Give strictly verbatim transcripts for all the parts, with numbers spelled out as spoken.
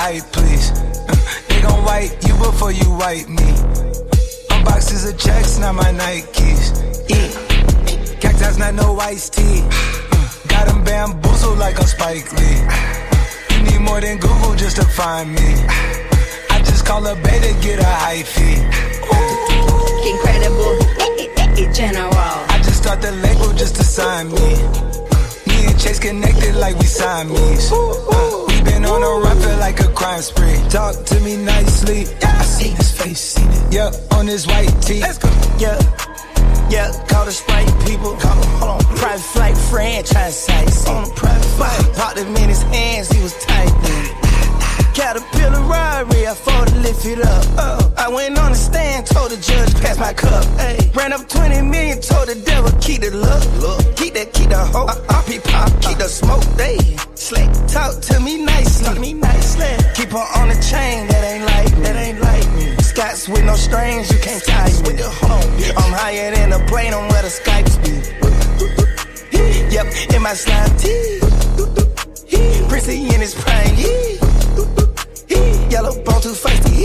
hype, please. Uh, they gon' wipe you before you wipe me. Boxes of checks, not my Nikes. Yeah. Cacti's not no iced tea. Uh, got them bamboozled like a Spike Lee. Uh, you need more than Google just to find me. Uh, I just call a beta, get a hyphy. Uh, Incredible, general. I just start the label just to sign me. Uh, me and Chase connected like we Siamese. Uh, we been on a run, feel like a crime spree. Talk to me nicely. I see his face, seen it. Yeah, on his white tee. Let's go. Yeah, yeah, call the Sprite people. Call him, hold on. Private flight franchise sites. On a private flight. Popped him in his hands, he was tight then. Caterpillar Rari, I fought to lift it up. Uh, I went on the stand, told the judge, pass my cup. Ay. Ran up twenty million, told the devil, keep the luck. Look, keep that, keep the hope. I P pop, keep the smoke. They slick, talk to me nicely. Talk to me nicely. Keep her on the chain, that ain't like me. That ain't like me. Scots with no strings, you can't tie me. With the home, I'm higher than a plane on where the Skypes be. Yep, in my slime tee. Prissy in his prime, yeah. Yellow bone too feisty,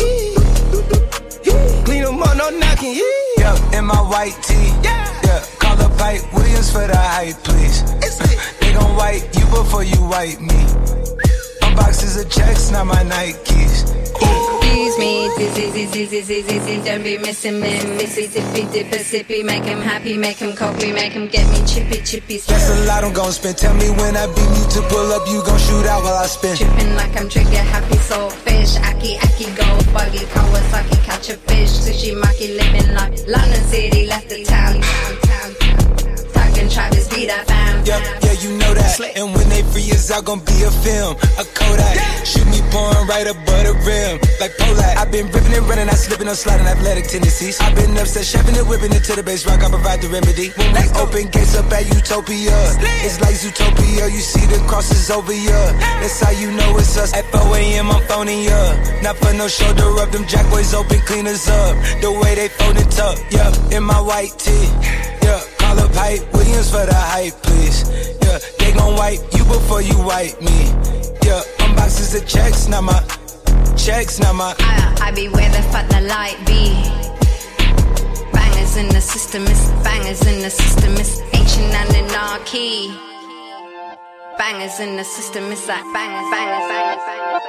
yeah. Clean them up, no knocking, yeah. Yep, in my white tee, yeah. Yeah, call up Pipe Williams for the hype, please. Uh, they gon' wipe you before you wipe me. Boxes of checks, not my Nikes. Excuse me, dizzy, dizzy, dizzy, dizzy, don't be missing me. Missy, dippy, dipper, sippy, make him happy, make him copy, make him get me chippy, chippy. That's a lot I'm gon' spend. Tell me when I beam you to pull up, you gon' shoot out while I spin. Trippin' like I'm trigger happy, soul fish. Aki, aki, gold buggy, Kawasaki, catch a fish. Sushi, maki, living like London City, left the town, town, town, town. Talking Travis beat, I found. Yep, yeah, you know that. And when they free us out, gon' be a film, a Kodak. Shoot me pouring right above the rim, like Polak. I've been ripping and running, I slipping, I'm sliding, athletic tendencies. I've been upset, chefing and whipping it to the base rock, I provide the remedy. When we open gates up at Utopia, it's like Zootopia, you see the crosses over ya. That's how you know it's us. At four a.m. I'm phoning ya. Not for no shoulder up, them jack boys open, clean us up. The way they fold it up, yeah, in my white tee. Yeah, call up Hype Williams for the hype, please. Yeah, they gon' wipe you before you wipe me. Yeah, unboxes of checks, not my checks, not my. I, I be where the fuck the light be. Bangers in the system, it's bangers in the system, it's ancient anarchy. Bangers in the system, it's like bangers, bangers, bangers, bangers,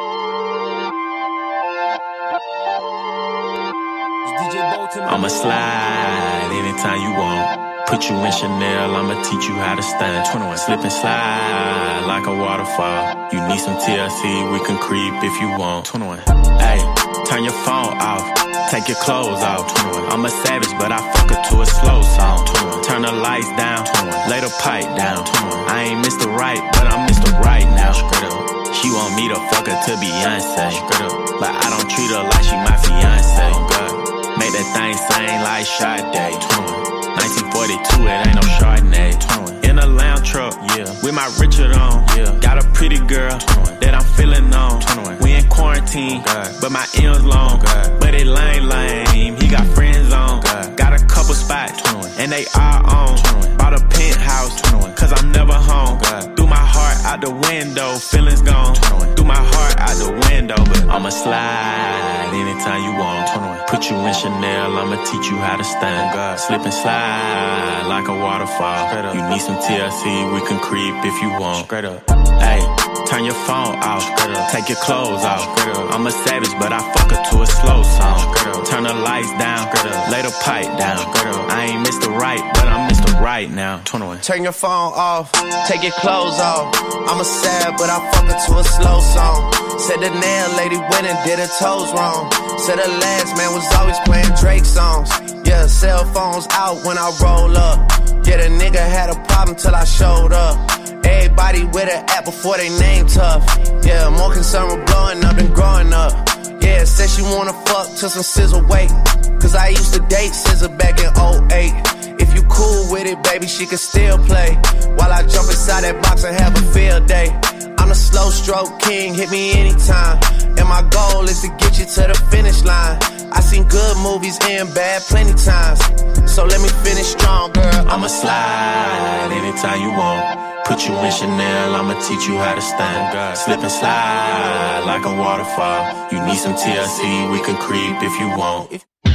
bangers. I'ma slide anytime you want. Put you in Chanel, I'ma teach you how to stand. twenty-one, slip and slide like a waterfall. You need some T L C, we can creep if you want. twenty-one, hey, turn your phone off, take your clothes off. twenty-one, I'm a savage, but I fuck her to a slow song. twenty-one, turn the lights down, twenty-one, lay the pipe down. twenty-one, I ain't Mister Right, but I'm Mister Right now. Straight up, she want me to fuck her to Beyonce. Straight up, but I don't treat her like she my fiance. Oh God, make that thing sing like Sade. twenty-one, nineteen forty-two, it ain't no Chardonnay. twenty-one, in a lounge truck, yeah, with my Richard on, yeah. Got a pretty girl twenty-one, that I'm feeling on. twenty-one, we in quarantine, God, but my M's long, God, but it lame, lame. He got friends on, God, got a couple spots, twenty-one, and they all on. twenty-one, bought a penthouse, twenty-one, cause I'm never home, God. Threw my heart out the window, feelings gone. twenty-one, threw my heart out the window, but I'ma slide anytime you want. twenty-one, put you in Chanel, I'ma teach you how to stand. God, slip and slide like a waterfall. You need some T L C, we can creep if you want. Straight up, hey, turn your phone off. Take your clothes off. I'm a savage, but I fuck her to a slow song. Turn the lights down, lay the pipe down. I ain't Mister Right, but I'm Mister Right now. twenty-one, turn your phone off, take your clothes off. I'm a sad, but I fuck her to a slow song. Said the nail lady went and did her toes wrong. Said the last man was always playing Drake songs. Yeah, cell phones out when I roll up. Yeah, the nigga had a problem till I showed up. Everybody with an app before they name tough. Yeah, more concerned with blowing up than growing up. Yeah, said she wanna fuck till some scissor wait. Cause I used to date scissor back in oh eight. If you cool with it, baby, she can still play. While I jump inside that box and have a field day. I'm a slow stroke king, hit me anytime. And my goal is to get you to the finish line. I seen good movies and bad plenty times. So let me finish strong, girl. I'ma slide anytime you want. Put you in Chanel, I'ma teach you how to stand. Slip and slide like a waterfall. You need some T L C, we can creep if you want.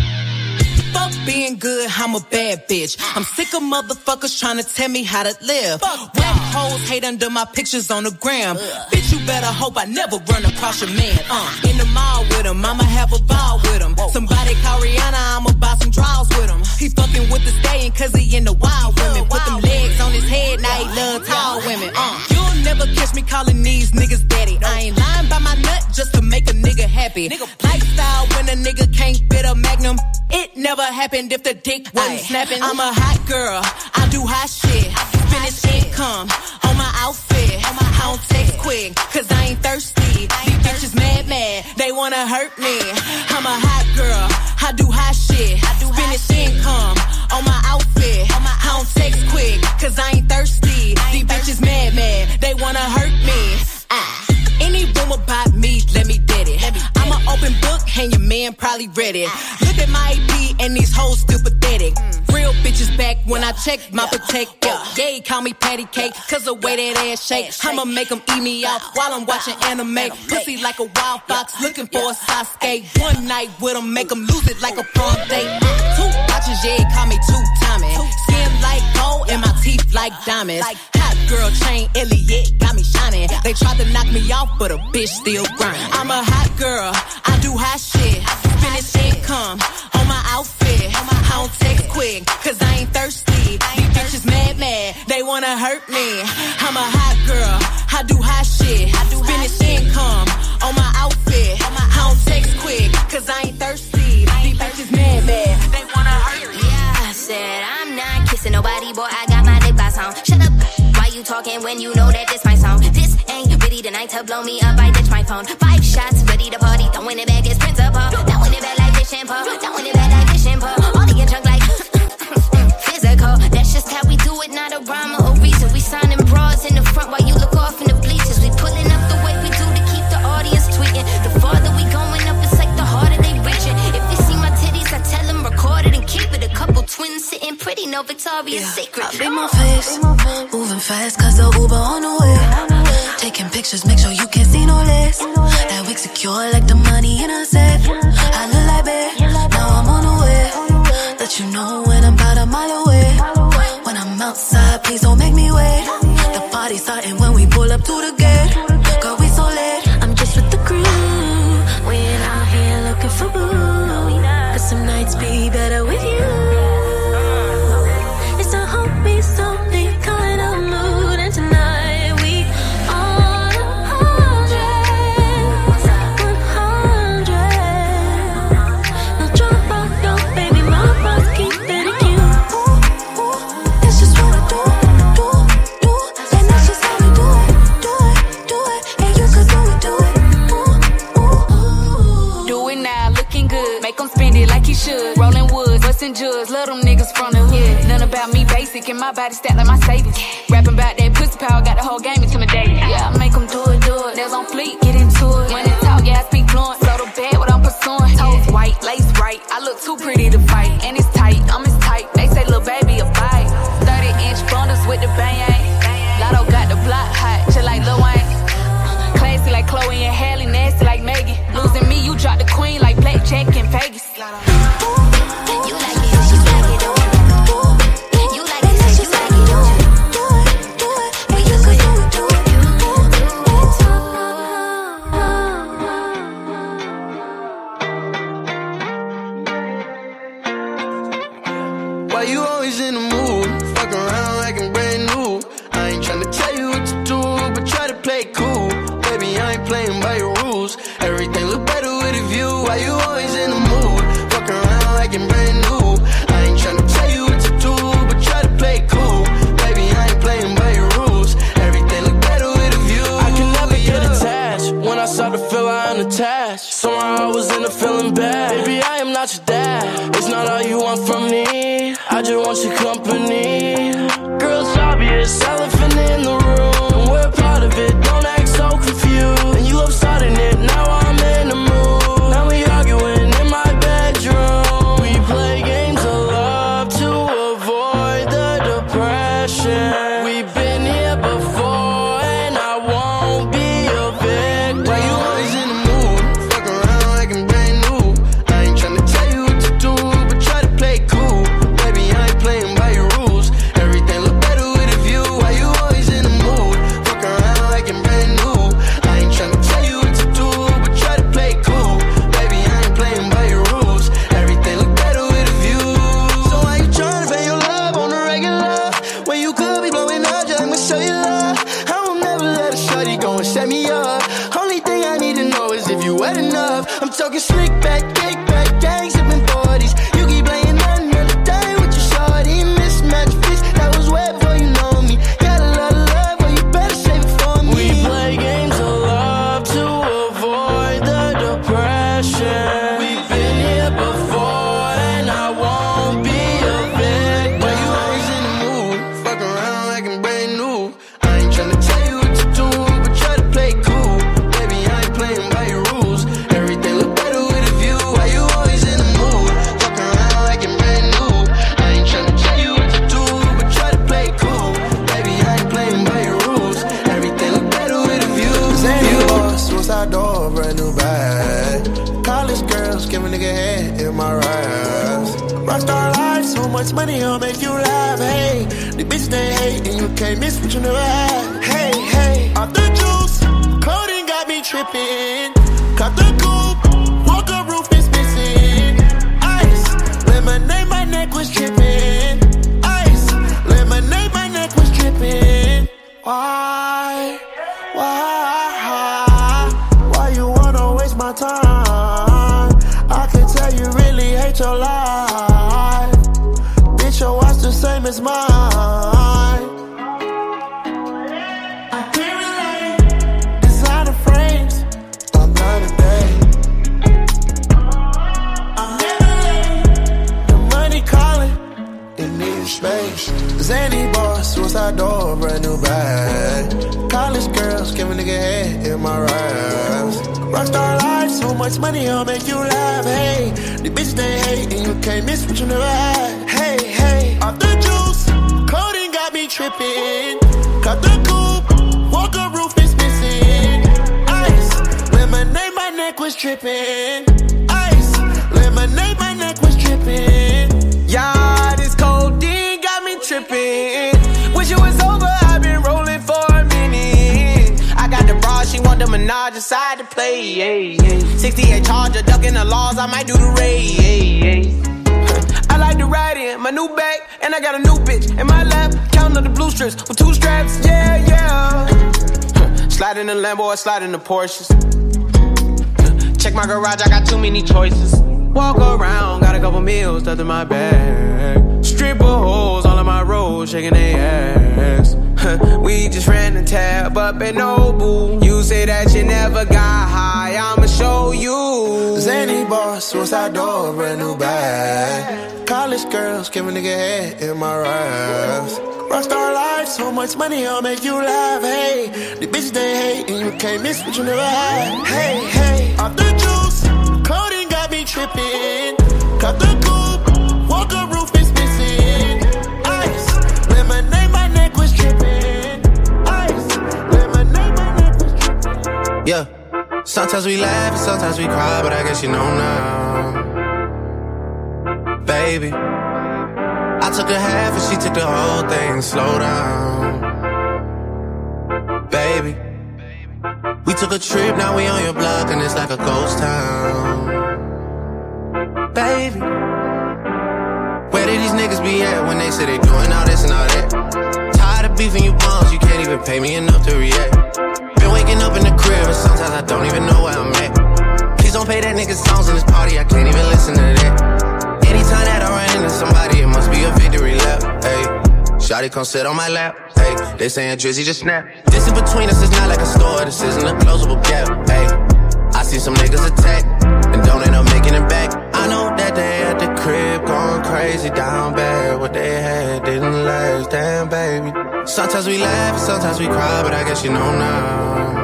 Fuck being good, I'm a bad bitch. I'm sick of motherfuckers trying to tell me how to live. Whack hoes hate under my pictures on the gram. Ugh. Bitch, you better hope I never run across your man. Uh, in the mall with him, I'ma have a ball with him. Whoa. Somebody call Rihanna, I'ma buy some draws with him. He fucking with the stallion cause he in the wild women. Put them legs on his head, now he love tall women. Uh, you'll never catch me calling these niggas daddy. I ain't lying by my nut just to make a nigga happy. Nigga lifestyle when a nigga can't fit a magnum. It never happened if the dick wasn't snapping. I'm a hot girl, I do hot shit. Finish income on my outfit. I don't text quick, cause I ain't thirsty. These bitches mad, mad, they wanna hurt me. I'm a hot girl, I do hot shit. Finish income on my outfit. I don't text quick, cause I ain't thirsty. These bitches mad, mad, they wanna hurt me. Ah. Any room about me, let me dead it. I'm an open book, and your man probably read it. Look at my A P, and these hoes still pathetic. Real bitches back when I check my protector. Yeah, call me patty cake, cause the way that ass shake. I'ma make them eat me out while I'm watching anime. Pussy like a wild fox, looking for a Sasuke. One night with them, make them lose it like a prom date. Two watches, yeah, call me two-timing. Skin like gold, and my teeth like diamonds. Hot girl chain, Elliot, got me shining. They tried to knock me off, but a bitch still grind. I'm a hot girl, I do hot shit. Finish income on my outfit. I don't text quick, cause I ain't thirsty. These bitches mad, mad, they wanna hurt me. I'm a hot girl, I do hot shit. Finish income on my outfit. I don't text quick, cause I ain't thirsty. These bitches mad, mad, they wanna hurt me. Yeah, I said I'm not kissing nobody, boy, I got my lip gloss on. Shut up, why you talking when you know that this my song? This ain't really the night to blow me up, I ditch my phone. Five shots, ready to party, throwing it back as principal. Throwing it back like fish and pole, throwing it back like fish and pole. All the junk like physical, that's just how we do it, not a rhyme or a reason. We signing bras in the front while you look off in the bleachers. We pulling up the way we do to keep the audience tweeting. The farther we going up, it's like the harder they reaching. If you see my titties, I tell them record it and keep it. A couple twins sitting pretty, no Victoria's yeah. Secret. I be my face, moving fast cause the Uber on the way. Taking pictures, make sure you can't see no less. That wig secure like the money in a safe. I look like babe, now I'm on the way. Let you know when I'm about a mile away. When I'm outside, please don't make me wait. The party's starting when we pull up to the gate. Girl, we so late, I'm just with the crew. We ain't out here looking for boo. Cause some nights be better with you. It's a homies only kind of mood. And tonight we on a hundred, one hundred. No drama, no baby, my boss keep it cute. Ooh, ooh, that's just what I do, do, do. And that's just how we do it, do it, do it. And you could do it, do it. Ooh, ooh, ooh. Do it now, looking good. Make them spend it like he should. Rolling woods, busting jugs, love them niggas from the hood. None about me basic, and my body stacked like my savings. Rapping about that pussy power, got the whole game intimidated. Yeah, I make them do it, do it. Nails on fleek, get into it. When they talk, yeah, I speak fluent. Slow the bed, what I'm pursuing. Toes white, lace right. I look too pretty to fight. And it's tight, I'm as tight. They say, little baby, a bite. thirty inch bundles with the bang. Lotto got the block hot, just like Lil Wayne. Classy like Chloe and Halle, nasty like Maggie. Losing me, you drop the queen like blackjack in Vegas. You like it, you like it, you like it, you like it, do it, do it, but you could do it, do it, do it. Why you always in the mood? Fuck around like I'm brand new. I ain't tryna tell you what to do, but try to play cool. Baby, I ain't playing by your rules. Everything look better with a view. Why you always in the mood? Fuck around like I'm brand new. I ain't tryna tell you what to do, but try to play cool. Baby, I ain't playing by your rules. Everything look better with a view. I can never yeah. get attached. When I start to feel I unattached, somehow I was in a feeling bad. Baby, I am not your dad. It's not all you want from me. I just want your company. Girl, it's obvious, elephant in the room. We're part of it, don't act so confused. And you love starting it, now I'm in the mood. Now we arguing in my bedroom. We play games of love to avoid the depression. We've been here before. I'm talking slick back, kick back, gang sipping forties. You keep playing nothing the other day with your shorty. Mismatch fish, that was wet before you know me. Got a lot of love, but you better save it for me. We play games of love to avoid the depression. We've been here before, and I won't be a victim. Why you always in the mood? Fuck around like I'm brand new. I ain't tryna tell you what to do, but try to play cool. Baby, I ain't playing by your rules. Everything look better with a view. Why you always in the mood? Fuck around like I'm brand new. I ain't tryna tell you what to do, but try to play cool. Baby, I ain't playing by your rules. Everything look better with a view. Zany boss, suicide door, brand new bag. College girls, give a nigga head in my raps. Rockstar life, so much money, I'll make you laugh. Hey, the bitch they hate, and you can't miss what you never had. Hey, hey, off the juice, coding got me tripping. Cut the coupe, walker roof is missing. Ice, lemonade, my neck was tripping. Ice, lemonade, my neck was tripping. Why, why, why you wanna waste my time? I can tell you really hate your life. Bitch, your watch the same as mine. I can't relate. Designer frames, I'm not a day. I'm never late. The money calling, it needs space. Zany boss, suicide door, brand new bag. College girls, give a nigga head in my raps. Rockstar life, so much money, I'll make you laugh. Hey, the bitch they hate, and you can't miss what you never had. Hey, hey, off the juice, coding got me tripping. Cut the coupe, walker roof is missing. Ice, lemonade, my neck was tripping. Ice, lemonade, my neck was tripping. Yeah, this codeine got me tripping. Wish it was over, I've been rolling for a minute. I got the bra, she want the menage inside to play. Yeah, yeah. sixty-eight Charger, ducking the laws, I might do the raid. Yeah, yeah. I like to ride in my new bag, and I got a new bitch in my lap, counting up the blue strips with two straps. Yeah, yeah. Slide in the Lambo or slide in the Porsches. Check my garage, I got too many choices. Walk around, got a couple meals stuffed in my bag. Stripper hoes all on my road, shaking their ass. We just ran the tab up at Nobu. You say that you never got high, I'ma show you. Zany boss, suicide door, brand new bag. College girls, give a nigga head in my raps. Rockstar life, so much money, I'll make you laugh. Hey, the bitch they hate, and you can't miss what you never had. Hey, hey, off the juice, coding got me tripping. Cut the coupe, walker roof is missing. Ice, lemonade, my neck was tripping. Ice, lemonade, my neck was tripping. Yeah, sometimes we laugh and sometimes we cry, but I guess you know now. Baby, I took a half and she took the whole thing. Slow down, baby. We took a trip, now we on your block and it's like a ghost town. Baby, where did these niggas be at when they say they doing all this and all that? Tired of beefing you bums, you can't even pay me enough to react. Been waking up in the crib and sometimes I don't even know where I'm at. Please don't pay that nigga songs in this party, I can't even listen to that. Anytime that I run into somebody, it must be a victory lap. Hey, shawty come sit on my lap. Hey, they saying Drizzy just snap. This in between us is not like a store, this isn't a closable gap. Hey, I see some niggas attack and don't end up making it back. I know that they at the crib going crazy down bad. What they had didn't last, damn baby. Sometimes we laugh and sometimes we cry, but I guess you know now.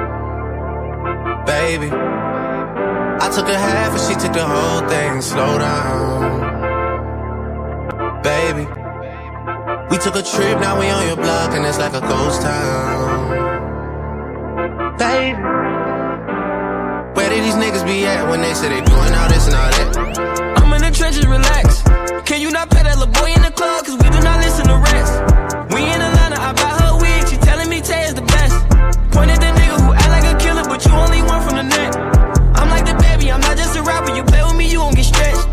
Baby, I took a half and she took the whole thing. Slow down, baby. We took a trip, now we on your block and it's like a ghost town. Baby, where did these niggas be at when they say they doing all this and all that? I'm in the trenches, relax. Can you not pay that little boy in the club? Cause we do not listen to rest. We in Atlanta, I buy her wig, she telling me Tay is the best. Pointed the nigga who act like a killer, but you only one from the net. I'm like the baby, I'm not just a rapper. You play with me, you gon' get stretched.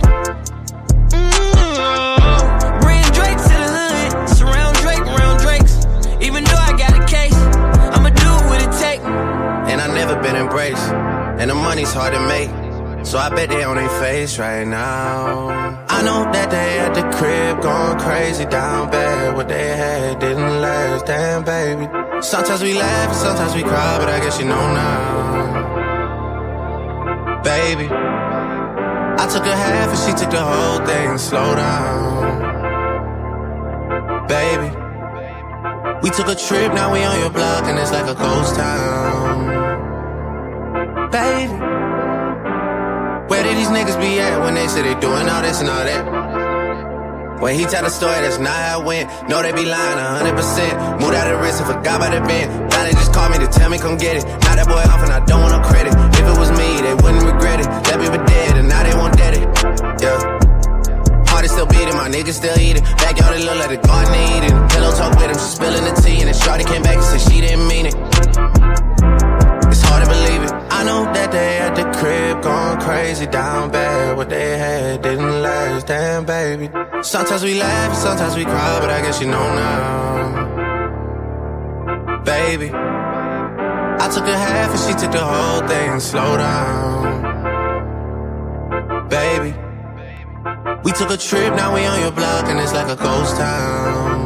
Mm-hmm. Bring Drake to the hood, surround Drake around Drakes. Even though I got a case, I'ma do what it take. And I never been embraced, and the money's hard to make. So I bet they on their face right now. I know that they at the crib going crazy down bad. What they had didn't last, damn baby. Sometimes we laugh and sometimes we cry, but I guess you know now. Baby, I took a half and she took the whole thing. Slow down. Baby, we took a trip, now we on your block and it's like a ghost town. Baby, where did these niggas be at when they say they doing all this and all that? When he tell the story, that's not how it went. No, they be lying one hundred percent. Moved out of the wrist and forgot about the bend. Now they just call me to tell me come get it. Now that boy off and I don't want no credit. If it was me, they wouldn't regret it. That baby dead and now they won't dead it. Yeah. Heart is still beating, my niggas still eating. Backyard it look like the garden they eating. Pillow talk with him, she spilling the tea. And then shorty came back and said she didn't mean it. It's hard to believe it. I know that they at the crib going crazy down bad. What they had didn't last, damn baby. Sometimes we laugh and sometimes we cry, but I guess you know now. Baby, I took a half and she took the whole thing. Slow down. Baby, we took a trip, now we on your block and it's like a ghost town.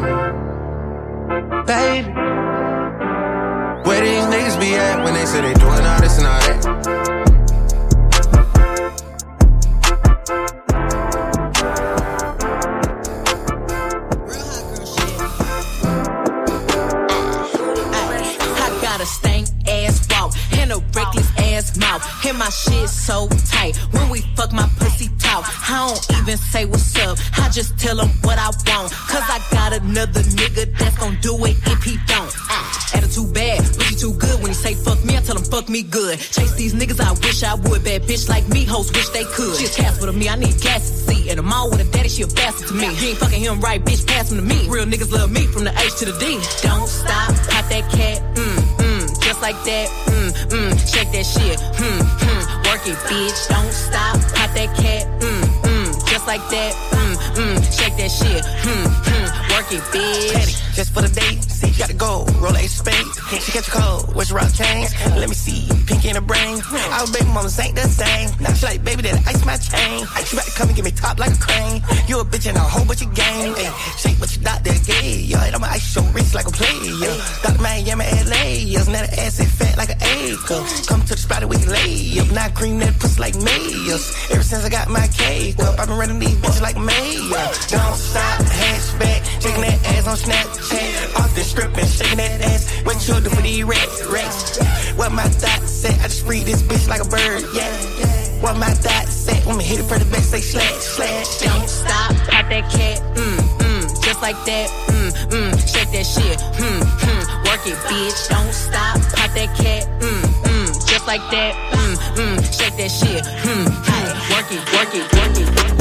Baby, where these niggas be at when they say they doing all this and all that? And my shit so tight. When we fuck, my pussy talk. I don't even say what's up. I just tell him what I want. Cause I got another nigga that's gon' do it if he don't. Ah, attitude bad, pussy too good. When he say fuck me, I tell him fuck me good. Chase these niggas, I wish I would. Bad bitch like me, hoes wish they could. She a Casper to me, I need gas to see. And a mall with a daddy, she a bastard to me. You ain't fucking him right, bitch, pass him to me. Real niggas love me from the H to the D. Don't stop, pop that cat, mm, mm. Just like that, mm, mm. Shake that shit, mm, mm. Work it, bitch, don't stop. Pop that cat, mm, mm. Just like that, mm, mm. Shake that shit, mm, mm. Work it, bitch. Just for the date, see, you gotta go. Roll a spade, she catch a cold. Where's your rock chains? Let me see, pinky in the brain. Our baby mamas ain't the same. Now she like, baby, that ice my chain. She about to come and get me top like a crane. You a bitch and a whole bunch of game. Ay, shake what you doctor gay. Yo, and I'ma ice your wrist like a player. Doctor Miami, L A. Now that ass is fat like an acre. Come to the spot and we can lay up. Now cream that pussy like mayors. Ever since I got my cake up, I've been running these bitches like mayor. Don't stop, hatchback, shaking that ass on Snapchat. Off the strip and shaking that ass. What you do for these rats, rats? What my thoughts say? I just free this bitch like a bird, yeah. What my thoughts say? When me hit it for the back, say slash, slash. Don't stop, pop that cat, mm, mm. Just like that, mm, mm. Shake that shit, mm, mm. Work it, bitch. Don't stop, pop that cat, mm, mm. Just like that, mm, mm. Shake that shit, mm, mm. Work it, work it, work it, work it.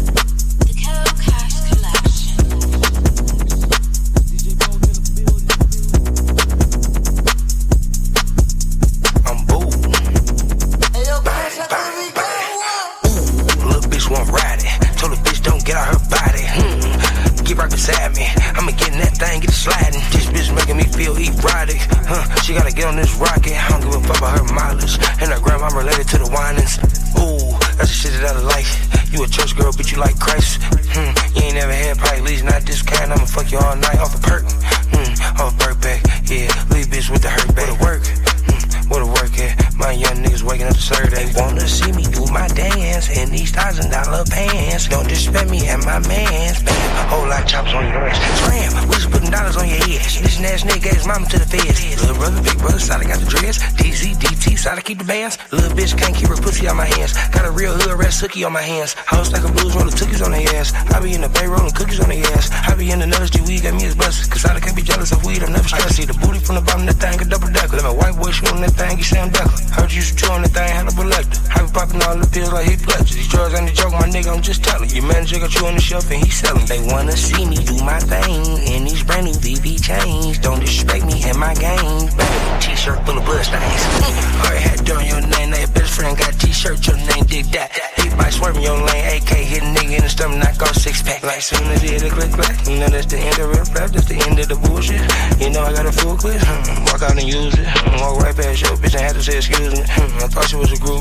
Beside me, I'ma get in that thing, get it sliding. This bitch making me feel erotic, huh? She gotta get on this rocket. I don't give a fuck about her mileage. And her grandma related to the whinings. Ooh, that's the shit that I like. You a church girl, but you like Christ. Hmm, you ain't never had probably least not this kind. I'ma fuck you all night off a perk. Hmm, off a perk back. Yeah, leave bitch with the hurt back. What a work, hmm, what a work at. My young niggas waking up to serve. They wanna see me do my dance in these thousand dollar pants. Don't disrespect me and my mans. Bam, whole lot of choppers on your ass. Scram, we just putting dollars on your head. This ass nigga gave his mama to the feds. Little brother, big brother, side I got the dress. D Z, D T, side I keep the bands. Little bitch can't keep her pussy on my hands. Got a real hood red sookie on my hands. House like a blues rolling cookies on their ass. I be in the bay rolling cookies on their ass. I be in the nuts, G weed got me as busters. Cause I can't be jealous of weed, I'm never stressed. I see the booty from the bottom of that thing, a double decker. Let my white boy shoot on that thing, you Sam Decker. Heard you used to chew on that thing, had a selector. I be popping all the pills like he pledges. These drugs ain't a joke, my nigga, I'm just telling. Your manager got you on the shelf and he selling. They wanna see me do my thing in these brand new V V chains. Don't disrespect me and my game. T-shirt full of blood stains. Alright, had done your name, that best friend got T-shirt, your name dig that. He by swerving your lane, A K hitting nigga in the stomach, knock off six pack. Like soon as it hit a click clack, you know that's the end of it rap, that's the end of the bullshit. You know I got a full clip, hmm. Walk out and use it, hmm. Walk right past your bitch and had to say excuse me. Hmm. I thought she was a groupie, couldn't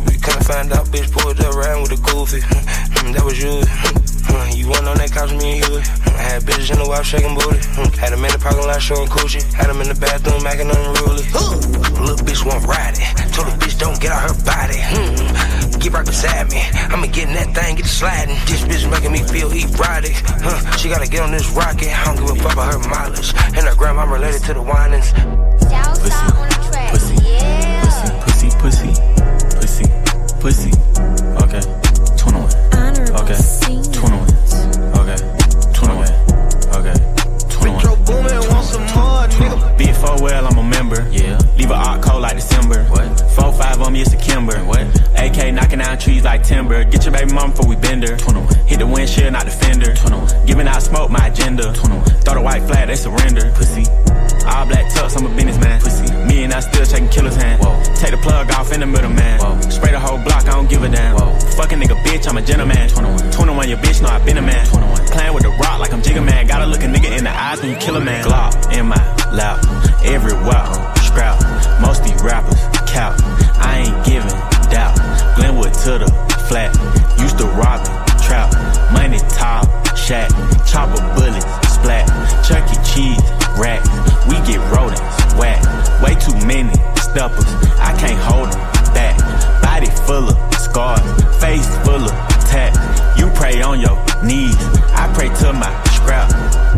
find out, bitch, pulled up riding with a goofy. That was you. You wasn't on that couch with me and you. I had bitches in the wife shaking booty. Had them in the parking lot showing coochie. Had them in the bathroom macking unruly. Little bitch won't ride it. Told the bitch don't get out her body. Hmm. Get right beside me. I'ma get in that thing, get it sliding. This bitch making me feel erotic. Huh. She gotta get on this rocket. I don't give a fuck about her mileage. And her grandma related to the whinings. Southside on the track. Pussy, yeah. pussy, pussy, pussy, pussy, pussy. Okay, twenty-one. Okay, twenty-one. Okay, twenty-one. Okay, twenty-one. Metro Boomin, want some more, nigga. Big four well, I'm a member. Yeah. Leave a art cold like December. What? Four five on me, it's a Kimber. What? A K knocking down trees like timber. Get your baby mama before we bend her. twenty-one. Hit the windshield, not the fender. twenty-one. Giving out smoke, my agenda. twenty-one. Throw the white flag, they surrender. Pussy. All black tux, I'm a businessman. Pussy. Me and I still shaking killer's hand. Whoa. Take the plug off in the middle, man. Whoa. Spray the whole block, I don't give a damn. Whoa. Fucking nigga, bitch, I'm a gentleman. twenty-one. twenty-one, your bitch know I been a man. twenty-one. Playing with the rock like I'm Jigga Man. Gotta look a nigga in the eyes when you kill a man. Glock in my lap, everywhere on scrap. Most these rappers count. I ain't giving doubt. Glenwood to the flat. Used to rob it, trap. Money top, shack. Chopper bullets, splat. Chuck E. Cheese, rack. We get rodents, whack. Way too many steppers. I can't hold them back. Body full of scars. Face full of tats. You pray on your knees. I pray to my scrap.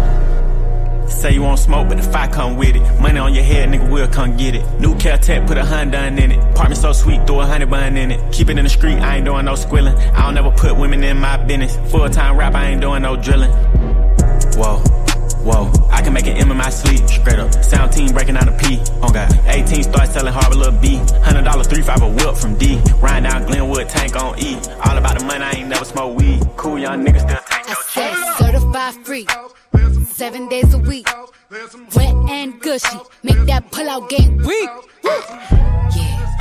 Say you want smoke, but the fire come with it. Money on your head, nigga, we'll come get it. New Caltech, put a Honda in it. Apartment so sweet, throw a honey bun in it. Keep it in the street, I ain't doing no squilling. I don't ever put women in my business. Full-time rap, I ain't doing no drilling. Whoa, whoa, I can make an M in my sleep, straight up. Sound team breaking down the P, oh God. eighteen start selling hard with Lil B. one hundred dollar three five a whip from D. Riding down Glenwood, tank on E. All about the money, I ain't never smoke weed. Cool young niggas still take no cheese. I said certified free, seven days a week. Wet and gushy, make that pull-out game weak. Yeah,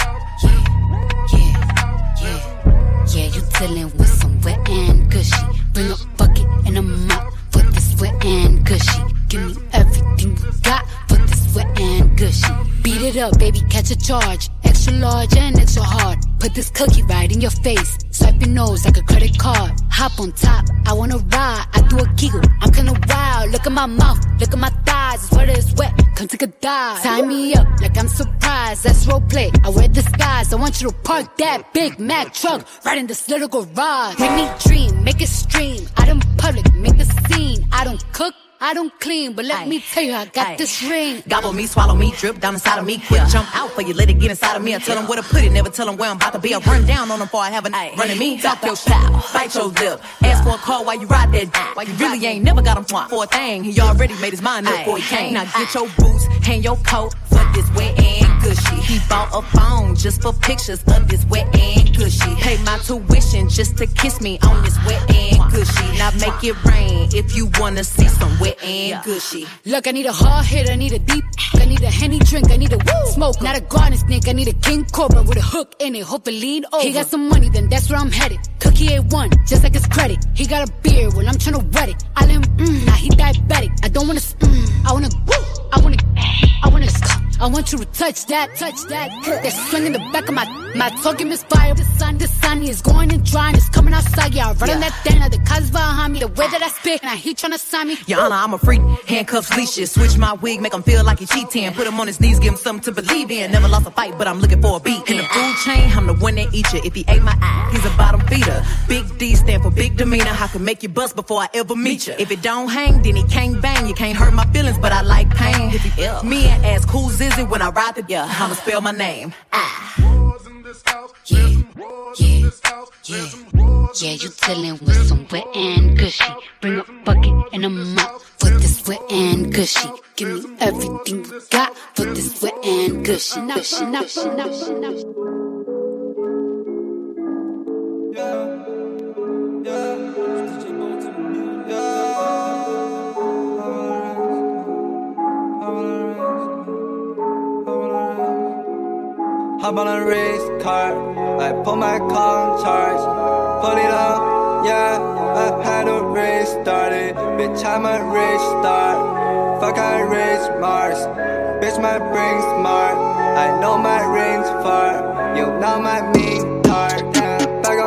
yeah, yeah, yeah. Yeah, you dealing with some wet and gushy. Bring a bucket and a mop for this wet and gushy. Give me everything you got for this wet and gushy. Beat it up, baby, catch a charge. Extra large and extra hard. Put this cookie right in your face. Swipe your nose like a credit card. Hop on top, I wanna ride. I do a giggle, I'm kinda wild. Look at my mouth, look at my thighs. It's wet, it's wet, come take a dive. Tie me up like I'm surprised. That's roleplay, I wear disguise. I want you to park that Big Mac truck right in this little garage. Make me dream, make it stream. Out in public, make the scene. I don't cook, I don't clean, but let Aye. me tell you, I got Aye. this ring. Gobble me, swallow me, drip down inside of me. Quick yeah. jump out for you, let it get inside of me. I tell them where to put it, never tell them where I'm about to be. I run down on them before I have a night. Running me, talk your style, bite your lip. Ask for a call while you ride that dick. While you really ain't never got him for a thing. He already made his mind up before he came. Now get your boots, hang your coat for this wet and gushy. He bought a phone just for pictures of this wet and gushy. Pay my tuition just to kiss me on this wet and gushy. Now make it rain if you wanna see some wet and gushy. Look, I need a hard hit, I need a deep, I need a Henny drink, I need a woo smoke, not a garden snake, I need a king cobra with a hook in it, hope it lean over. He got some money, then that's where I'm headed. Cookie A one, just like his credit. He got a beard, well I'm tryna wet it. I let him, mm, now he diabetic. I don't wanna, mm, I wanna, woo, I wanna, I wanna, I want you to touch that, touch that. That swing in the back of my, my talking misfire. The sun, the sun is going and drying, it's coming outside. Yeah, I run yeah. on that thing, now the cuz behind me. The way that I spit, and he tryna sign me. Your Honor, I'm a freak, handcuffs, leashes. Switch my wig, make him feel like he cheating. Put him on his knees, give him something to believe in. Never lost a fight, but I'm looking for a beat. In the food chain, I'm the one that eat you. If he ate my eye, he's a bottom feeder. Big D stand for big demeanor. I can make you bust before I ever meet you. If it don't hang, then he can't bang. You can't hurt my feelings, but I like pain. If he ill, me and ask who's is it when I ride the yeah, I'ma spell my name. Ah. Yeah, yeah, yeah, yeah, you dealing with some wet and gushy. Bring a bucket and a mop for this wet and gushy. Give me everything you got for this wet and gushy. Now, now, now, now, now. Yeah, yeah, yeah. Hop on a race car, I put my car on charge. Put it up, yeah, I had a race started. Bitch, I'm a race star. Fuck, I race Mars. Bitch, my brain smart. I know my range far. You know my mean car.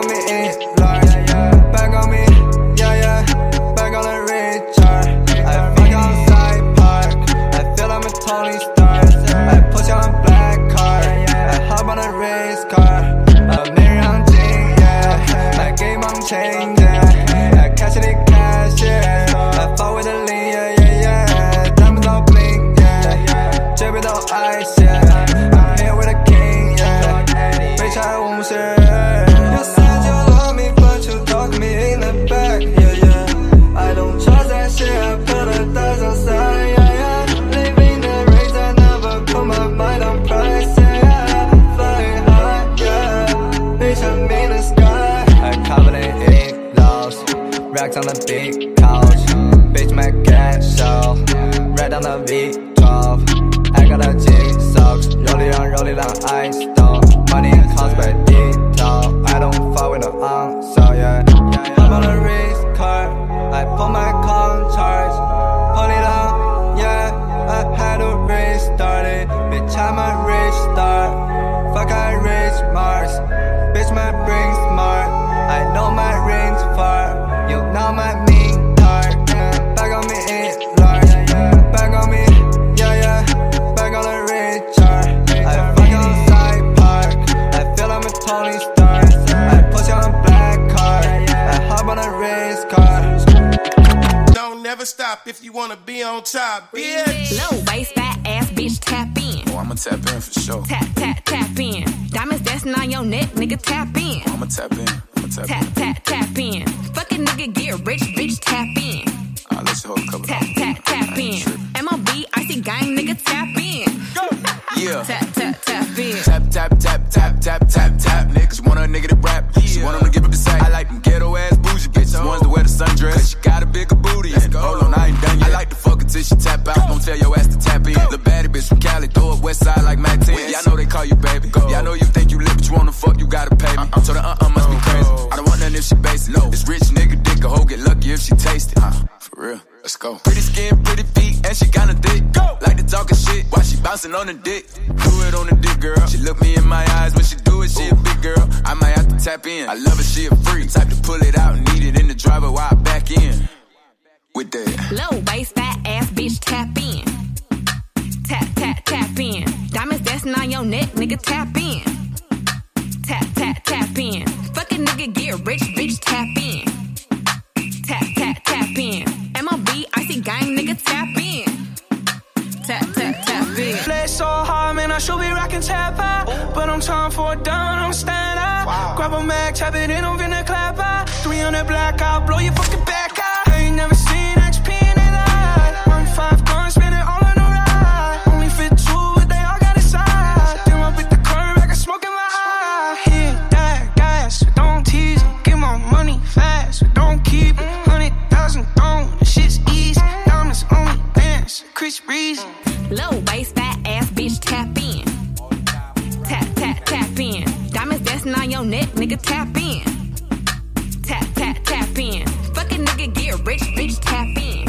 me in large. Back on me, yeah, yeah. Back on the recharge. I fuck outside park. I feel like I'm a Tony Stark. I push on black car. I hop on a race car. A million thing, yeah. My game I'm changing. I catch it in cash, yeah. I fall with the lean, yeah, yeah, yeah. Diamonds all bling, yeah. Drip it all ice, yeah. I'm here with a king, yeah. Bitch, I won't share. You said you love me, but you talk me in the back, yeah, yeah. I don't trust that shit, I put a thousand aside, yeah, yeah. Living the race, I never put my mind on price, yeah. Flying high, yeah. Bitch, I'm in the sky. I covenant in lost. Racks on the big couch. Bitch, my cat show. Red on the V twelve. I got a G-Socks. Rolling on, rolling on ice, though. Money and cars, but detail. I don't fuck with no on, so yeah. I'm on a race car. I put my car on charge. Pull it out, yeah. I had to restart it. Bitch, I'm a restart. Fuck, I reach Mars. Bitch, my brain smart. I know my range far. You know my mean part. Yeah. Back on me in large. Back on me, yeah, yeah. Back on the recharge. I fuck outside park. I feel I'm a Tony Stark. I push on a black car. I hop on a race car. Don't never stop if you wanna be on top, bitch. Low waist, fat ass bitch, tap in. Oh, I'ma tap in for sure. Tap, tap, tap in. Diamonds dancing on your neck, nigga, tap in. Oh, I'ma tap in. I'ma tap, tap in. Tap, tap, tap in. Fucking nigga get rich, bitch, tap in. Alright, let's hold a couple. Tap, tap, tap in. M O B, I see gang, nigga, tap in. Go! Yeah. Tap, tap, tap in. Tap, tap, tap, tap, tap, tap, tap. Niggas, you want a nigga to rap. Yeah. She want him to give up the sack. I like them ghetto ass bougie bitches. The ones that wear the sundress. Cause she got a bigger booty. Hold on, I ain't done yet. I like to fuck her till she tap out. Don't tell your ass to tap in. The baddie bitch from Cali, throw up west side like Mac ten. Yeah, I know they call you baby. Go. Yeah, I know you think you lit, but you wanna fuck, you gotta pay me. Uh-uh. So the uh-uh must be crazy. I don't want nothing if she basic. No. This rich nigga dick, a hoe get lucky if she taste it. Uh, for real. Let's go. Pretty skin, pretty feet, and she kinda thick. Go. Like to talking shit while she bouncing on the dick. Do it on the dick, girl. She look me in my eyes when she do it. She a big girl. I might have to tap in. I love her, she a freak. Type to pull it out, need it in the driver while I back in. With that low waist, fat ass bitch, tap in. Tap, tap, tap in. Diamonds dancing on your neck, nigga, tap in. Tap, tap, tap in. Fucking nigga get rich, bitch, tap in. Tap, tap, tap in. M O B, I see gang, nigga, tap in. Tap, tap, tap in. Play so hard, man, I should be rocking tap out. But I'm time for a down, I'm stand out. Wow. Grab a mag, tap it in, I'm finna clap out. three hundred black out, blow your fucking back out. I ain't never seen X P in their life. One five guns, spend it all on the ride. Only fit two, but they all got inside. Then I beat the curb, I got smoke in my eye. Hit that gas, but don't tease em. Get my money fast, but don't keep it. Hundred thousand gone, the shit's easy. Diamonds only dance, Chris Breezy. Low waist, fat ass bitch, tap in. Tap, tap, tap in. Diamonds dancing on your neck, nigga, tap in. Tap, tap, tap in. Fucking nigga get rich, bitch, tap in.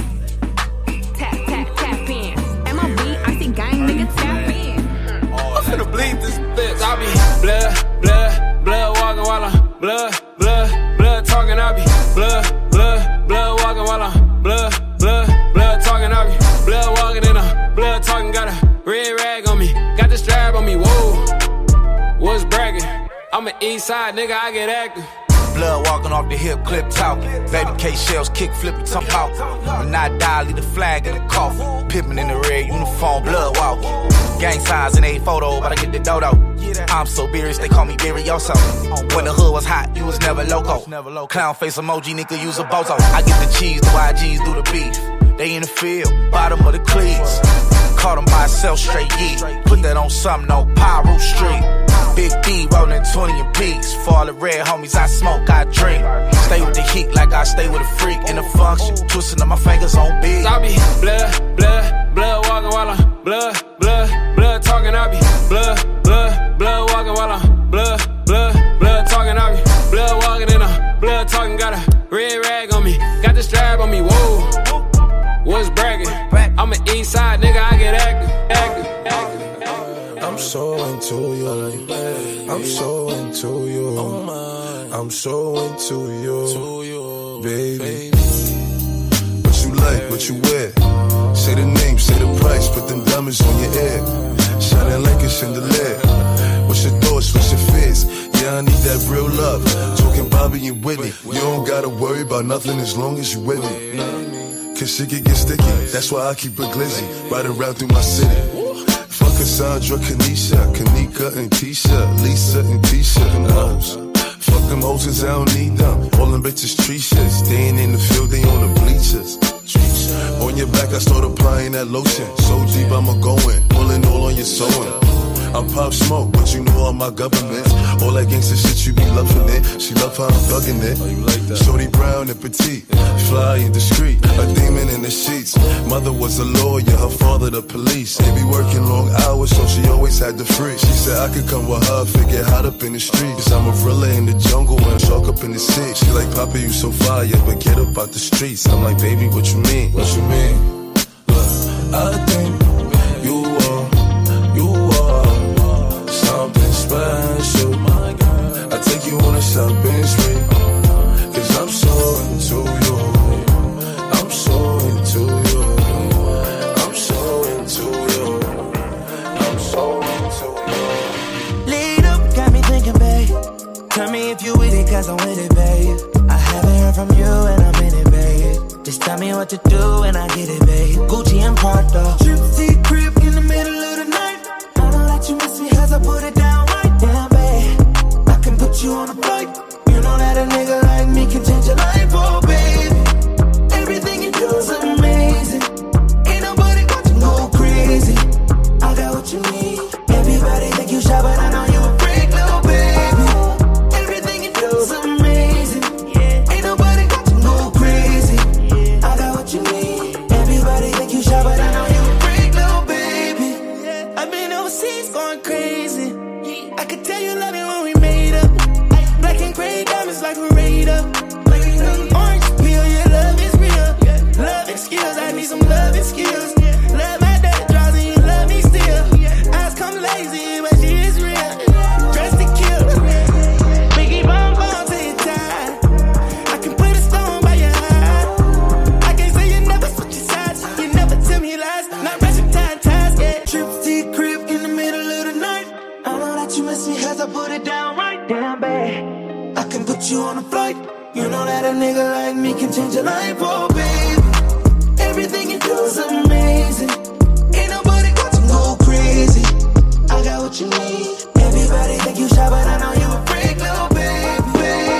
Tap, tap, tap in. M O B, I see gang, nigga, tap in. I'm finna bleed this bitch. I be blood, blood, blood walking while I'm blood, blood, blood talking. I be blood, blood, blood walking while I'm blood, blood, blood talking. I be blood walking in a blood talking. Got a red rag on me, got the strap on me. Whoa, what's bragging? I'm an east side nigga, I get active. Blood walking off the hip, clip talking. Baby K shells, kick flipping, some out. When I die, leave the flag in the coffin. Pippin' in the red uniform, blood walking. Gang signs in a photo, but I get the dodo. I'm so beerish, they call me Berrioso. When the hood was hot, you was never loco. Clown face emoji, nigga, use a bozo. I get the cheese, the Y Gs do the beef. They in the field, bottom of the cleats. Caught them by myself, straight yeet. Put that on something, no Pyro Street. Big D rolling twenty in peaks. For all the red homies, I smoke, I drink. Stay with the heat like I stay with a freak. In the function, twisting up my fingers on beat. I be blood, blood, blood walking while I'm blood, blood, blood talking. I be blood, blood, blood walking while I'm blood, blood, blood talking. I be blood walking in a blood talking. Got a red rag on me, got the strap on me. Whoa, what's bragging? I'm an east side nigga, I get active, active, active. I'm so into you, like, I'm so into you. I'm I'm so into you, baby. What you like, what you wear? Say the name, say the price, put them diamonds on your ear. Shining like a chandelier. What's your thoughts, what's your fears? Yeah, I need that real love. Talking Bobby and Whitney. You don't gotta worry about nothing as long as you with me. Cause shit can get sticky, that's why I keep it glizzy. Riding around through my city. Fuck Cassandra, Kanisha, Kanika and Tisha, Lisa and Tisha and hoes. Fuck them hoes cause I don't need them. All them bitches tree shit. Staying in the field, they on the bleachers. On your back, I start applying that lotion. So deep, I'ma go in, pulling all on your sewing. I'm Pop Smoke, but you know all my government. All that gangsta shit, you be loving it. She love how I'm thugging it. Oh, you like that? Shorty brown and petite, fly and discreet, a demon in the sheets. Mother was a lawyer, her father the police. They be working long hours, so she always had the free. She said I could come with her, figure hot up in the street. Cause I'm a gorilla in the jungle and a shark up in the sea. She like, Papa, you so fire, but get up out the streets. I'm like, baby, what you mean? What you mean? Look, I think you are, you are something special. I take you on a shopping spree, cause I'm so into you. I'm so into you. I'm so into you. I'm so into you. Lead up, got me thinking, babe. Tell me if you with it, cause I'm with it, babe. I haven't heard from you and I'm in it, babe. Just tell me what to do and I get it, babe. Gucci and Prada. Trip crib in the middle of the night. I know that you miss me as I put it down right down, babe. I can put you on a flight. You know that a nigga like me can change your life, oh, baby. Everything you do is amazing. Ain't nobody got to go crazy. I got what you need. Everybody think you shy, but I know you a freak, little baby. Everything you do is amazing. Ain't nobody got to go crazy. I got what you need. Everybody think you shy, but I know you a freak, little baby. I've been overseas going crazy. I could tell you love me when we made up. Black and gray diamonds like a radar. Orange peel, your love is real. Love and skills, I need some love and skills. Love my dirty draws and you love me still. Eyes come lazy, but she is real. Dressed to kill. Biggie bomb bomb till you die. I can put a stone by your eye. I can't say you never switch your sides. You never tell me lies. Not rushing time ties, yeah. Trip to crib in the middle of the night. I know that you miss me as I put it down right down, babe. I can put you on a flight. You know that a nigga like me can change your life, oh, babe. Everything you do is amazing. Ain't nobody got to go crazy. I got what you need. Everybody think you shy, but I know you a freak, little baby,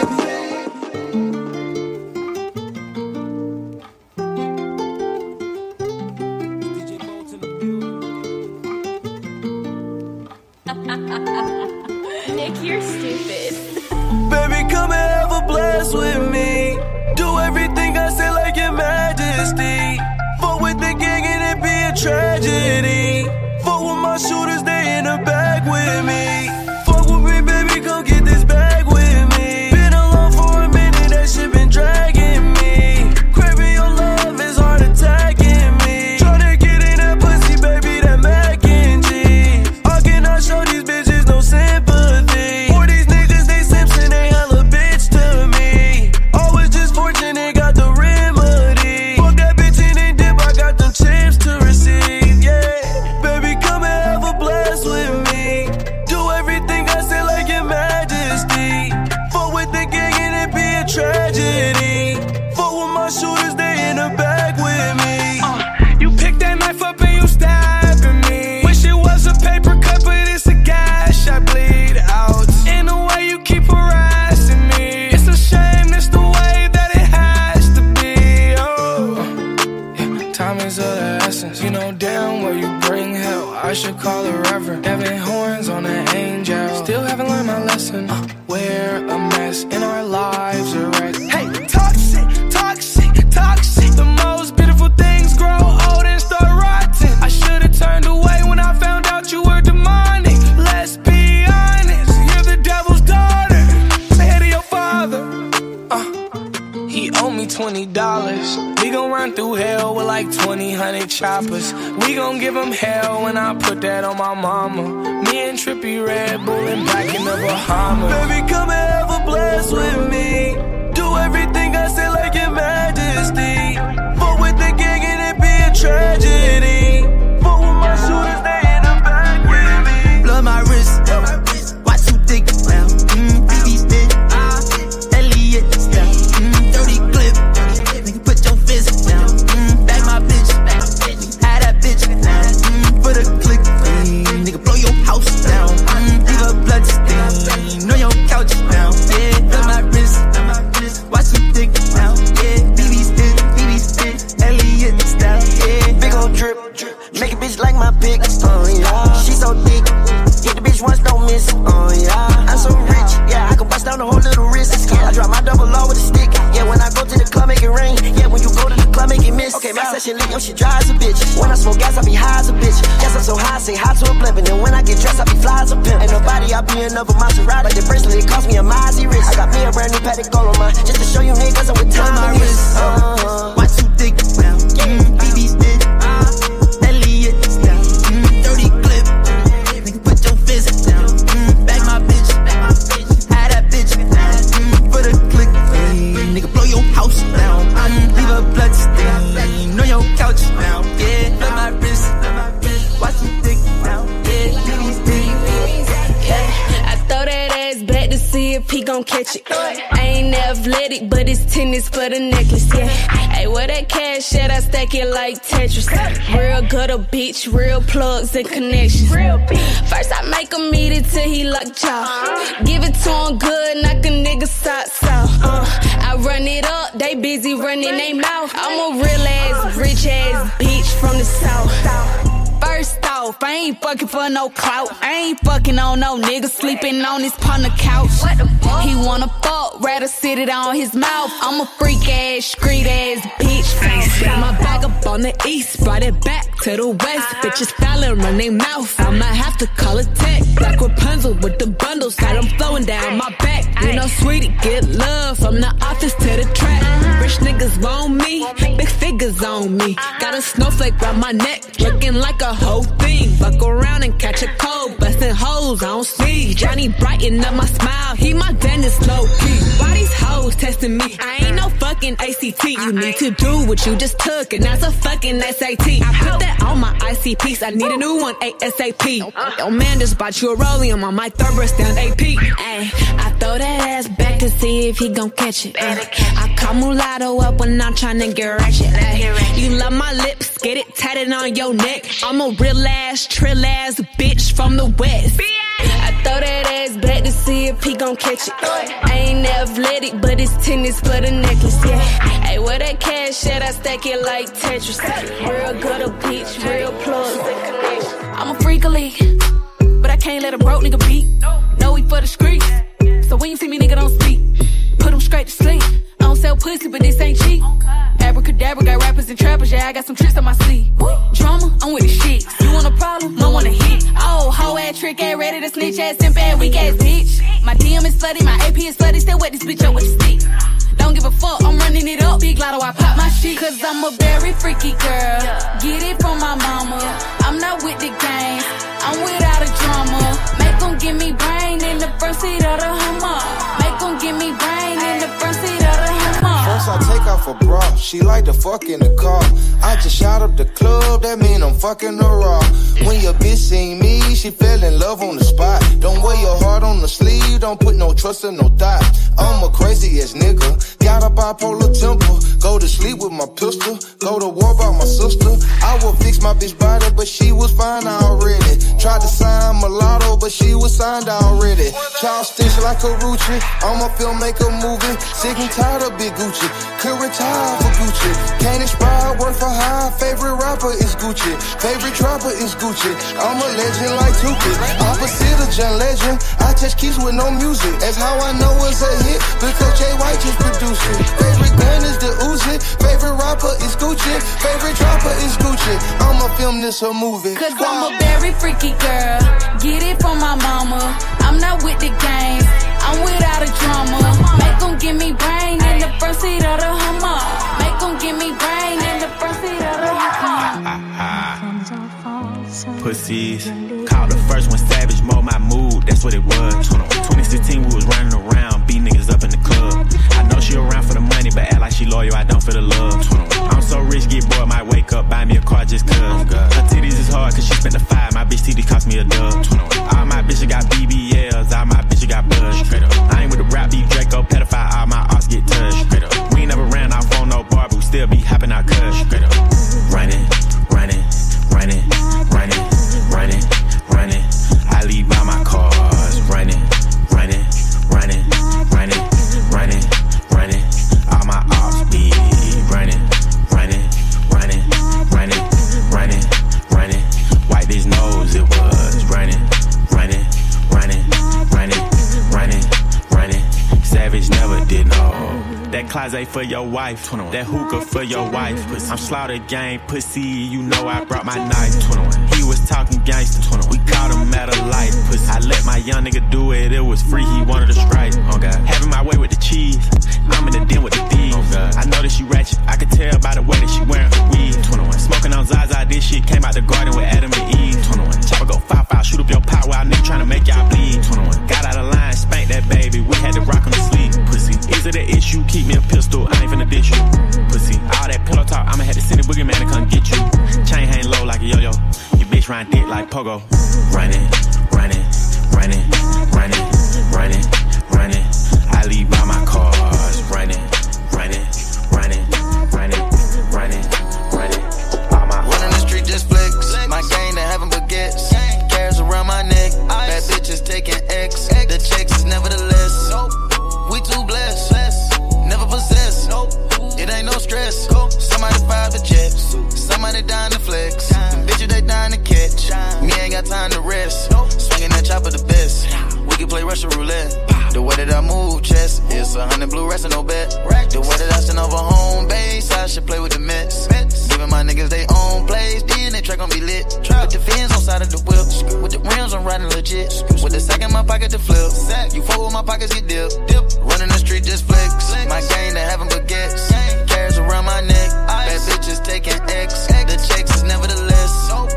baby. Nick, you're stupid. Baby, come and have a blast with me. Do everything I say like your majesty. Fuck with the gang and it be a tragedy. Fuck with my shooters, they in the back with me. Fuck with me, baby, come get this bag with me. Been alone for a minute, that shit been dragging me. Craving your love is hard attacking me. Tryna get in that pussy, baby, that mac and cheese. I cannot show these bitches no sympathy. For these niggas, they Simpson, they hella bitch to me. Always just fortunate, got the remedy. Fuck that bitch in and dip, I got them chips to receive, yeah. Baby, come and have a blast with me. Do everything I say like your majesty. Fuck with the gang and it be a tragedy. Fuck with my shooters, they in the back with me. Uh, you pick that knife up and you stabbing me. Wish it was a paper cut, but it's a gash. I bleed out. In the way you keep harassing me. It's a shame, it's the way that it has to be. Oh, yeah, time is of the essence. You know damn well you bring hell. I should call a reverend. Having horns on an angel. Still haven't learned my lesson. Uh, we're a mess and our lives are wrecked. Hey, toxic, toxic, toxic. The most beautiful things grow old and start rotting. I should have turned away when I found out you were demonic. Let's be honest, you're the devil's daughter. Say hey to your father. Uh, he owed me twenty dollars. We gon' run through hell with like twenty hundred choppers. We gon' give him hell when I put that on my mama. Me and Trippy Red Bull and back in the Bahamas. Baby, come and have a blast with Yeah, I can bust down the whole little wrist. I drop my double law with a stick. Yeah, when I go to the club, make it rain. Yeah, when you go to the club, make it miss. Okay, my session lit, yo, she dry as a bitch. When I smoke gas, I be high as a bitch. Yes, I'm so high, I say hi to a blimp. And then when I get dressed, I be fly as a pimp. Ain't nobody out being up a Maserati. But the bracelet, it cost me a Mozzie wrist. I got me a brand new Patek gold on mine. Just to show you niggas I'm with time my wrist. Uh-huh. Why too thick? Yeah, B B's thick. Elliot, mm, dirty clip. Nigga, put your fist down. Mm, back my bitch. Had that bitch. Mm, for the click. Mm, nigga, blow your house down. Mm, leave a blood stain on your couch now. Yeah, blow my wrist. Why too thick now? Yeah, B B's thick. Yeah, I throw that ass back to see if he gon' catch it. I ain't athletic, but it's tennis for the necklace, yeah. Hey, where that cash at? I stack it like Tetris. Real gutter bitch, real plugs and connections. First I make him eat it till he like jaw. Give it to him good, knock a nigga socks off. Uh, I run it up, they busy running they mouth. I'm a real ass, rich ass bitch from the south. First off, I ain't fucking for no clout. I ain't fucking on no nigga sleeping on his partner couch. He wanna fuck, rather sit it on his mouth. I'm a freak ass, street ass bitch. Face my bag up on the east, brought it back to the west. Bitches fallin', run they mouth. I might have to call it tech. Black Rapunzel with the bundles, got them flowing down my back. You know, sweetie, get love from the office to the track. Rich niggas want me, big figures on me. Got a snowflake round my neck, looking like a whole thing. Fuck around and catch a cold, bustin' hoes, I don't see. Johnny brighten up my smile, he my dentist low key. Why these hoes testing me? I ain't no fucking A C T. You need to do what you just took, and that's a fucking S A T. I put that on my I C Ps, I need a new one ASAP. Yo man just bought you a rollium on my third breast down A P. Ay, I throw that ass back to see if he gon' catch it. Ay, I call mulatto up when I'm tryna get ratchet. Ay, you love my lips, get it tatted on your neck. I'm a real ass, trill ass bitch from the west. I throw that ass back to see if he gon' catch it. I ain't athletic, but it's tennis for the necklace, yeah. Hey, where that cash at? I stack it like Tetris. Real good a bitch, real plugs and connections. I'm a freak of league, but I can't let a broke nigga beat. No, we for the streets, so when you see me, nigga, don't speak. Put him straight to sleep. I don't sell pussy, but this ain't cheap. Abracadabra, got rappers and trappers, yeah, I got some tricks on my sleeve. Drama, I'm with the shit. You want a problem? I want a hit. Oh, hoe ass, trick ass, ready to snitch ass, simp ass, weak ass bitch. My D M is slutty, my A P is slutty, still wet this bitch up with a stick. Don't give a fuck, I'm running it up. Big lotto, I pop my shit. Cause I'm a very freaky girl. Get it from my mama. I'm not with the gang, I'm without a drama. Make them give me brain in the front seat of the Hummer. Make them give me brain in the front seat of the Hummer. First I take off a bra, she like to fuck in the car. I just shot up the club, that mean I'm fucking her raw. When your bitch seen me, she fell in love on the spot. Don't wear your heart on the sleeve, don't put no trust in no thought. I'm a crazy ass nigga, got a bipolar temper. Go to sleep with my pistol, go to war by my sister. I would fix my bitch body, but she was fine already. Tried to sign mulatto, but she was signed already. Child stitch like a Rucci, I'm a filmmaker movie. Sick and tired of Big Gucci, could retire for Gucci. Can't expire, work for high. Favorite rapper is Gucci, favorite trapper is Gucci. I'm a legend like Tupac, opposite of John Legend. I touch keys with no music, that's how I know it's a hit, because Jay White just produced it. Favorite gun is the Uzi, favorite rapper is Gucci, favorite trapper is Gucci. I'ma film this a movie. Cause I'm a very freaky girl, get it from my mama. I'm not with the games, I'm without a drama. Make them give me brain in the front seat of the Hummer. Make them give me brain in the front seat of the Hummer. Pussies. Called the first one savage, mold my mood, that's what it was. twenty sixteen, we was running around, beat niggas up in the club. I know she around for the money, but act like she loyal, I don't feel the love. I'm so rich, get bored, might wake up, buy me a car just cuz. Her titties is hard, cause she spent the five, my bitch titties cost me a dub. All my bitches got B B Ls, all my bitches got blood. I ain't with the rap beef, Draco, pedophile, all my arts get touched. We ain't never ran off on no bar, but we still be hopping out cuz. Running, running, running, running, running, running. I leave all my cars running, running, twenty-one. That closet for your wife, twenty-one. That hookah for your wife, pussy. I'm slaughter gang, pussy, you know I brought my knife, twenty-one. He was talking gangster, twenty-one. We caught him at a light, pussy. I let my young nigga do it, it was free, he wanted a strike, oh God. Having my way with the cheese, I'm in the den with the thieves, oh God. I know that she ratchet, I could tell by the way that she wearing her weed, twenty-one. Smoking on Zaza, this shit came out the garden with Adam and Eve, twenty-one. Chopper go five five, shoot up your pot while nigga tryna make y'all bleed, twenty-one. Got out of line, spank that baby, we had to rock on the sleeve, pussy. Is it an issue? Keep me a pistol, I ain't finna ditch you, pussy. All that pillow talk, I'ma have to send a boogeyman to come get you. Chain hang low like a yo-yo, your bitch run dick like pogo. Running, running, running, running, running, running. I leave by my cars, running, running, running, running, running, running. Running the street just flex, my game to having baguettes. Cares around my neck, bad bitches taking X. The checks is nevertheless, we too blessed, never possess. It ain't no stress. Somebody fired the jets, somebody dying to flex. Them bitches they dying to catch, me ain't got time to rest. Swinging that chopper the best, we can play Russian roulette. The way that I move chest, it's a hundred blue rest and no bet. The way that I send over home base, I should play with the Mets. Giving my niggas they own plays, D N A track gon' be lit. With the fins on side of the whip, with the rims I'm riding legit. With the sack in my pocket to flip, you fuck with my pockets get dip. Running the street just flex, my game to having baguettes. Cares around my neck, bad bitches taking X. The checks is nevertheless,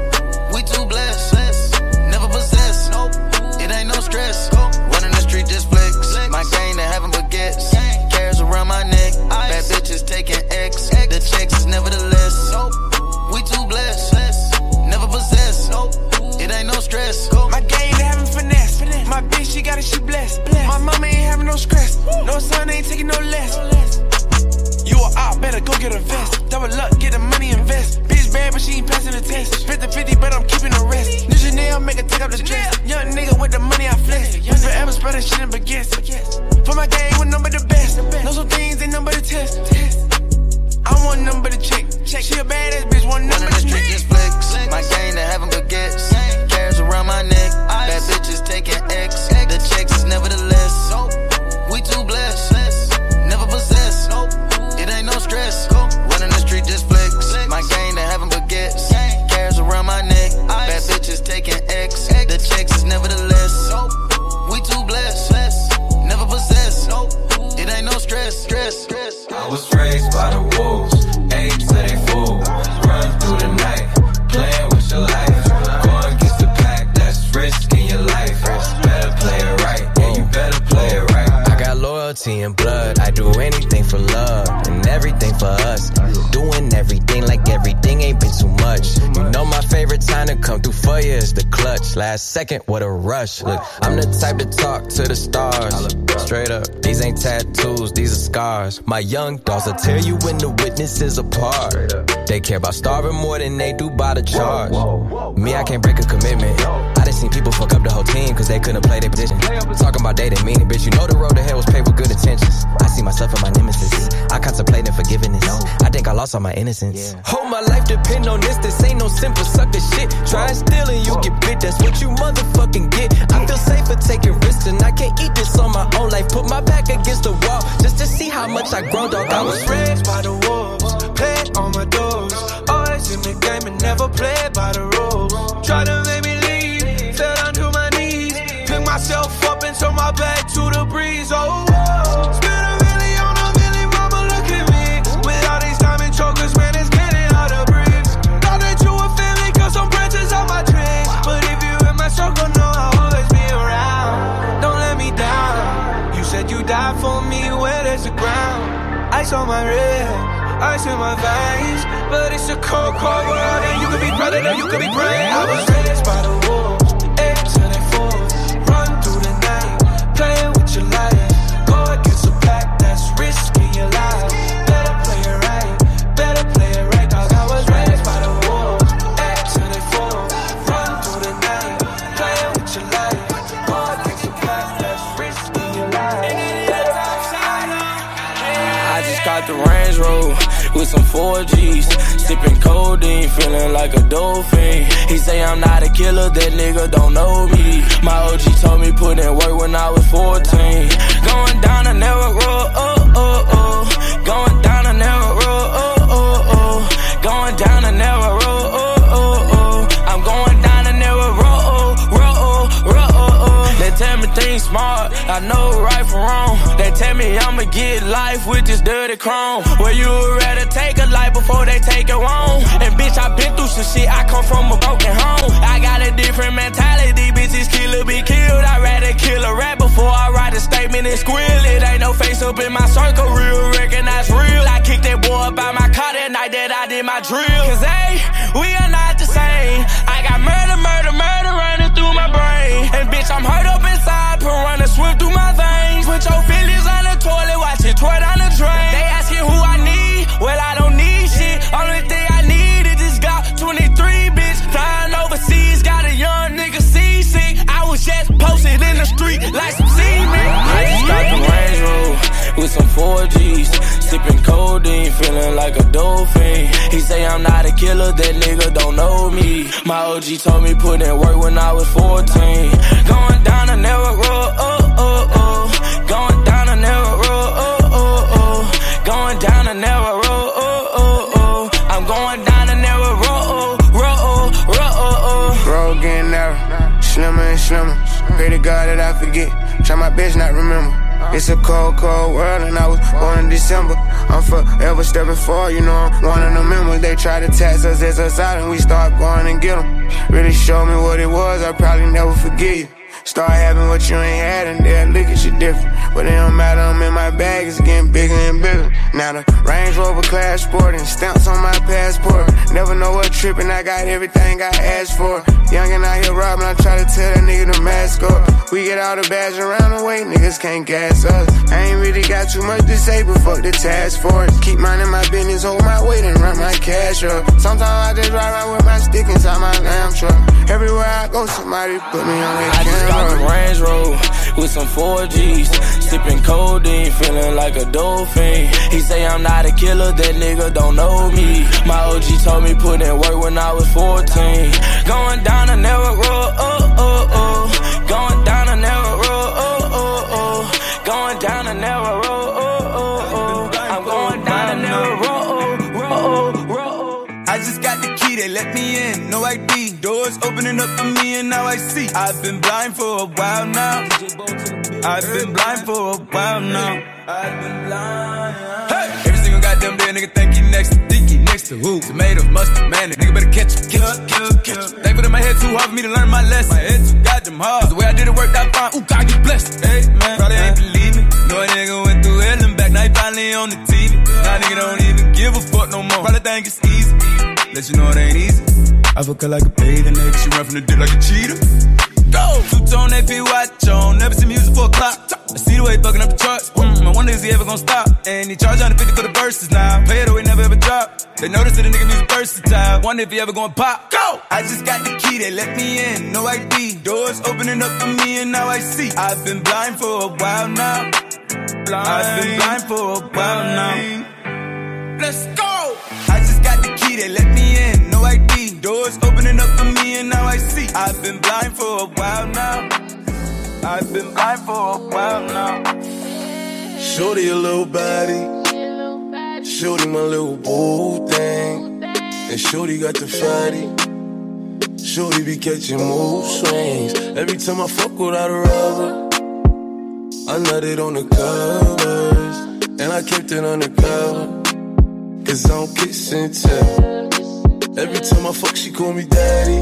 we too blessed, never possess. It ain't no stress. Running the street just flex, my game to having baguettes. Cares around my neck, bad bitches taking X. The checks is nevertheless, we too blessed, never possess. It ain't no stress. My game to having finesse. My bitch, she got it, she blessed. My mama ain't having no stress. No son ain't taking no less. You a op, better go get a vest. Double up, get the money, invest. Bitch bad, but she ain't passing the test. fifty fifty, but I'm keeping the rest. New Chanel, make her take up the dress. Young nigga with the money, I flex. Forever spreading shit in baguettes. For my game, with number the best. Know some things, ain't number the test. I want number the check. She a badass bitch, one number the street just flex. My game to having baguettes. Cares around my neck, bad bitches taking X. The checks is nevertheless, we too blessed, never possess. It ain't no stress. Running the street just flex. My game to having baguettes. Cares around my neck, bad bitches taking X. The checks is nevertheless, we too blessed, never possess. It ain't no stress, stress, stress. I was raised by the wolves, ate till they fool. Run through the night, playing with your life. Go against the pack, that's risking your life. Better play it right, yeah, you better play it right. I got loyalty and blood, I do anything for love and everything for us. Doing everything like everything ain't been too much. You know my favorite time to come through for you is the clutch. Last second, what a rush. Look, I'm the type to talk to the stars. Straight up, these ain't tattoos, these are scars. My young dogs will tell you when the witnesses apart. They care about starving more than they do by the charge. Me, I can't break a commitment. I done seen people fuck up the whole team cause they couldn't play their position. Talking about they didn't mean it, bitch. You know the road to hell was paved with good intentions. I see myself and my nemesis. I contemplate and forgiveness. I think I lost all my innocence. Hold my life depend on this. This ain't no simple sucker shit. Try and steal and you get bit. That's what you motherfucking get. I feel safer taking risks and I can't eat this on my own life. Put my back against the wall just to see how much I grow, dog. I was raised by the wolves, played on my doors. Always in the game and never played by the rules. Try to make me leave, fell down to my knees. Pick myself up and turn my back to the breeze. Oh, oh. Spend a million on a million, mama, look at me. With all these diamond chokers, man, it's getting hard to breathe. Thought that you were family, cause some branches on my trees. But if you in my circle, know I'll always be around. Don't let me down. You said you died for me, where there's the ground. Ice on my wrist, ice in my veins. But it's a cold, cold world, and you could be brother, or you could be brave. I was raised by the wolves, eight till they fall. Run through the night, playing with your life. Go against a pack that's risking your life. Better play it right, better play it right. Dog, I was raised by the wolves, eight till they fall. Run through the night, playing with your life. Go against a pack that's risking your life. I just got the Range Rover with some four G's, sipping codeine, feeling like a dolphin. He say I'm not a killer, that nigga don't know me. My O G told me put in work when I was fourteen. Going down, I never grow up, up. tell me I'ma get life with this dirty chrome. Where you would rather take a life before they take it wrong. And bitch, I been through some shit, I come from a broken home. I got a different mentality, bitches kill or be killed. I'd rather kill a rat before I write a statement and squeal. It ain't no face up in my circle, real, recognize real. I kicked that boy up by my car that night that I did my drill. Cause hey, we are not the same. I got murder, murder, murder running through my brain. And bitch, I'm hurt up inside, piranha swim through my veins. Put your feelings on the toilet, watch it pour down the drain. They asking who I need, well I don't need shit. Only thing I need is this Glock twenty-three, bitch. Flying overseas, got a young nigga seasick. I was just posted in the street like some semen. I just got the Range Rover with some four G's, sipping codeine, feeling like a dolphin. He say I'm not a killer, that nigga don't know me. My O G told me put in work when I was fourteen. Going down a narrow road, oh, oh, oh. Going down a narrow road, oh, oh, oh. Going down a narrow road, oh, oh, oh. I'm going down a narrow road, oh, road, oh, road, oh, oh. Road getting narrow, slimmer and slimmer. Pray to God that I forget, try my best not remember. It's a cold, cold world and I was born in December. I'm forever stepping forward, you know I'm one of the members. They try to tax us as us out and we start going and get them. Really show me what it was, I probably never forget you. Start having what you ain't had and they'll look at you different. But it don't matter, I'm in my bag, it's getting bigger and bigger. Now the Range Rover Class Sport and stamps on my passport. Never know what trippin', I got everything I asked for. Young and out here robbing, I try to tell that nigga to mask up. We get all the bags around the way, niggas can't gas us. I ain't really got too much to say, but fuck the task force. Keep minding my business, hold my weight and run my cash up. Sometimes I just ride around with my stick inside my lamb truck. Everywhere I go, somebody put me on their camera. I just got the Range Rover with some four G's, sipping codeine, feeling like a dolphin. He say I'm not a killer, that nigga don't know me. My O G told me put in work when I was fourteen. Going down a narrow road, oh, oh, oh. Going down a narrow road, oh, oh, oh. Going down a narrow road, oh, oh, oh. I'm going down a narrow road, oh, oh, oh. I just got the key, they let me in, no I D. Doors opening up for me and now I see. I've been blind for a while now. I've been blind for a while now. I've been blind. Hey! Every single goddamn day, nigga think he next to Dicky, next to who? Tomatoes, mustard, man, nigga better catch it, catch it, catch it, catch it. Thankful that my head too hard for me to learn my lesson. My head too goddamn hard. The way I did it worked out fine. Ooh, God, you blessed. Hey, man, probably ain't believe me. No nigga went through hell and back, now he finally on the T V. Now nigga don't even give a fuck no more. Probably think it's easy. Let you know it ain't easy. I fuck her like a bathing ape, she run from the dick like a cheetah. Go! Two-tone A P watch on, never see me use it for a clock. I see the way he fucking up the charts. Mm, I wonder is he ever gonna stop? And he charge one hundred fifty for the verses now. Pay it away, never ever drop. They notice that the nigga music versatile. Wonder if he ever gonna pop. Go! I just got the key, they let me in, no I D. Doors opening up for me and now I see. I've been blind for a while now. Blind. I've been blind for a while now. Let's go! I just got the key, they let me in, no I D. Doors opening up for me and now I see. I've been blind for a while now. I've been blind for a while now. Shorty a little body, shorty my little boo thing, and shorty got the fatty. Shorty be catching mood swings. Every time I fuck without a rubber, I nutted on the covers, and I kept it undercover. Cause I don't kiss and tell. Every time I fuck, she call me daddy.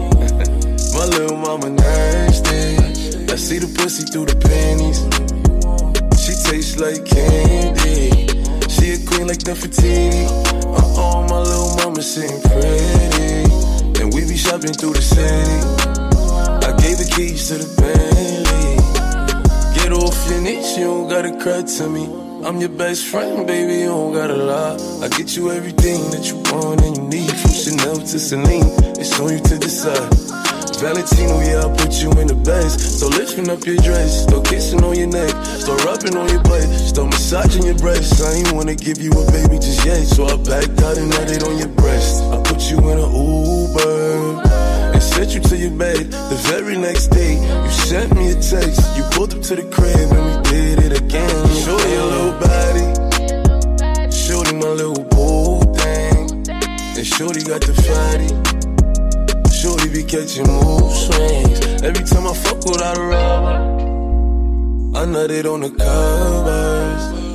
My little mama nasty. I see the pussy through the panties. She tastes like candy. She a queen like Nefertiti. Uh-oh, my little mama sitting pretty. And we be shopping through the city. I gave the keys to the Bentley. Get off your knees, you don't gotta cry to me. I'm your best friend, baby, you don't gotta lie. I get you everything that you want and you need. From Chanel to Celine, it's on you to decide. Valentino, yeah, I'll put you in the best. So lifting up your dress, start kissing on your neck, start rubbing on your butt, start massaging your breasts. I ain't wanna give you a baby just yet, so I backed out and had it on your breast. I put you in an Uber and sent you to your bed. The very next day, you sent me a text. You pulled up to the crib and we did it again. Shorty your little body, shorty my little boo thing, and shorty got the fatty. Shorty be catching mood swings. Every time I fuck without a rubber, I nutted on the cover.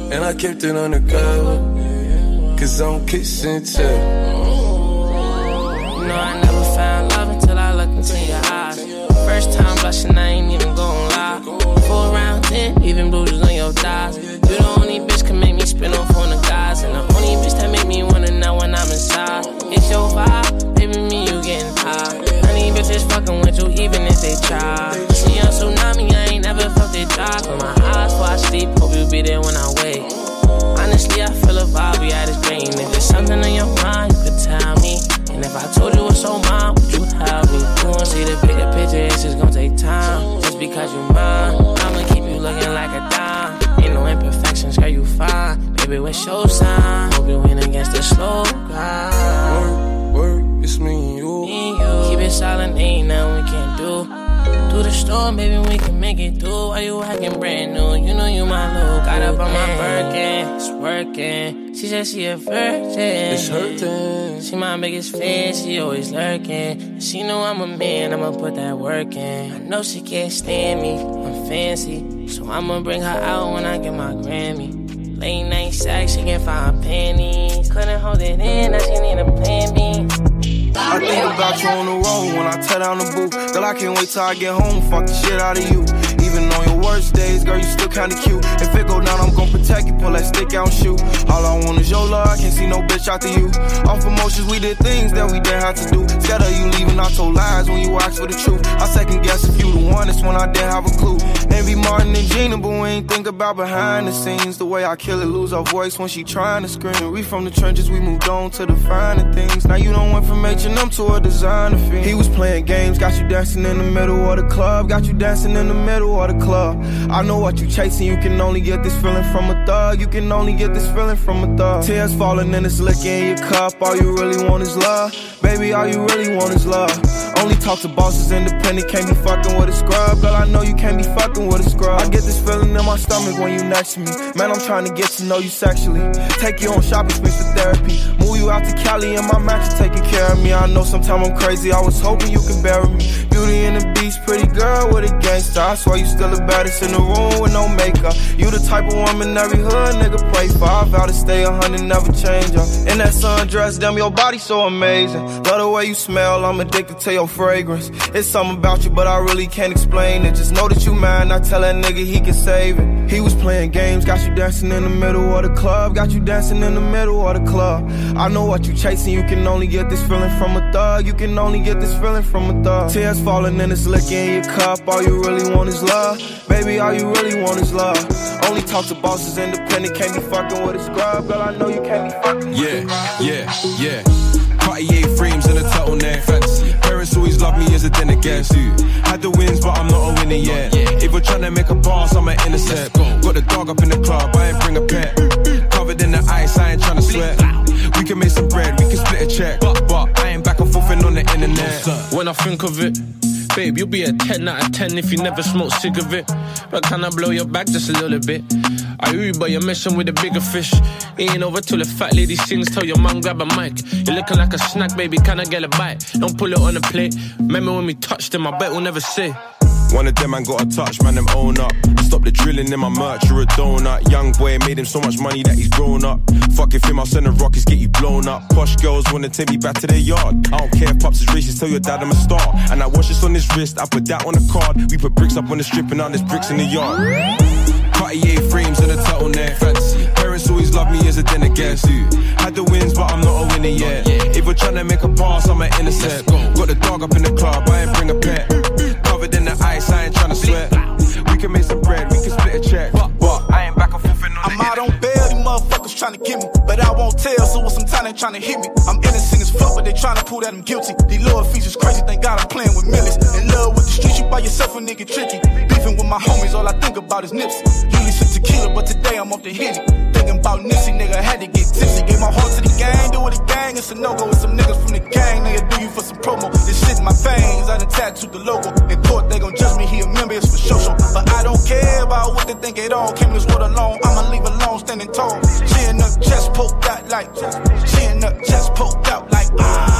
and I kept it undercover. Cause I don't kiss and tell. You know I never found love until I looked into your eyes. First time blushing, I ain't even gon' lie. Four rounds in, even bruises on your thighs. You the only bitch can make me spin off on the guys, and the only bitch that make me wanna know when I'm inside. It's your vibe, baby, me you getting high. Honey bitches fucking with you even if they try. See a tsunami, I ain't never felt it dry. Close my eyes before I sleep, hope you be there when I wake. Honestly, I feel a vibe, we had this great. And if it's something on your mind, you could tell me. And if I told you what's on mine, would you help me? You won't see the bigger picture, it's just gonna take time. Just because you mine, I'ma keep you looking like a dime. Ain't no imperfections, girl, you fine. Baby, what's your sign? Hope you win against the slow grind. Work, work, it's me and you. Me and you. Keep it silent, ain't nothing we can't do. Through the storm, baby, we can make it through. While you acting brand new, you know you my little. Got up on my Birkin, it's working. She said she a virgin. It's hurting. She my biggest fan, she always lurking. She know I'm a man, I'ma put that work in. I know she can't stand me, I'm fancy. So I'ma bring her out when I get my Grammy. Late night sex, she can find panties. Couldn't hold it in, now she need a plan B. I think about you on the road when I tear down the booth. Girl, I can't wait till I get home, fuck the shit out of you. Even on your worst days, girl, you still kinda cute. If it go down, I'm gon' protect you, pull that stick out and shoot. All I want is your love, I can't see no bitch after you. Off emotions, we did things that we didn't have to do. Scared of you leaving, I told lies when you asked for the truth. I second guess if you the one, it's when I didn't have a clue. Envy Martin and Gina, but we ain't think about behind the scenes. The way I kill it, lose her voice when she trying to scream. We from the trenches, we moved on to the finer things. Now you don't went from H and M to a designer fiend. He was playing games, got you dancing in the middle of the club. Got you dancing in the middle of the club. I know what you chasing, you can only get this feeling from a thug. You can only get this feeling from a thug. Tears falling and it's liquor in your cup. All you really want is love. Baby, all you really want is love. Only talk to bosses, independent, can't be fucking with a scrub. Girl, I know you can't be fucking with a scrub. I get this feeling in my stomach when you next to me. Man, I'm trying to get to know you sexually. Take you on shopping sprees for therapy. Move you out to Cali and my mattress taking care of me. I know sometimes I'm crazy, I was hoping you could bury me. Beauty and the Beast, pretty girl with a gangster. I swear you still the baddest in the room with no makeup. You the type of woman every hood nigga play for. I vow to stay a hundred, never change up. In that sundress, damn, your body so amazing. Love the way you smell, I'm addicted to your fragrance. It's something about you, but I really can't explain it. Just know that you mine, I tell that nigga he can save it. He was playing games, got you dancing in the middle of the club. Got you dancing in the middle of the club. I know what you chasing, you can only get this feeling from a thug. You can only get this feeling from a thug. Tears falling and it's liquor in your cup. All you really want is love. Baby, all you really want is love. Only talk to bosses, independent, can't be fucking with a scrub. Girl, I know you can't be fucking with yeah, yeah, yeah. Cartier frames and a turtleneck. Fancy. Parents always love me as a dinner guest. Had the wins, but I'm not a winner yet. If you're trying to make a pass, I'm an innocent. Got the dog up in the club, I ain't bring a pet. Covered in the ice, I ain't trying to sweat. We can make some bread, we can split a check. But, but I ain't back and forth on the internet. When I think of it, babe, you'll be a ten out of ten if you never smoke cigarette. But can I blow your back just a little bit? I hear you, but you're messing with a bigger fish. It ain't over till the fat lady sings. Tell your mom grab a mic. You're looking like a snack, baby, can I get a bite? Don't pull it on a plate. Remember when we touched them, I bet we'll never say. One of them, man, got a touch, man, them own up. Stop the drilling in my merch, you're a donut. Young boy made him so much money that he's grown up. Fuck if him, I'll send the rockets, get you blown up. Posh girls wanna take me back to their yard. I don't care if pops is racist, tell your dad I'm a star. And I watch this on his wrist, I put that on the card. We put bricks up on the strip and now there's bricks in the yard. Cartier frames and a turtleneck. Fancy. Parents always love me as a dinner guest. Had the wins, but I'm not a winner yet. If you're trying to make a pass, I'm an innocent. Got the dog up in the club, I ain't bring a pet. Covered in the ice, I ain't trying to sweat. We can make some bread, we can split a check. But, but I ain't back and forth on the I'm out on bail, these motherfuckers trying to get me. But I won't tell, so with some time they trying to hit me. I'm innocent as fuck, but they trying to prove that I'm guilty. These lower fees is crazy, thank God I'm playing with millions. In love with the streets, you by yourself a nigga tricky. Beefing with my homies, all I think about is Nipsey. Usually sip tequila, but today I'm off the Henny. Thinking about Nipsey, nigga, had to get tipsy. Gave my heart to the gang, do it a gang, it's a no-go. With some niggas from the gang, nigga, do you for some promo. This shit in my veins, I done tattooed the logo. In court, they gon' judge me, he a member, it's for show show. But I don't care about what they think at all. Came this world alone, I'ma leave alone, standing tall. She in her chest poked out like, she in her chest poked out like,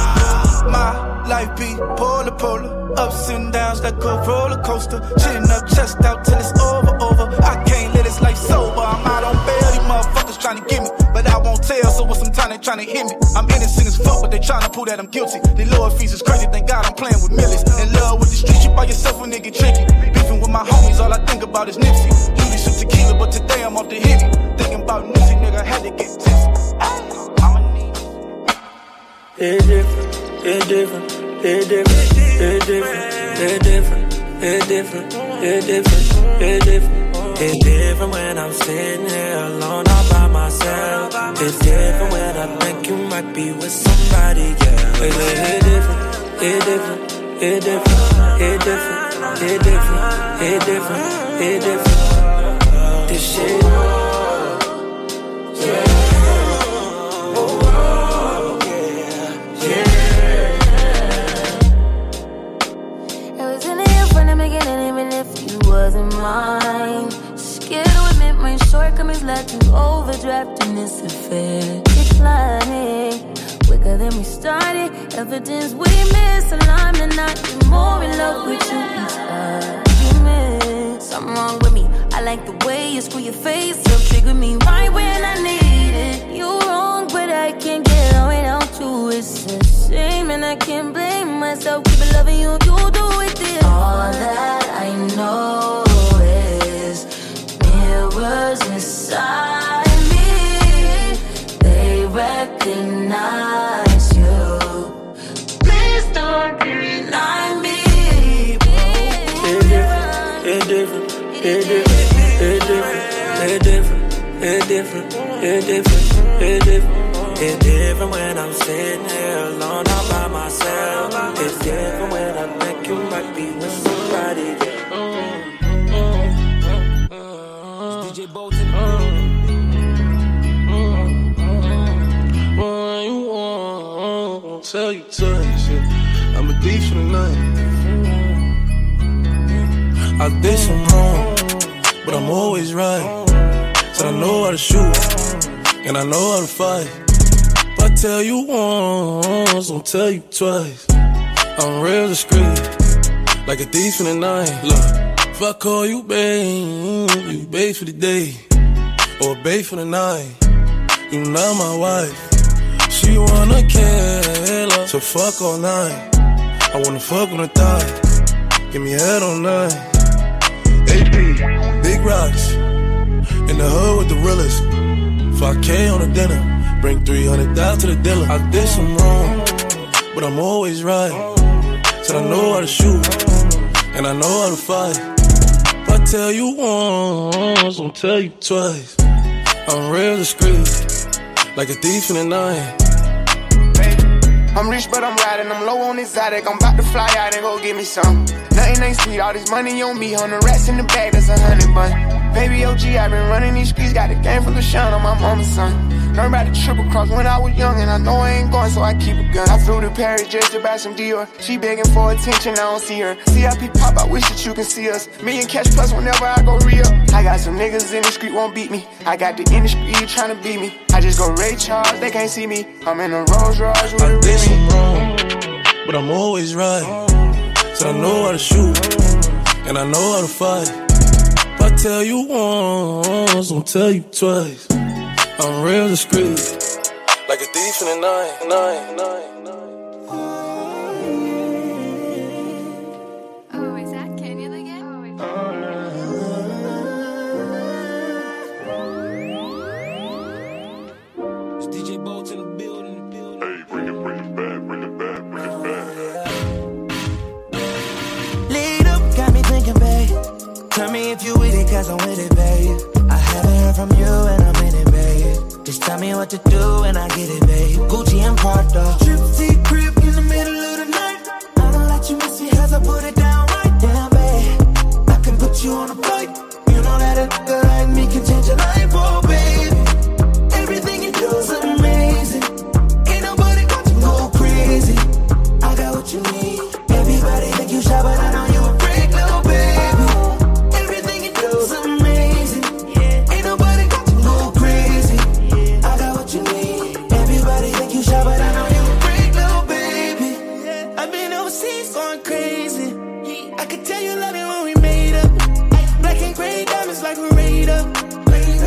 ah. My life be polar polar, ups and downs like a roller coaster. Chin up, chest out till it's over, over. I can't let this life sober, I'm out on bail, these motherfuckers time they tryna hit me. I'm innocent as fuck, but they tryna prove that I'm guilty. The lower fees is crazy, thank God I'm playing with millions. In love with the streets, you by yourself when they get tricky. Beefing with my homies, all I think about is Nipsey. Usually some tequila, but today I'm off the hitty. Thinking about Nipsey, nigga, had to get tipsy. It's different, it's different, it's different, it's different, it's different, it's different, it's different, it's different. It's different when I'm sitting here alone all by myself. It's different when I think you might be with somebody, yeah. It's, it's different, it's different, it's different, it's different, it's different, it's different, it's different. This shit, yeah. Wasn't mine. Scared to admit my shortcomings led to overdraft in this affair. Declining quicker than we started. Evidence we misaligned and not be more in love with you each argument. Something wrong with me. I like the way you screw your face up, trigger me right when I need it. You wrong, but I can't get on without you. It's a shame and I can't blame myself. Keep it loving you, you do it this. All that I know is mirrors inside me. They recognize you. Please don't deny me. It's different, it's different, it's different, it's different, it's different, it's different, it's different. It's different when I'm sitting here alone all by myself. It's different when I think you might be with somebody. D J Bolton. What you want? Tell you twice. I'm a thief for the night. I did some wrong, but I'm always right. Said I know how to shoot, and I know how to fight. If I tell you once, I'll tell you twice. I'm real discreet, like a thief in the night. Look, if I call you babe, you babe for the day, or babe for the night. You not my wife. She wanna kill her, so fuck all night. I wanna fuck on her thigh, give me head all night. A P, big rocks, in the hood with the realest. five K on the dinner, bring three hundred thousand to the dealer. I did some wrong, but I'm always right. Said I know how to shoot, and I know how to fight. If I tell you once, I'll tell you twice. I'm real discreet, like a thief in the night. I'm rich, but I'm riding, I'm low on exotic. I'm about to fly out and go get me some. Nothing ain't sweet, all this money on me. Hundred rats in the bag, that's a hundred bun. Baby O G, I been running these streets, got a game full of shine on my mama's son. Learned about the triple cross when I was young, and I know I ain't going, so I keep a gun. I flew to Paris just to buy some Dior. She begging for attention, I don't see her. C I P pop, I wish that you can see us. Million cash plus whenever I go real. I got some niggas in the street won't beat me. I got the industry trying to beat me. I just go Ray Charles, they can't see me. I'm in a Rolls Royce with a I did some wrong, but I'm always right. Said I know how to shoot, and I know how to fight. If I tell you once, I'll tell you twice. I'm real discreet, like a thief in the night, night, night, night. Oh, is that Kenya again? Oh, is that... It's D J Bolton in the building. Hey, bring it, bring it back, bring it back, bring it back. Lead up, got me thinking, babe. Tell me if you with it, cause I'm with it, babe. I haven't heard from you and I'm in it, babe. Just tell me what to do and I get it, babe. Gucci and Prada. Trip T crib in the middle of the night. I don't let you miss it as I put it down right down, babe. I can put you on a flight. You know that a nigga like me can change your life, oh, babe. Everything you do is amazing. Ain't nobody got to go crazy. I got what you need. Everybody think you shy, but I know you a freak, little baby. Everything you do is amazing. Ain't nobody got to go crazy. I got what you need. Everybody think you shy, but I know you a freak, little baby. I've been overseas going crazy. I could tell you love it when we made up. Black and gray diamonds like we rayed up.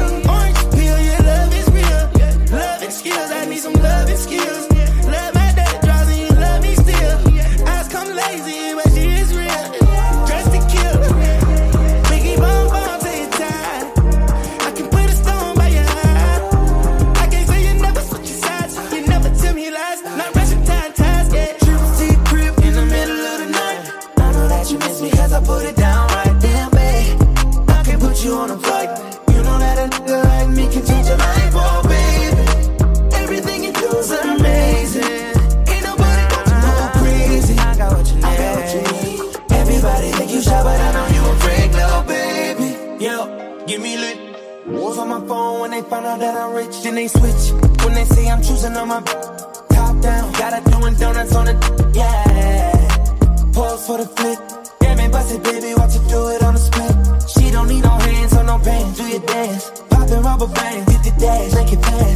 my phone when they find out that I'm rich. Then they switch when they say I'm choosing on my top down. Gotta doing donuts on the yeah. Pause for the flick. Damn it, bust it, baby, watch it do it on the split. She don't need no hands or no bands. Do your dance, poppin' rubber bands, hit the dash, make it pass.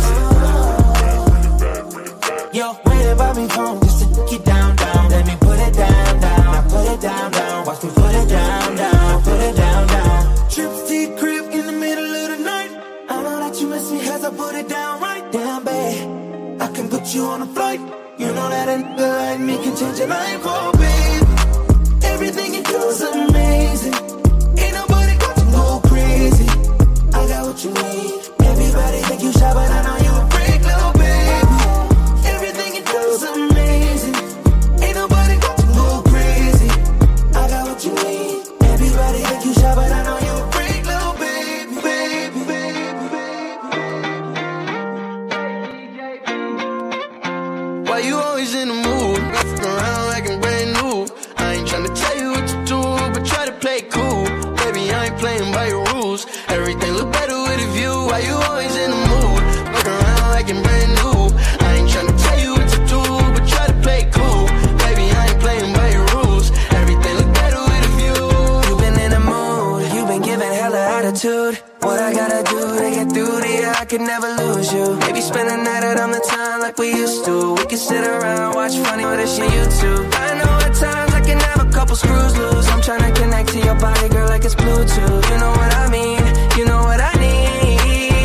Yo, wait about me phone just to get down, down. Let me put it down, down. Now put it down, down. Watch me put it down, down. Put it down, down. Trips to your crib in the middle of the night. I know that you miss me as I put it down right down, babe. I can put you on a flight. You know that a nigga like me can change your life, oh babe. Everything you do is amazing. Ain't nobody got to go crazy. I got what you need. Everybody think you shy, but I know you a freak, little baby. Everything you do is amazing. Ain't nobody got to go crazy. I got what you need. Everybody think you shy, but I know you a freak, little baby, baby, baby. Why you always in the mood? Fucking around like I'm brand new. I ain't tryna tell you what to do, but try to play cool. Baby, I ain't playing by your rules. Everything look better with a view. Why you always in the mood? Fucking around like I'm brand new. I ain't tryna tell you what to do, but try to play cool. Baby, I ain't playing by your rules. Everything look better with a view. You been in the mood, you been giving hella attitude. What I gotta do to get through to you, I can never lose you. Maybe spend the night out on the time like we used to. We can sit around, watch funny with this shit YouTube. I know at times I can have a couple screws loose. I'm tryna connect to your body, girl, like it's Bluetooth. You know what I mean, you know what I need.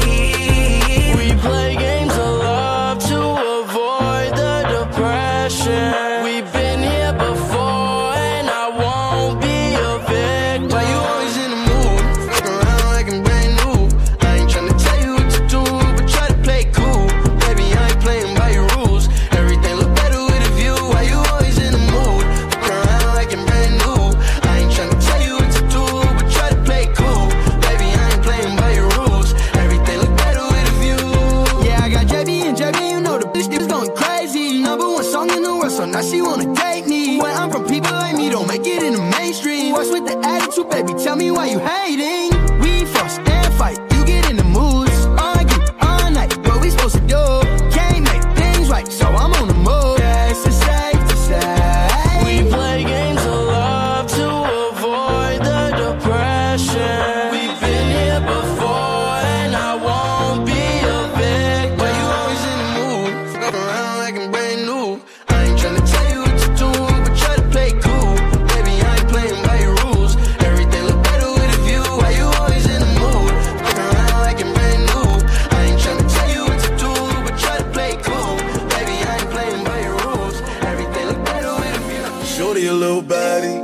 We play games of love to avoid the depression. We've been here before and I won't be a victim. Why you always in the mood? Fucking around like I'm brand new. I ain't tryna tell you what to do, but try to play cool. Baby, I ain't playing by your rules. Everything look better with a view. Why you always in the mood? Fucking around like I'm brand new. I ain't tryna tell you what to do, but try to play cool. Baby, I ain't playing by your rules. Everything look better with a view. Yeah, I got J B and J B, you know the bitch is going crazy. Number one song in the world, so now she wanna date me. When I'm from people like me, don't make it in the mainstream. What's with the attitude, baby? Tell me why you hating. We fuss and fight, you get in the moods. Argue all night, what we supposed to do? Can't make things right, so I'm on the move. Yeah, it's safe to say We play games of love to avoid the depression. We've been here before and I won't be a victim. Why you always in the mood? Fuck around like I'm brand new. I ain't tryna tell you what to do, but try to play cool. Baby, I ain't playing by your rules. Everything look better with a view. Why you always in the mood? Fuck around like I'm brand new. I ain't tryna tell you what to do, but try to play cool. Baby, I ain't playing by your rules. Everything look better with a view. Shorty a little body,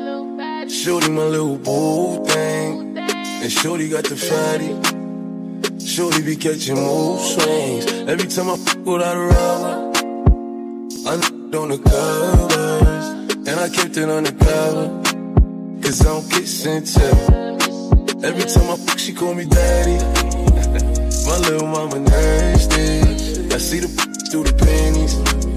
shorty my little boo thing, and shorty got the fatty. Shorty be catching mood swings. Every time I fuck without a rubber, I n***ed on the covers, and I kept it undercover, cause I don't kiss and tell. Every time I fuck, she call me daddy. My little mama nasty. I see the through the panties.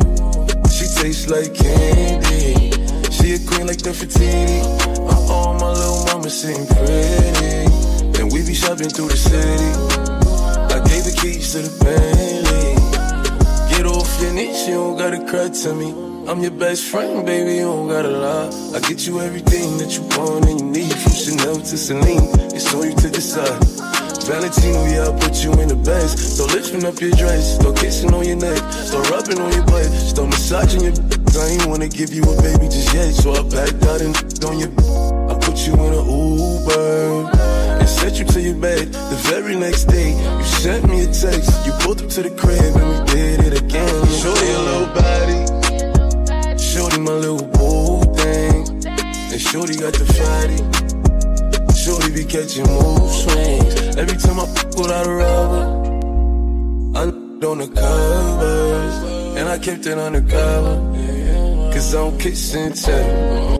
She tastes like candy. She a queen like Nefertiti. Uh-oh, my little mama sitting pretty. And we be shopping through the city. I gave the keys to the Bentley. Get off your knees, you don't gotta cry to me. I'm your best friend, baby, you don't gotta lie. I get you everything that you want and you need. From Chanel to Celine, it's on you to decide. Valentino, yeah, I put you in the best. Start lifting up your dress, start kissing on your neck, start rubbing on your butt, start massaging your b****. I ain't wanna give you a baby just yet, so I backed out and on your b****. I put you in an Uber and sent you to your bed. The very next day, you sent me a text. You pulled up to the crib and we did it again. Shorty a little body, shorty my little boo thing, and shorty got the fatty. Shorty be catching mood swings. Every time I fuck without a rubber, I n***ed on the covers, and I kept it undercover, cause I don't kiss and tell.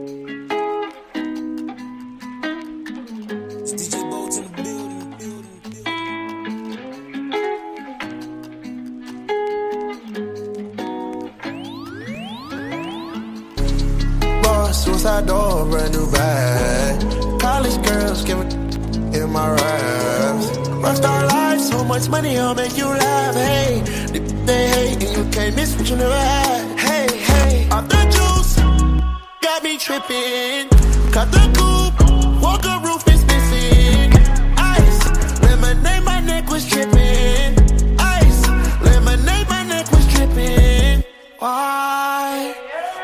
Suicide door, brand new bag. College girls giving in my raps. Rockstar life. life, so much money, I'll make you laugh. Hey, they hate and you can't miss what you never had. Hey, hey, off the juice, got me tripping. Cut the coupe, walker roof is missing. Ice, lemonade, my neck was tripping. Ice, lemonade, my neck was tripping. Why,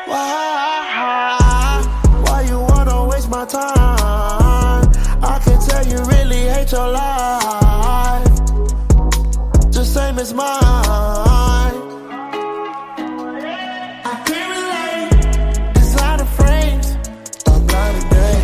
why, why you wanna waste my time? I can tell you really hate your life, just same as mine. I can't relate, designer frames, I'm blind today.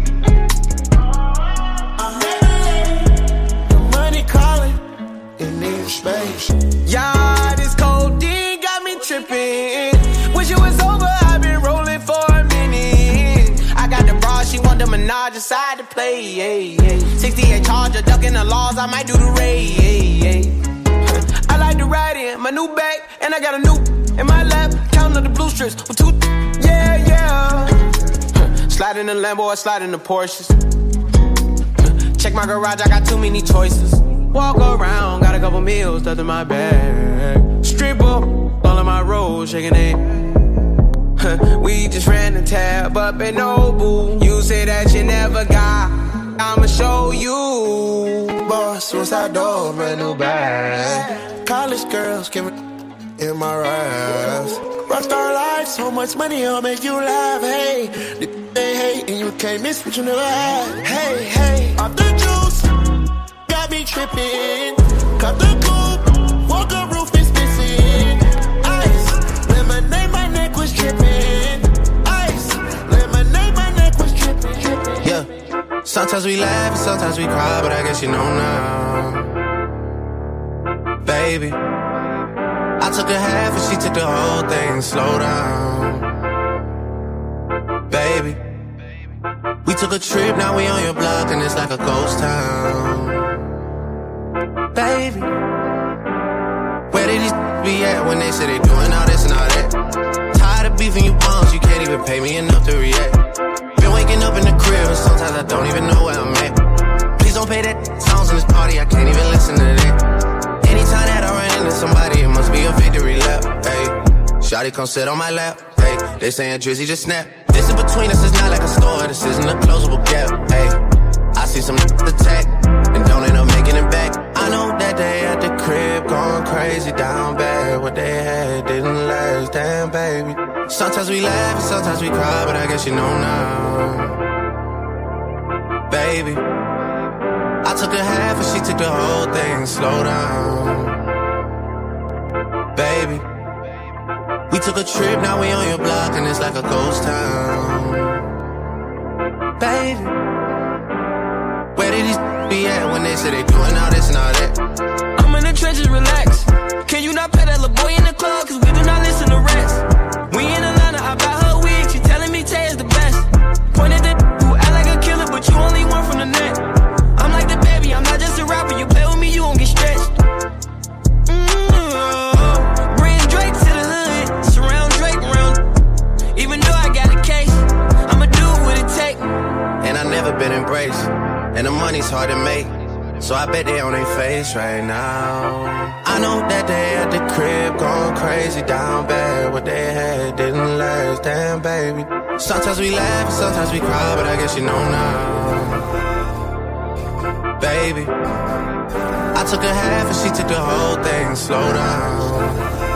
I'm never late, the money calling, it needs space. Yeah, this codeine got me tripping. Wish it was over, I've been rolling for a minute. I got the bra, she want the Minaj aside to play. Yeah, yeah. sixty-eight Charger, ducking the laws, I might do the raid. Yeah, yeah. I like to ride in my new bag, and I got a new in my lap, counting the blue strips with two. Yeah, yeah. Slide in the Lambo, I slide in the Porsches. Check my garage, I got too many choices. Walk around, got a couple meals stuffed in my bag. Strip up, all of my rolls, shaking it. We just ran the tab up in Nobu. You say that you never got, I'ma show you. Boss, suicide door, brand new bag. College girls, give me in my raps. Rockstar life, so much money, I'll make you laugh. Hey, they hate and you can't miss what you never had. Hey, hey, off the juice, got me tripping. Cut the coupe, walker roof is missing. Ice, lemonade, my neck was tripping. Ice, lemonade, my neck was tripping, tripping. Yeah, sometimes we laugh and sometimes we cry, but I guess you know now. Baby, I took a half and she took the whole thing. Slow down, baby. We took a trip, now we on your block and it's like a ghost town. Baby, where did these be at when they say they doing all this and all that? Tired of beefing you bums, you can't even pay me enough to react. Been waking up in the crib and sometimes I don't even know where I'm at. Please don't pay that sounds in this party, I can't even listen to that. Anytime that I run into somebody, it must be a victory lap. Hey, shawty come sit on my lap. Hey, they saying Drizzy just snap. This in between us is not like a store, this isn't a closable gap. Hey, I see some attack and don't end up making it back. I know that they at the crib going crazy down bad. What they had didn't last, damn baby. Sometimes we laugh and sometimes we cry, but I guess you know now. Baby, I took a half and she took the whole thing. Slow down, baby. We took a trip, now we on your block and it's like a ghost town. Baby, where did these be at when they say they doing all this and all that? I'm in the trenches, relax. Can you not pay that little boy in the club? Cause we do not listen to rats. We in Atlanta, I buy her wig, she telling me Tay is the best. Pointed at who act like a killer, but you only one from the net. I'm like the baby, I'm not just a rapper. You play with me, you gon' get stretched. Mm-hmm. Bring Drake to the hood, surround Drake around. Even though I got a case, I'ma do what it take. And I never been embraced, and the money's hard to make, so I bet they on their face right now. I know that they at the crib going crazy down bad. What they had didn't last, damn baby. Sometimes we laugh and sometimes we cry, but I guess you know now. Baby, I took a half and she took the whole thing. Slow down,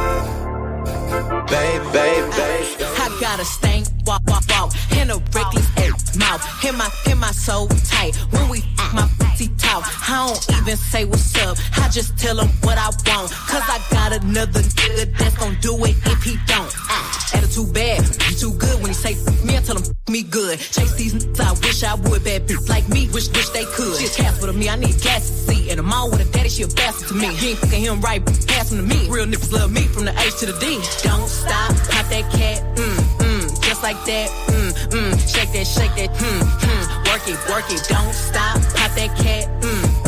baby, baby, baby. I got a stank, walk, walk, walk, in a reckless ass mouth. Hit my, hit my soul tight. When we my pussy talk, I don't even say what's up. I just tell him what I want. Cause I got another nigga that's gon' do it if he don't. Ah, attitude bad, he too good. When he say f me, I tell him f me good. Chase these niggas, I wish I would. Bad bitch like me, wish, wish they could. She a casper to me, I need gas to see. And I'm on with a daddy, she a bastard to me. He ain't fucking him right, pass him to me. Real niggas love me from the H to the D. Don't stop, pop that cat, mm, mm, just like that, mm, mm. Shake that, shake that, mm, mm. Work it, work it, don't stop, pop that cat, mm, mm.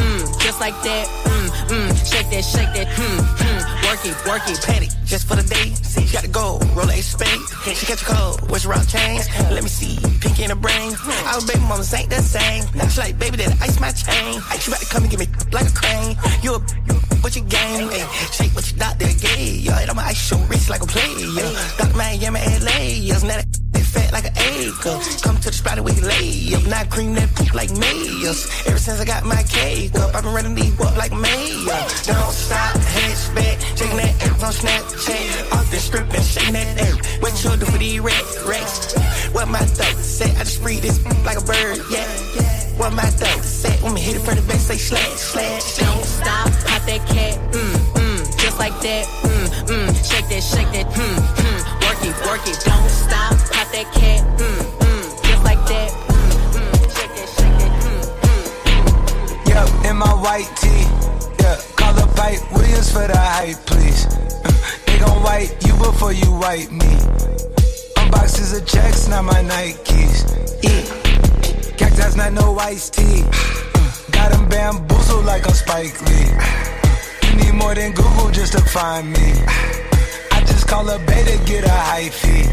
just like that. Mm, mm, shake that, shake that. Mm, mm, work it, work it. Petty, just for the day. See, she got the gold, roll a spade. She catch a cold, where's your rock chains? Let me see, pink in her brain. Our baby mamas ain't the same. She like, baby, that ice my chain. She about to come and give me like a crane. You a, you what you game? Ay, shake what you doctor gave. Yo, I'm a ice show rich like a player. Doctor Miami, L A. Yes, now that they fat like an acre. Come to the spot where you lay up. Not cream that poop like mayors. Ever since I got my cake up, I've been running these up like mayor. Don't stop, hatchback, shaking that ass on Snapchat. Off the strip and shaking that ass. What you do for these rats, rats? What my throat say? I just breathe this like a bird, yeah, yeah. What my throat say? When me hit it from the back, say slash, slash. Don't stop, pop that cat, mm, mm, just like that, mm, mm, shake that, shake that, mm, mm, work it, work it. Don't stop, pop that cat, mm, mm, just like that, mm, mm, shake that, shake that, mm, mm. Yep, in my white tee, yeah, call up Pipe Williams for the hype, please. They gon' wipe you before you wipe me. Unboxes of checks, not my Nikes. Yeah. Cactus, not no iced tea. Got them bamboozled like a Spike Lee. You need more than Google just to find me. I just call a beta, get a hyphy.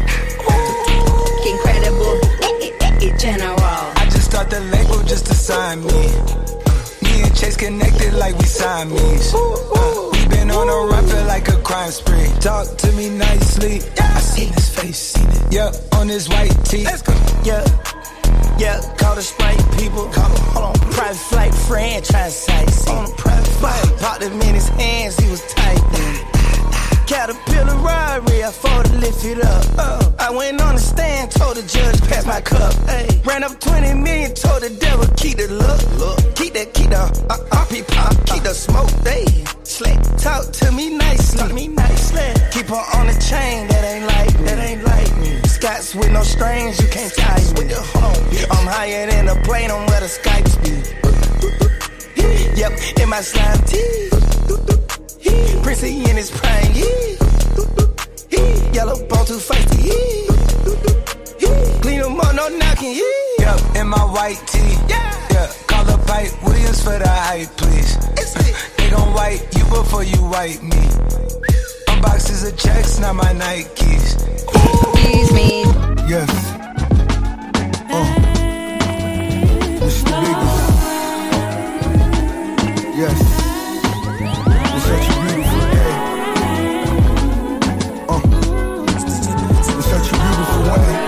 Incredible, general. I just start the label just to sign me. Me and Chase connected like we Siamese. Uh, we been on a run, feel like a crime spree. Talk to me nicely. I seen his face, seen it. Yeah, on his white tee. Let's go. Yeah. Yeah, call the Sprite people. Call them, hold on. Private flight franchise sites. On a private flight. Popped him in his hands, he was tight. Caterpillar robbery, I fought to lift it up. Uh, I went on the stand, told the judge, pass my cup. Ay. Ran up twenty million, told the devil, keep the look. look. Keep that, keep the uh, R P pop, keep the smoke. They slick. Talk to me nicely. Talk to me nicely. Keep her on the chain, that ain't like, that ain't like me. Scots with no strings, you can't tie me. With the home. I'm higher than a plane on where the Skypes be. Yep, in my slime tee. Prissy in his prime, yellow bone too feisty. Clean them up, no knocking. Yep, in my white tee. Yeah, yeah. Call up Pipe Williams for the hype, please. They gon' wipe you before you wipe me. Unboxes of checks, not my Nikes. Excuse me. Yes. Uh. It's the biggest. Yes. It's such a beautiful day. Uh. It's such a beautiful way.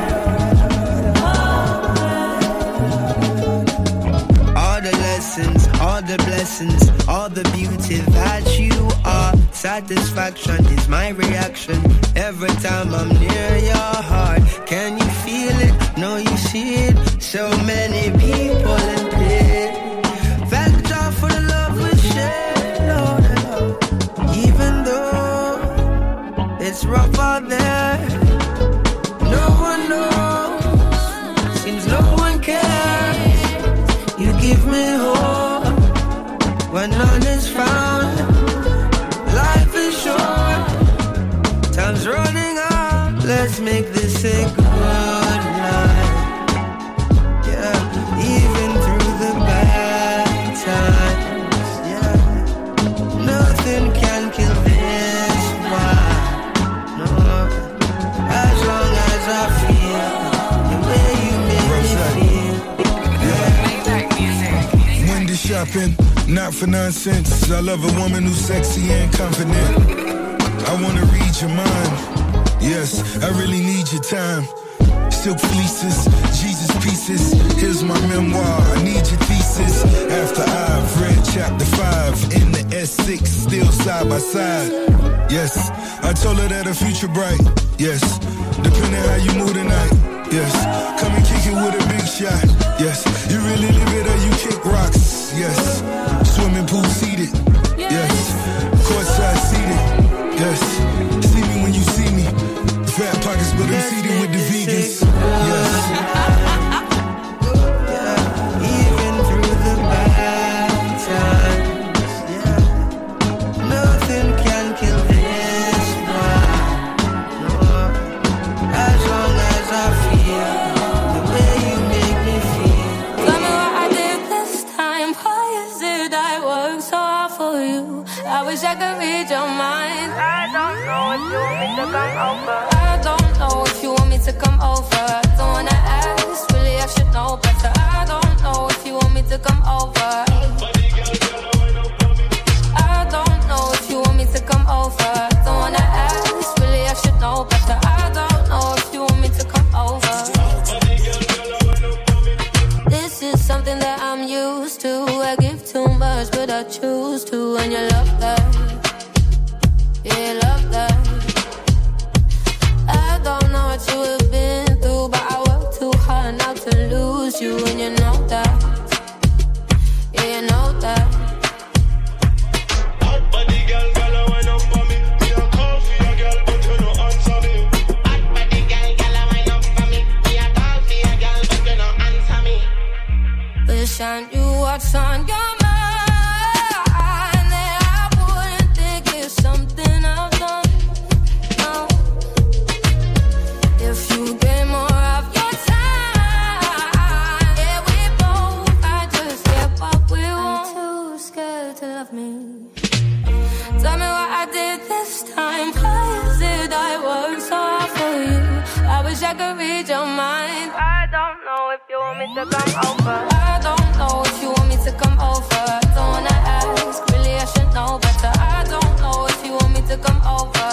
All the lessons, all the blessings, all the beauty that you are. Satisfaction is my reaction every time I'm near your heart. Can you feel it? No, you see it. So many people in pain. Thank God for the love we share, Lord. Even though it's rough out there, no one knows. Seems no one cares. You give me hope when none is found. Life is short, time's running out. Let's make this a good night. Yeah, even through the bad times. Yeah, nothing can kill this vibe. No, as long as I feel the way you make me feel. Yeah. Wendy shopping, not for nonsense. I love a woman who's sexy and confident. I wanna read your mind. Yes, I really need your time. Silk fleeces, Jesus pieces. Here's my memoir, I need your thesis. After I've read chapter five in the S six, still side by side. Yes, I told her that her future bright. Yes, depending how you move tonight. Yes, come and kick it with a big shot. Yes, you really live it or you kick rocks. Yes, swimming pool seated. Yes, courtside seated. Yes, see me when you see me. Fat pockets, but I'm seated with the vegans. Yes. Yeah, even through the bad times. Yeah, nothing can kill this vibe. No, as long as I feel the way you make me feel. Tell me what I did this time. Why is it I for you. I wish I could read your mind. I don't know if you want me to come over. I don't know if you want me to come over. Don't wanna ask, really I should know better. I don't know if you want me to come over. I don't know if you want me to come over. Don't wanna ask, really I should know better. I don't know if you want me to come over. This is something that I'm used to. I give too much, but I choose to. And you love that, yeah, you love that. I don't know what you have been through, but I work too hard not to lose you. And you know that, yeah, you know that. And you what's on your mind, that I wouldn't think it's something I've done. No. If you get more of your time, yeah, we both I just get what we want. I'm too scared to love me. Tell me what I did this time. Why did I work so hard for you? I wish I could read your mind. I don't know if you want me to come over. I don't know if you want me to come over. Don't wanna ask, really I should know better. I don't know if you want me to come over.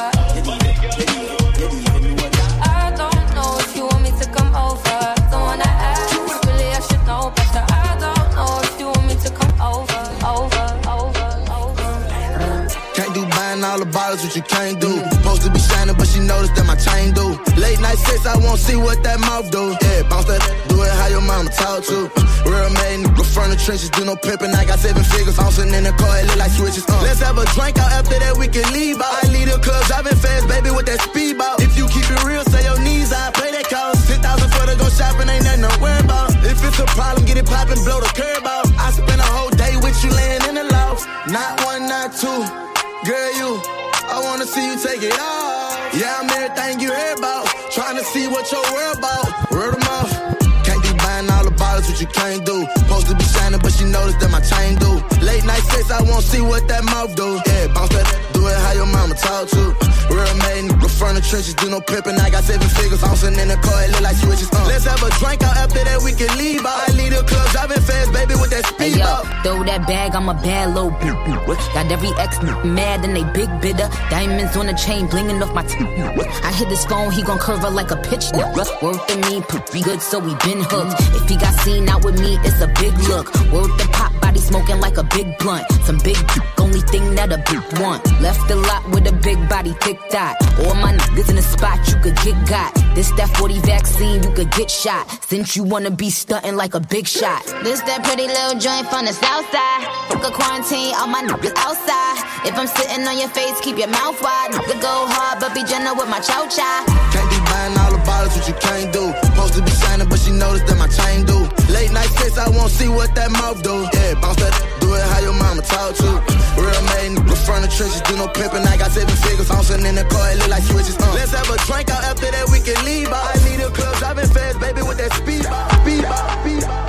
I don't know if you want me to come over. Don't wanna ask, really I should know better. I don't know if you want me to come over, over, over, over. Can't do buying all the bottles, what you can't do. Supposed to be shining, but she noticed that my chain do. Late night sex, I won't see what that mouth do. Yeah, bounce that, do it how your mama talk to. Real made nigga from the trenches, do no pimping. I got seven figures, bouncing in the car, it look like switches. Uh. Let's have a drink out after that, we can leave out. I leave the club, driving fast, baby, with that speedball. If you keep it real, say your knees, I pay that cost. ten thousand for to go shopping, ain't nothing to worry about. If it's a problem, get it poppin', blow the curb out. I spend a whole day with you laying in the loft. Not one, not two, girl, you, I wanna see you take it off. Yeah, I'm everything you heard about. Tryna see what your world about. Word of mouth. Can't be buying all the bottles, what you can't do. Supposed to be shining, but she noticed that my chain do. Late night sex, I won't see what that mouth do. Yeah, bounce that, do it how your mama talk to. Real made nigga from the trenches, do no pimping. I got seven figures, bouncing in the car, it look like switches. Uh. Let's have a drink out after that, we can leave out. I leave the club, driving fast, baby, with that speed hey, yo, out. throw that bag, I'm a bad little bitch. Got every ex mad and they big bidder. Diamonds on the chain, blinging off my teeth. I hit his phone, he gon' curve her like a pitch. Worth the me, pretty good, so we been hooked. If he got seen out with me, it's a big look. Worth the pop, body smoking like a big blunt. Some big only thing that a big want. Left the lot with a big body, thick dot. All my niggas in the spot, you could get got. This that forty vaccine, you could get shot. Since you wanna be stunting like a big shot. This that pretty little joint from the south side. Fuck a quarantine, all my niggas outside. If I'm sitting on your face, keep your mouth wide. Nigga go hard, but be gentle with my chow chow. Can't be buying all the bottles, what you can't do. Supposed to be shining, but she noticed that my chain do. Late night sex, I won't see what that mouth do. Yeah, bounce that, do it how your mama talk to. Real made nigga from the trenches, do no pimping. I got seven figures, bouncing in the car, it look like switches. Uh. Let's have a drink out after that, we can leave out. I leave the club, driving fast, baby, with that speed ball, speed ball, speed ball.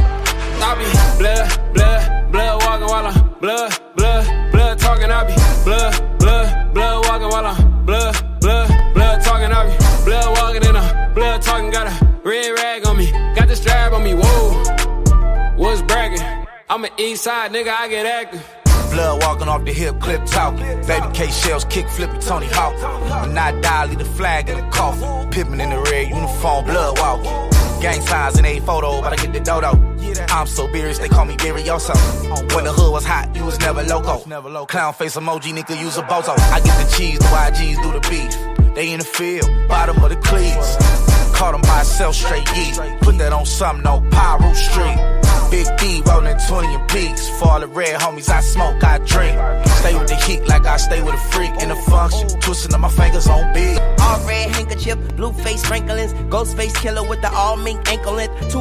I be blood, blood, blood walking while I'm blood, blood, blood talking. I be blood, blood, blood walking while I'm blood, blood, blood talking. I be blood walking in a blood talking. Got a red rag on me, got the strap on me. Whoa, what's bragging? I'm an east side nigga, I get active. Blood walking off the hip, clip talking. Baby K shells, kick flipping Tony Hawk. When I die, leave the flag in the coffin. Pippin' in the red uniform, blood walking. Gang signs in a photo, but I get the dodo. I'm so serious, they call me Berrioso. When the hood was hot, you was never loco. Clown face emoji, nigga, use a bozo. I get the cheese, the Y Gs do the beef. They in the field, bottom of the cleats. Caught them by self straight yeet. Put that on something, no Pyro Street. Big D rolling twenty in peaks. For all the red homies, I smoke, I drink. Stay with the heat like I stay with a freak in the function. Twisting up my fingers on big. All red handkerchief, blue face sprinklings. Ghost face killer with the all mink ankle length. Two belt,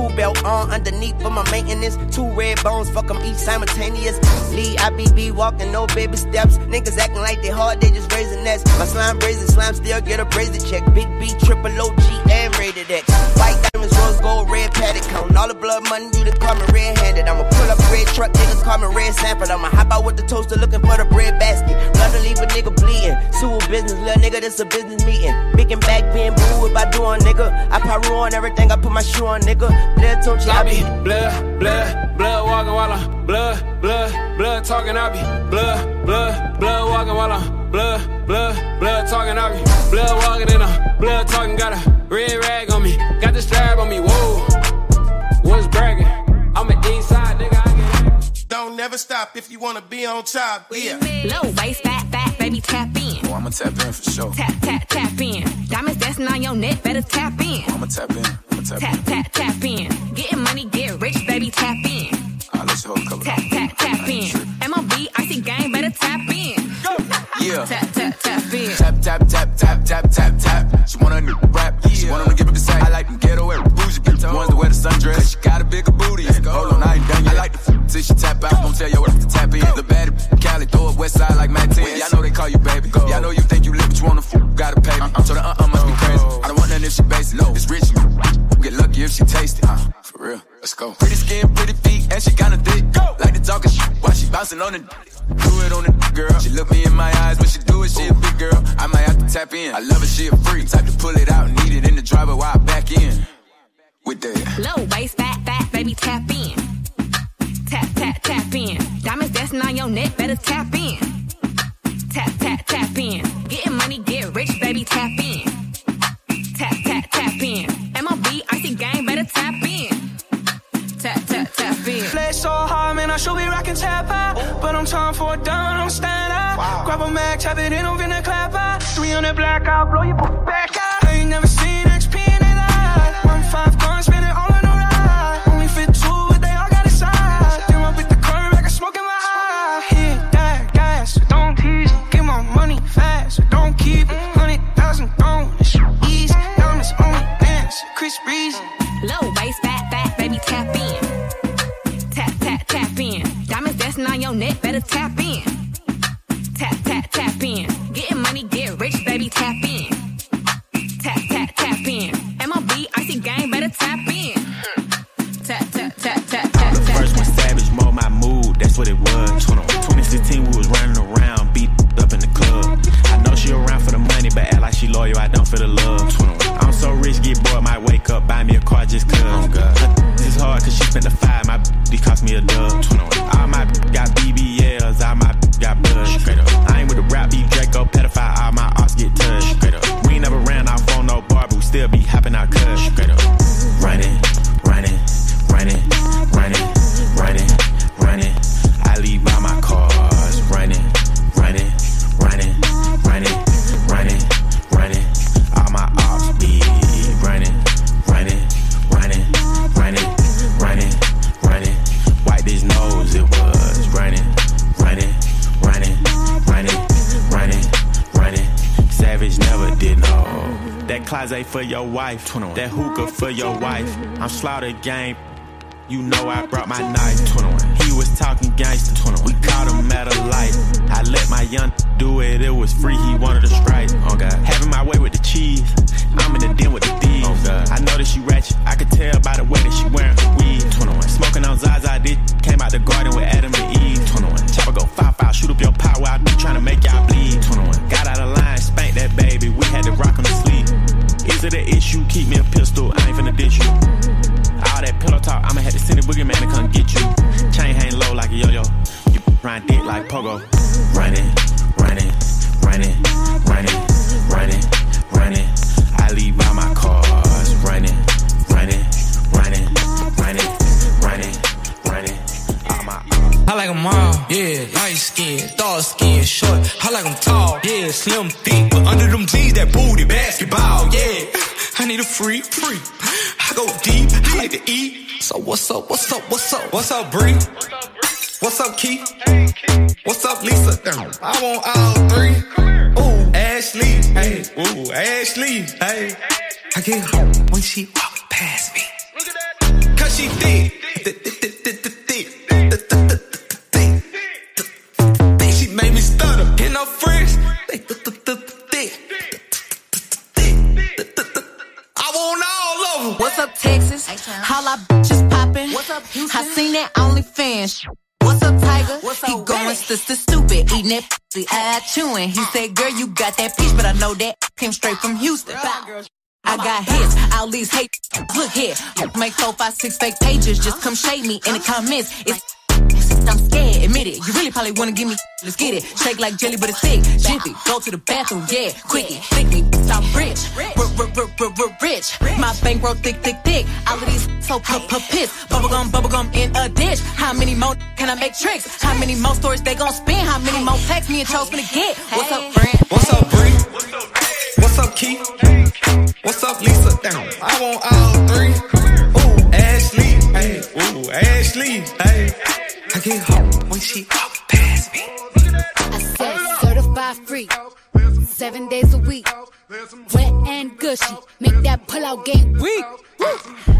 on underneath for my maintenance. Two red bones, fuck them each simultaneous. Lee, I B B walking, no baby steps. Niggas acting like they hard, they just raising nets. My slime brazen, slime still get a brazen check. Big B, triple O G, and rated X. White diamonds, rose gold, red paddock. Counting all the blood money, you to call me red-handed. I'ma pull up red truck, niggas call me red Sanford. I'ma hop out with the toaster looking for the bread basket. Rather leave a nigga bleeding. Sewer business, little nigga, this a business meeting. Big and back being boo if I do on nigga. I Paru on everything, I put my shoe on nigga. Blood Tunchi, I be blood, blood, blood walking while I'm blood, blood, blood talking, I be blood, blood, blood walking while I'm blood, blood, blood talking, I be blood walking in a blood talking, got a red rag on me, got the strap on me, whoa, what's bragging? I'm an inside nigga, I get it. Don't never stop if you wanna be on top, yeah. Low waist, fat, fat, baby, tap in. Oh, I'ma tap in for sure. Tap, tap, tap in. Diamonds dancing on your neck, better tap in. I'ma tap in, I'ma tap, tap in. Tap, tap, tap in. Getting money, get rich, baby, tap in. I'll let you hold color. Tap, tap, tap in. M O B, icy gang, better tap in. Go. Yeah. Tap, tap, tap in. Tap, tap, tap, tap, tap, tap, tap. She want a new rap. Yeah. She want him to give it the same. I like them ghetto air bougie bitch. Ones that wear the sundress. Cause she got a bigger booty. Hold on, I ain't done yet. I like the f till she tap out. Don't tell your ass to tap in. The bad Cali, throw it west side like Matt ten. Y'all know they call you baby. Go. Y'all know you think you lit, but you wanna f gotta pay me. Uh-uh. So the uh-uh must be crazy. I don't want nothing if she basic. Low. It's rich. Get lucky if she taste it. Uh, for real. Let's go. Pretty skin, pretty feet, and she kinda thick. Go. Like the talking shit while she bouncing on it. Do it on the girl. She look me in my eyes when she do it. She a big girl. I might have to tap in. I love her. She a freak. Type to pull it out, need it in the driver while I back in. With that low waist, fat, fat, baby, tap in. Tap, tap, tap in. Diamonds dancing on your neck, better tap in. Tap, tap, tap in. Getting money, get rich, baby, tap in. Tap, tap, tap in. M O B, icy gang, better tap in. Tap, tap, tap in. Play so hard, man, I should be rocking tap out. But I'm time for a down, I'm stand out. Wow. Grab a mag, tap it in, I'm finna clap out. three hundred black out, blow your back out. I ain't never seen X P in their life. One five guns, spend it all on the ride. Only fit two, but they all got a size. Then I beat the curve, like I smoke in my eye. Hit that gas, don't tease it. Get my money fast, don't keep it. Hundred thousand gone, it's easy. Diamonds only dance, Chris Breezy. Low waist, fat, fat, baby, tap in. Tap, tap, tap in. Diamonds dancing on your neck, better tap in. Tap, tap, tap in. Getting money, get rich, baby, tap in. Tap, tap, tap in. M O B, icy gang, better tap in. Tap, tap, tap, tap, tap. The first one savage, more my mood, that's what it was. twenty sixteen, we was running around, beat up in the club. I know she around for the money, but act like she loyal, I don't for the love. I'm so rich, get bored, might wake up, buy me a car just cause. Oh God. It's hard cause she spent the five, my b cost me a dub. All my b got B B Ls, all my b got blood. Straight up. I ain't with the rap beef, Draco, pedophile, all my arts get touched. Straight up. We ain't never ran off on no bar, but we still be hopping out cuz. Straight up. Running, running, running, running, running, running. I leave all my cars running, running, running, running, running, running. All my ops be running, running, running, running, running, running. Wipe his nose, it was running, running, running, running, running, running. Savage never did no. That closet for your wife, that hookah for your wife. I'm Slaughter Gang. You know I brought my knife. He was talking gangster. We caught him at a light. I let my young do it. It was free. He wanted a strike. Oh God. Having my way with the cheese. I'm in the den with the thieves. Oh God. I know that she ratchet. I could tell by the way that she wearing her weed. Smoking on Zaza. Did came out the garden with Adam and Eve. Chopper go five five. Shoot up your pot while I be trying to make y'all bleed. Got out of line. Spanked that baby. We had to rock on the sleeve. Is it an issue? Keep me a pistol. I ain't finna ditch you. All that pillow talk, I'ma have to send a boogeyman to come get you. Chain hang low like a yo-yo. You ride dick like pogo. Running, running, running, running, running, running. I leave all my cars running, running, running, running, running, running. All my I like them all, yeah, light skin, dark skin, short. I like them tall, yeah, slim, thick, but under them jeans, that booty, basketball, yeah. I need a free, free. I go deep, I like to eat. So what's up, what's up, what's up? What's up, Bree? What's up, Keith? What's up, Lisa? I want all three. Ooh, Ashley, hey, ooh, Ashley, hey. I get home when she walk past me. Cause she she thick. She made me stutter. And her friends, they thick. I want all of them. What's up, Texas? All our bitches poppin'. What's up, Houston? I seen that OnlyFans. What's up, Tiger? What's up, he going sister stupid, eating that pussy, eye chewing. He said, girl, you got that peach, but I know that came straight from Houston. I got hits, all these hate. Look here, make four, five, six fake pages. Just come shade me in the comments. It's I'm scared, admit it. You really probably wanna give me. Let's get it. Shake like jelly, but it's thick. Jiffy, go to the bathroom, yeah. Quickie, thick me, I'm rich. Rich. My bankroll thick, thick, thick. All of these so piss. Bubblegum, bubblegum in a dish. How many more can I make tricks? How many more stories they gon' spin? How many more texts me and Chose finna get? What's up, friend? What's up, Bree? What's up, Keith? What's up, Lisa? Damn, I want all three. Ooh, Ashley, hey, ooh, Ashley, hey. I get hot when she walk past me. I said certified free, seven days a week, wet and gushy, make that pull-out game weak. Yeah,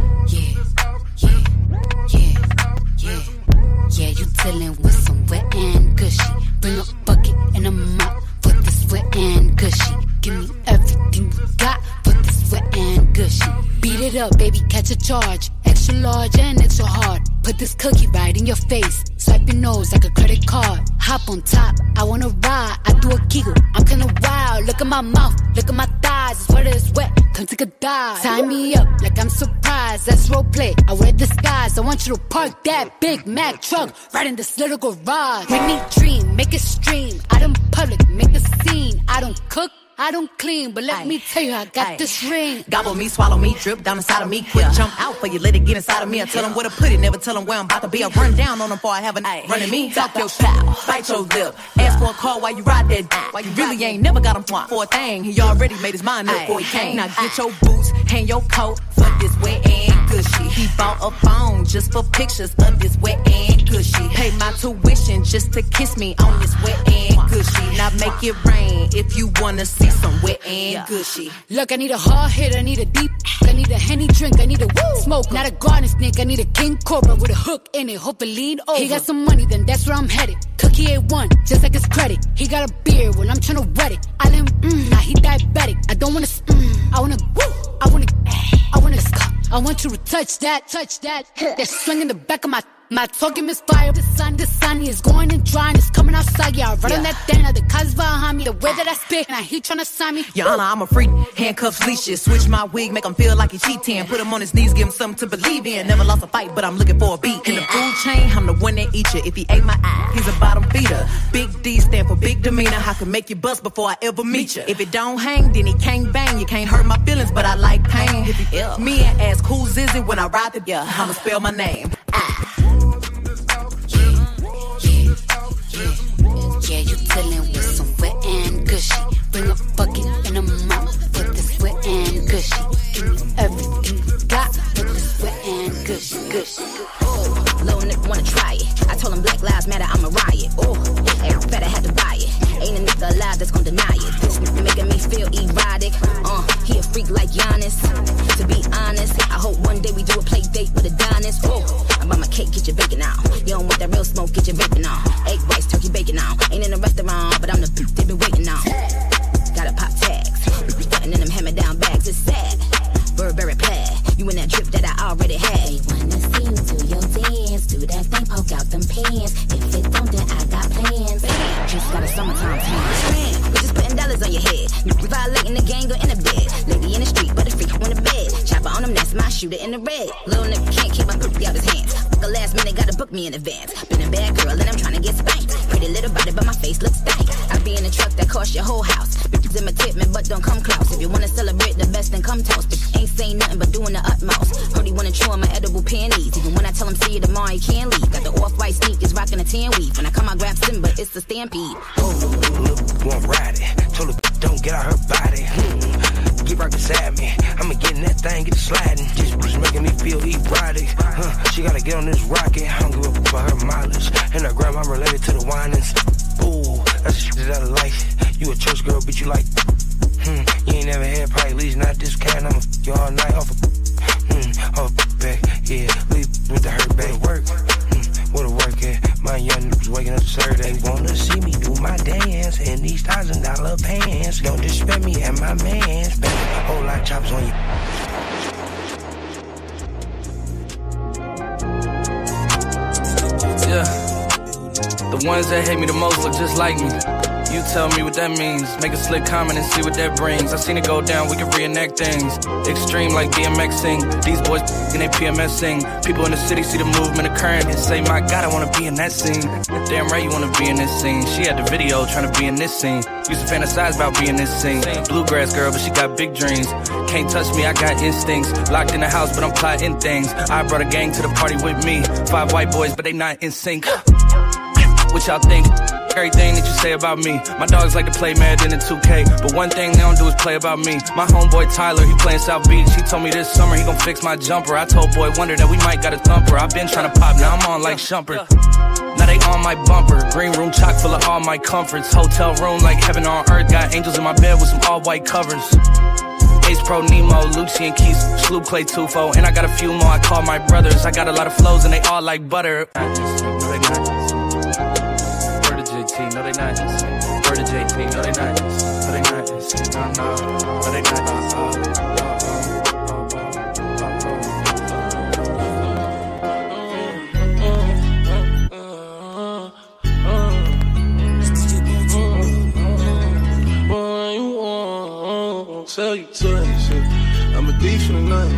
yeah, yeah, yeah, yeah. You dealing with some wet and gushy. Bring a bucket and a mop for this wet and gushy. Give me everything you got for this wet and gushy. Beat it up, baby, catch a charge. Extra large and extra hard. Put this cookie right in your face. Swipe your nose like a credit card. Hop on top, I wanna ride. I do a giggle, I'm kinda wild. Look at my mouth, look at my thighs. It's wet, it's wet, come take a dive. Tie me up like I'm surprised. That's roleplay, I wear disguise. I want you to park that Big Mac truck right in this little garage. Make me dream, make it stream. Out in public, make a scene. I don't cook, I don't clean, but let Aye. me tell you, I got Aye. this ring. Gobble me, swallow me, drip down inside of me. Quick yeah. jump out for you, let it get inside of me. I tell them where to put it, never tell them where I'm about to be. I run down on them before I have a night. Running me, talk your style, bite your lip. Ask for a call while you ride that dick. Why you really ain't never got him for a thing. He already made his mind up before he came. Now get your boots, hang your coat for this wet and gushy. He bought a phone just for pictures of this wet and gushy. Pay my tuition just to kiss me on this wet and gushy. Now make it rain if you wanna see some wet and gushy. Look, I need a hard hit, I need a deep, I need a Henny drink, I need a woo smoke, not a garden snake, I need a king cobra with a hook in it, hope it lean over. He got some money, then that's where I'm headed. Cookie A one, just like his credit. He got a beard, well I'm tryna wet it. I let him, mm, now he diabetic. I don't wanna, mm, I wanna, woo, I wanna, I wanna, I want you to touch that, touch that. That swing in the back of my. My talking is fire, the sun, the sun is going and drying, it's coming outside, yeah, I run yeah. on that thing, now the cuz behind me, the way that I spit, and I he tryna sign me. Your Honor, I'm a freak, handcuffs, leashes, switch my wig, make him feel like he cheating, put him on his knees, give him something to believe in, never lost a fight, but I'm looking for a beat. In the food chain, I'm the one that eat you, if he ate my eye, he's a bottom feeder. Big D stand for big demeanor, I can make you bust before I ever meet you. If it don't hang, then he can't bang, you can't hurt my feelings, but I like pain. If he ill, me and ask who's is it when I ride the yeah, I'ma spell my name. Ah. Yeah, you dealing with some wet and gushy. Bring a bucket and a mop for this wet and gushy. Give me everything you got for this wet and gushy, gushy. Oh, little nigga wanna try it. I told him Black Lives Matter, I'm a riot. Oh, every better had to buy it. Ain't a nigga alive that's gonna deny it. This nigga making me feel erotic. Uh, he a freak like Giannis. To be honest, I hope one day we do a play date with Adonis. Oh, I buy my cake, get your bacon out. You don't want that real smoke, get your bacon on. Egg rice, turkey bacon on. Ain't in a restaurant, but I'm the bitch they been waiting on. Gotta pop tags, stunting in them hammer-down bags, it's sad. Burberry plaid, you in that drip that I already had. They wanna see you do your dance, do that thing, poke out them pants. If it don't, then I got plans. Just got a summertime tan. We just putting dollars on your head. We violating the gang or in the bed. Lady in the street, but a freak on the bed. Chopper on them, that's my shooter in the red. Little nigga can't keep my cookie out his hands. Fuck a last minute, gotta book me in advance. Been a bad girl and I'm trying to get spanked. Pretty little body, but my face looks stank. I be in the truck that cost your whole house. Bitches imitate me, but don't come close. If you wanna celebrate the best, then come toast. Bitch ain't saying nothing but doing the utmost. Heard he wanna chew on my edible panties. Even when I tell him see you tomorrow, he can't leave. Got the off-white sneakers, rocking a tan weave. When I come, I grab Simba, it's a stampede. Oh, look, won't ride it. Told her don't get out her body. Hmm. Get right beside me. I'ma get in that thing, get sliding. Just, just making me feel erotic. Huh. She gotta get on this rocket. I don't give a for her mileage. And her grandma related to the whinings. Ooh, that's the shit that I like. You a church girl, bitch, you like. Hmm. You ain't never had probably, at least not this kind. I'ma f you all night off a, hmm, off a back. Yeah, leave. sir, they wanna see me do my dance in these thousand dollar pants. Don't disrespect me and my mans. Baby, whole lot chops on you. Yeah, the ones that hate me the most look just like me. You tell me what that means. Make a slick comment and see what that brings. I seen it go down, we can reenact things. Extreme like D M X sing. These boys and they P M S sing. People in the city see the movement occurring and say, my God, I wanna be in that scene. Damn right you wanna be in this scene. She had the video trying to be in this scene. Used to fantasize about being this scene. Bluegrass girl, but she got big dreams. Can't touch me, I got instincts. Locked in the house, but I'm plotting things. I brought a gang to the party with me. Five white boys, but they not in sync. What y'all think? Everything that you say about me. My dogs like to play Madden in two K, but one thing they don't do is play about me. My homeboy Tyler, he playing South Beach. He told me this summer he gon' fix my jumper. I told Boy Wonder that we might got a thumper. I been tryna pop, now I'm on like Shumpert. Now they on my bumper. Green room chock full of all my comforts. Hotel room like heaven on earth. Got angels in my bed with some all white covers. Ace Pro Nemo, Lucian Keys, Sloop Clay Tufo, and I got a few more I call my brothers. I got a lot of flows and they all like butter. No, they not. Word to J P, no, they not. No, they not. No, no, no, they not. Tell you twice, I'm a thief in the night.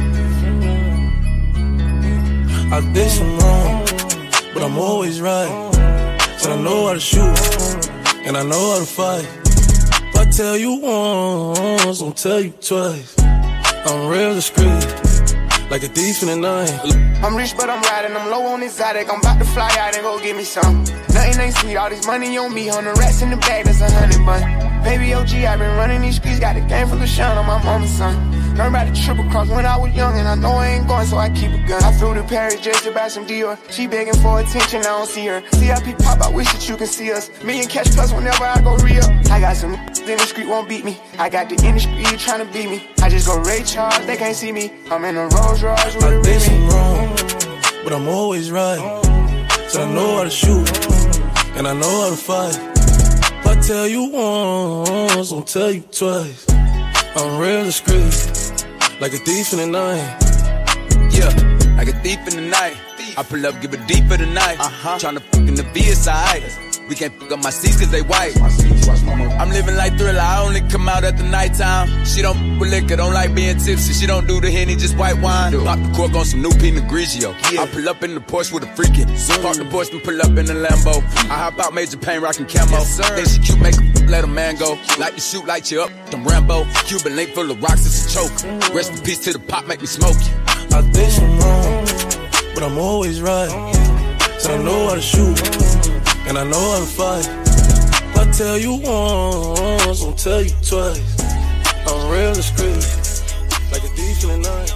I did some wrong, but I'm always right. And I know how to shoot, and I know how to fight. If I tell you once, I'll tell you twice. I'm real discreet, like a thief in the night. I'm rich, but I'm riding, I'm low on exotic. I'm about to fly out and go get me some. Nothing ain't sweet, all this money on me. Hundred rats in the bag, that's a hundred bun. Baby O G, I been running these streets, got a game full of shine on my mama's son. Learned about the triple cross when I was young, and I know I ain't going, so I keep a gun. I flew to Paris just to buy some Dior. She begging for attention, I don't see her. C I P pop, I wish that you can see us. Million cash plus whenever I go real. I got some in the street won't beat me. I got the industry trying to beat me. I just go Ray Charles, they can't see me. I'm in a Rolls Royce with a did some wrong, but I'm always right. So I know how to shoot, and I know how to fight. If I tell you once, I'll tell you twice. I'm real discreet, like a thief in the night. Yeah, like a thief in the night. I pull up, give it deep for the night. Uh-huh. Tryna fuck in the V S I. We can't fuck up my seats cause they white. I'm living like Thriller, I only come out at the nighttime. She don't fuck with liquor, don't like being tipsy. She don't do the Henny, just white wine. Pop the cork on some new Pinot Grigio. Yeah. I pull up in the Porsche with a freakin'. Park the Porsche and pull up in the Lambo. I hop out, Major Payne, rockin' camo. Yes, then she cute, make a let a man go. Like to shoot, light you up, them Rambo. Cuban link full of rocks, it's a choke. Rest in peace to the pop, make me smoke you. I did some wrong, but I'm always right. So I know how to shoot, and I know how to fight. If I tell you once, I'll tell you twice. I'm real discreet, like a thief in the night.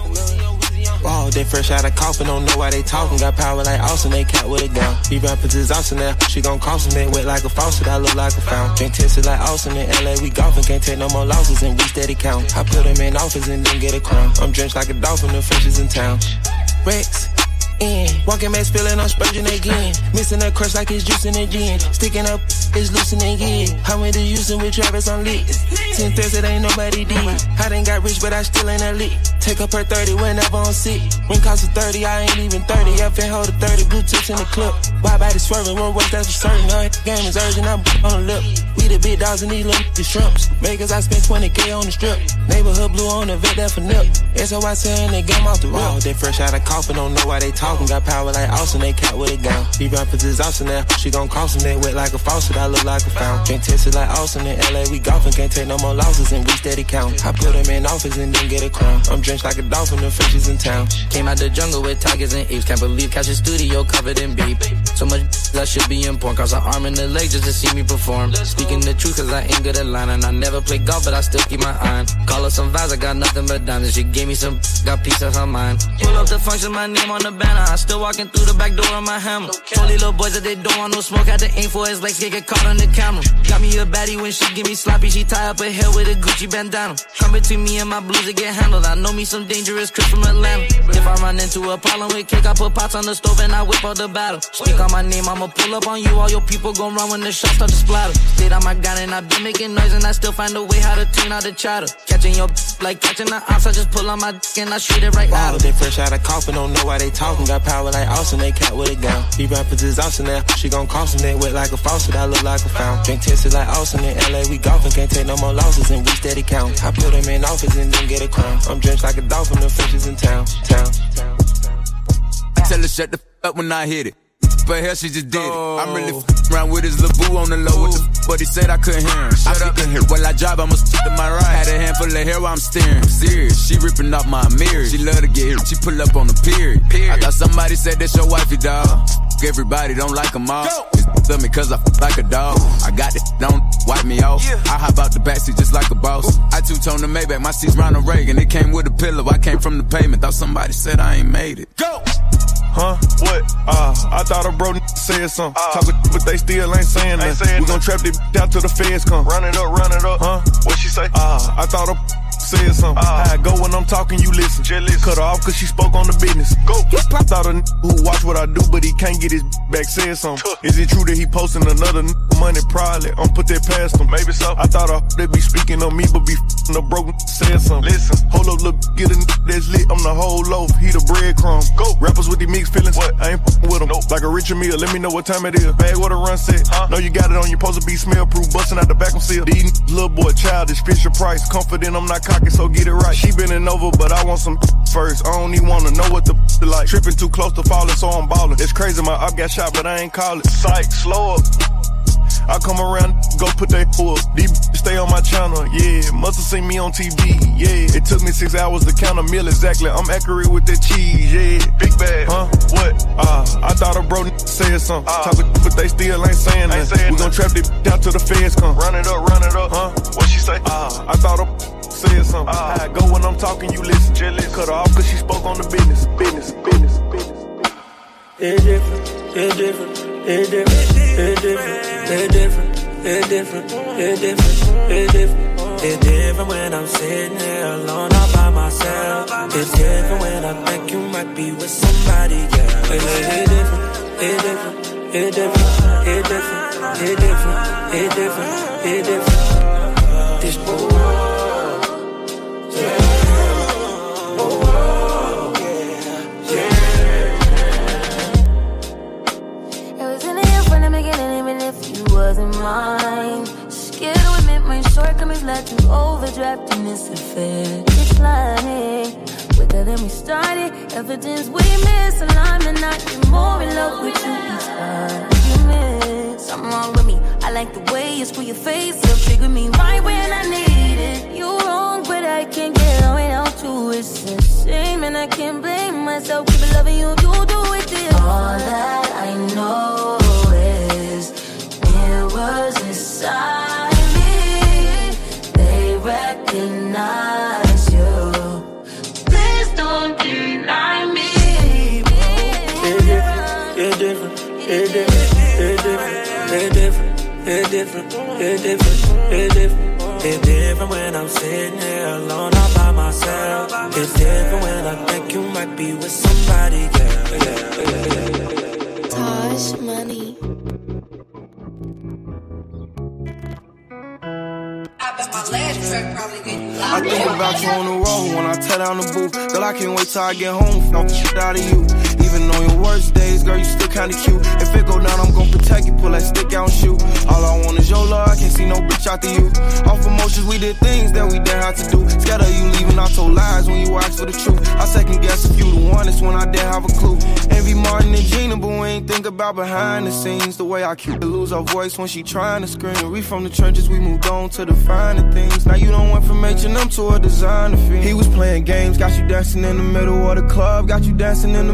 Wow, they fresh out of coffin, don't know why they talking. Got power like Austin, they cat with a gun. These rappers is awesome now. She gon' cost them, they wet like a faucet. I look like a fountain. Drink tested like Austin in L A, we golfing. Can't take no more losses and we steady count. I put them in office and then get a crown. I'm drenched like a dolphin, the fishes in town. Rex. In. Walking back, spilling on Spurgeon again. Missing that crush like it's juicing again. Sticking up, it's loosening again. How many using with Travis on lit? Ten thirds, it ain't nobody did. I done got rich, but I still ain't a lit. Take up her thirty whenever I'm sick. When cost of thirty, I ain't even thirty. Up and hold a thirty, blue tips in the clip. Why body swerving, one work, that's for certain. All game is urgent, I'm on the lip. We the big dogs and these little the shrimps. Makers, I spent twenty K on the strip. Neighborhood blue on the vet, that for nip. S O I saying they game off the rip. Wow, they fresh out of coffin, don't know why they talk. Got power like Austin, they cat with a gown. These rappers is awesome now. She gon' cross them, they wet like a faucet. I look like a fountain. Drink tested like Austin in L A, we golfing. Can't take no more losses and we steady count. I put them in office and then get a crown. I'm drenched like a dolphin, the fishes in town. Came out the jungle with tigers and apes. Can't believe catch a studio covered in beef. So much I should be in porn. Cross an arm and the leg just to see me perform. Speaking the truth cause I ain't good at lying. And I never play golf but I still keep my eye. Call her some vibes, I got nothing but diamonds. She gave me some, got peace of her mind. Pull up the function, my name on the banner. I still walking through the back door of my hammer. Told these little boys that they don't want no smoke. Had to aim for his legs, get caught on the camera. Got me a baddie when she give me sloppy. She tie up her hair with a Gucci bandana. Come between me and my blues to get handled. I know me some dangerous Chris from Atlanta. If I run into a problem with cake, I put pots on the stove and I whip out the battle. Speak on my name, I'ma pull up on you. All your people gon' run when the shots start to splatter. Stayed on my gun and I been making noise and I still find a way how to tune out the chatter. Catching your like catching the ops, I just pull on my dick and I shoot it right out. They fresh out of coffin, don't know why they talking. Got power like Austin, they cat with a gown. These rappers is awesome now. She gon' cross them, they wet like a faucet. I look like a fountain. Drink tested like Austin in L A. We golfing, can't take no more losses and we steady count. I put them in office and then get a crown. I'm drenched like a dolphin, the fishes in town. Town. I tell her shut the f up when I hit it. But hell, she just did it. I'm really f around with his little boo on the low. What the f but he said I couldn't hear him. Shut I up and hear. While I drive, I'ma to my right. Had a handful of hair while I'm steering. I'm serious. She ripping off my mirror. She love to get hit. She pull up on the period. period. I thought somebody said that's your wifey, dog. Everybody don't like them all. It's love me cause I f like a dog. I got it, don't wipe me off. Yeah. I hop out the backseat just like a boss. Ooh. I two-tone the Maybach, my seat's Ronald Reagan. It came with a pillow, I came from the pavement. Thought somebody said I ain't made it. Go! Huh? What? Uh, I thought a bro said something. Uh, Talkin', but they still ain't saying nothing. We gon' trap this out till the feds come. Run it up, run it up. Huh? What she say? Uh, I thought a said something. Uh, How I go when I'm talking, you listen. Listen. Cut her off cause she spoke on the business. Go. I thought a who watch what I do, but he can't get his back said something. Tuh. Is it true that he posting another money? Probably. I'm put that past him. Maybe so. I thought uh, they be speaking on me, but be f***ing the broken said something. Listen. Hold up, look, get a that's lit. I'm the whole loaf. He the breadcrumb. Go. Rappers with these mixed feelings. What? I ain't f***ing with them. Nope. Like a Richard Mille. Let me know what time it is. Bag what a run set. Huh? Know you got it on. You supposed to be smell proof. Busting out the back of seal. These little boy childish. Fisher Price. Confident I'm not cocky, so get it right. She bending over, but I want some first. I don't even wanna know what the like. Tripping too close to falling, so I'm ballin'. It's crazy, my op got shot, but I ain't call it. Psych, slow up. I come around, go put that fool up. These stay on my channel, yeah. Must've seen me on T V, yeah. It took me six hours to count a meal exactly. I'm accurate with that cheese, yeah. Big bag, huh? What? Uh, I thought a bro said something. Uh, Talkin', but they still ain't saying nothing. We gon' trap this out till the feds come. Run it up, run it up, huh? What she say? Uh, I thought a said something. Uh, How I go when I'm talking, you listen. Jealous. Cut her off cause she spoke on the business. Business, business, business. It's different, it's different, it's different, it's different, it's different, it's different, it's different, it's different. It's different when I'm sitting here alone all by myself. It's different when I think you might be with somebody, yeah. It's different, it's different, it's different, it's different, it's different, it's different, it's different. This boy. Wasn't mine. Scared to admit my shortcomings led to overdraft in this affair. Declining quicker than we started. Evidence we miss, and I'm not even more in love with you each argument. Something wrong with me. I like the way you screw your face up, trigger me right when I need it. You wrong, but I can't get on without you. It's a shame, and I can't blame myself. Keep it loving you, you do it this. All that I know is was inside me. They recognize you. Please don't deny me. It's different, it's different, it's different, it's different, it's different, it's different, it's different. It's different when I'm sitting here alone all by myself. It's different when I think you might be with somebody, yeah, yeah, yeah, yeah. Tosh Money. I think about you on the road when I tear down the booth. Girl, I can't wait till I get home. No shit out of you. Even on your worst days, girl, you still kinda cute. If it go down, I'm gon' protect you. Pull that stick out and shoot. All I want is your love. I can't see no bitch out to you. Off emotions, we did things that we didn't have to do. Scared of you leaving, I told lies when you asked for the truth. I second guess if you the one, it's when I didn't have a clue. Envy Martin and Gina, but we ain't think about behind the scenes. The way I keep to lose our voice when she trying to scream. We from the trenches, we moved on to the finer things. Now you don't went from H and M to a designer fiend. He was playing games, got you dancing in the middle of the club, got you dancing in the middle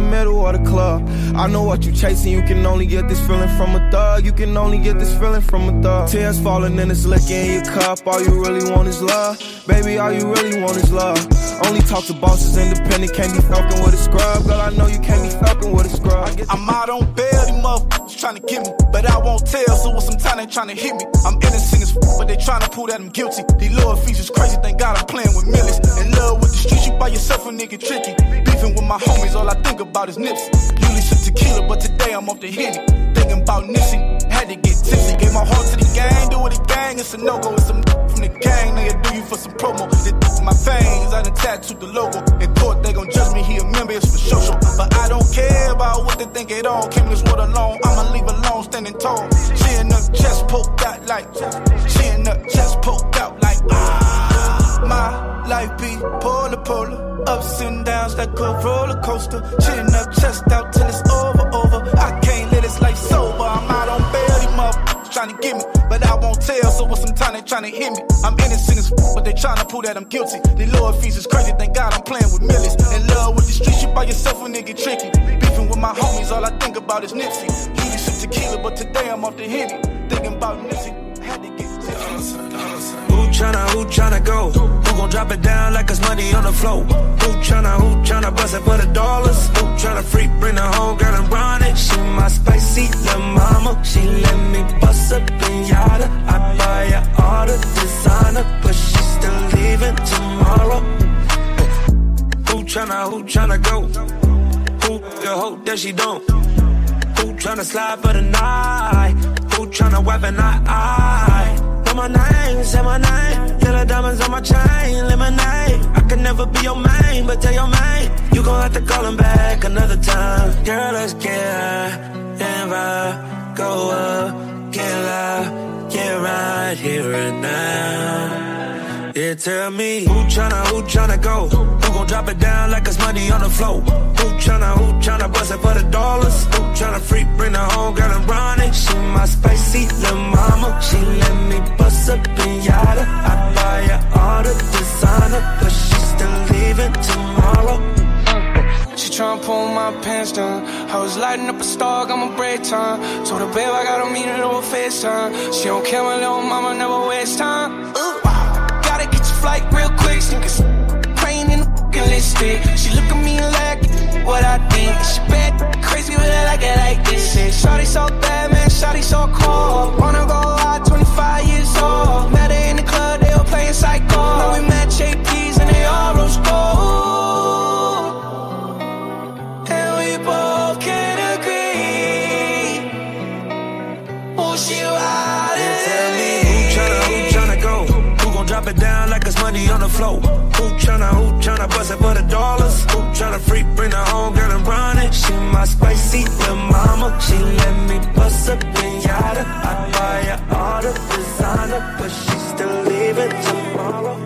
for the club. I know what you chasing, you can only get this feeling from a thug. You can only get this feeling from a thug. Tears falling and it's liquor in your cup. All you really want is love. Baby, all you really want is love. Only talk to bosses independent, can't be fucking with a scrub. Girl, I know you can't be fucking with a scrub. I'm out on bail, these motherfuckers trying to get me, but I won't tell, so with some time they trying to hit me. I'm innocent as f, but they trying to prove that I'm guilty. These little features crazy, thank God I'm playing with millions. In love with the streets, you by yourself a nigga tricky. Beefing with my homies, all I think about is nips. Usually some tequila, but today I'm off the Henny. Thinking about Nipsey, had to get tipsy. Gave my heart to the gang, do it a gang, it's a no-go. It's some from the gang, they'll do you for some promo. They in my veins, I done tattooed the logo. In court, they gon' judge me, he a member, it's for social. But I don't care about what they think at all. Came this world alone, I'ma leave alone, standing tall. Chin up, chest poked out like, chin up, chest poked out like, ah. My life be polar, polar, ups and downs like a roller coaster. Chin up, chest out till it's over, over. I can't let this life sober. I'm out on bail, these motherfuckers trying to get me, but I won't tell. So with some time they trying to hit me. I'm innocent as f, but they trying to prove that I'm guilty. These lower fees is crazy, thank God I'm playing with millions. In love with the streets, you by yourself a nigga tricky. Beefing with my homies, all I think about is Nipsey. Usually some tequila, but today I'm off the Henny. Thinking about Nipsey, had to get tipsy. Who tryna, who tryna go? Who gon' drop it down like it's money on the floor? Who tryna, who tryna bust it for the dollars? Who tryna freak, bring the home girl and run it? She my spicy little mama. She let me bust up pinata. I buy her all the designer, but she still leaving tomorrow. Who tryna, who tryna go? Who the hope that she don't? Who tryna slide for the night? Who tryna weapon eye eye? Know my name, say my name. Yellow diamonds on my chain, lemonade. I can never be your main, but tell your main you gon' have to call him back another time. Girl, let's get high and ride, go up, get loud, get right here and now. Yeah, tell me who tryna, who tryna go? Who gon' drop it down like it's money on the floor? Who tryna, who tryna bust it for the dollars? Who tryna freak, bring the home girl and run it? She my spicy little mama. She let me bust up pinata. I buy her all the designer, but she still leaving tomorrow. She tryna pull my pants down. I was lighting up a star, got my break time. Told her, babe, I gotta meet her over FaceTime. She don't care, my little mama never waste time. Ooh. Gotta get your flight real quick, niggas praying in the fucking listed. She look at me like what I think. She bad, crazy, but I like it like this. Shawty so bad, man, shawty so cold. Wanna go out, twenty-five years old. Met her in the club, they all playing psycho. Now we met J P's and they all rose gold. And we both can agree. Oh, she wild and tell me who tryna, who tryna go? Who gon' drop it down like it's money on the floor? Who tryna, who tryna bust it for the dollars? Who tryna freak, bring the home girl and run it? She my spicy little mama. She let me bust up pinata. I buy her all the designer, but she still leaving tomorrow.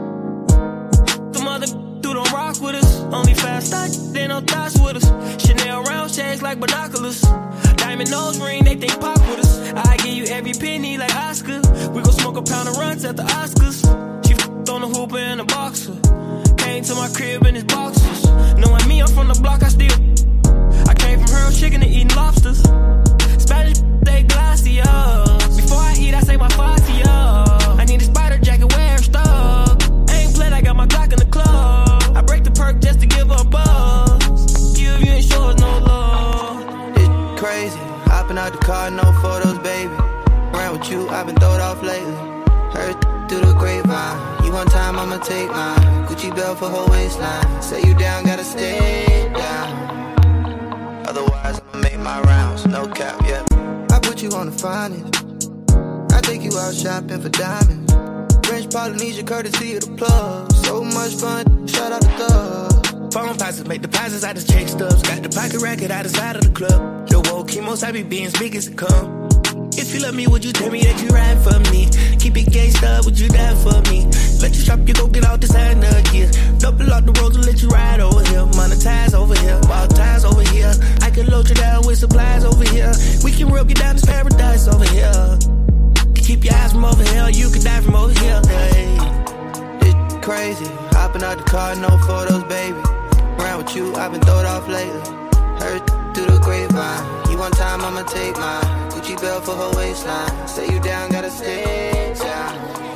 The mother do don't rock with us. Only fast touch, they no thoughts with us. Chanel round shades like binoculars. Diamond nose ring, they think pop with us. I give you every penny like Oscar. We gon' smoke a pound of runs at the Oscars. She f***ed on the hooper and a boxer. Came to my crib in his boxers. Knowing me, I'm from the block, I still. I came from her chicken and eating lobsters. Spanish, they glossy, yeah. Before I eat, I say my fancy, yeah. I need a spider jacket, wear stuck. Ain't played, I got my Glock in the club. I break the perk just to give her a buzz. Give you ain't sure no love. It's crazy, hopping out the car, no photos, baby. Around with you, I've been throwed off lately. Heard through the grapevine. You one time, I'ma take mine. Gucci belt for her waistline. Say you down, gotta stay down. Otherwise, I'ma make my rounds. No cap, yeah. I put you on the finest. I take you out shopping for diamonds. French Polynesia, courtesy of the plug. So much fun, shout out the thug. Phone passes, make deposits out of check stubs. Got the pocket racket out the side of the club. The woke chemos, I be being as big as it come. If you love me, would you tell me that you ride for me? Keep it gangsta, would you die for me? Let you shop, you go get out designer gear. Double out the roads and let you ride over here. Monetize over here, wild ties over here. I can load you down with supplies over here. We can rub you down this paradise over here. Keep your eyes from over here, you can die from over here. Hey. It's crazy, hopping out the car, no photos, baby. Around with you, I've been throwed off lately. Heard through the grapevine. You one time, I'ma take mine. Gucci belt for her waistline. Say you down, gotta stay down.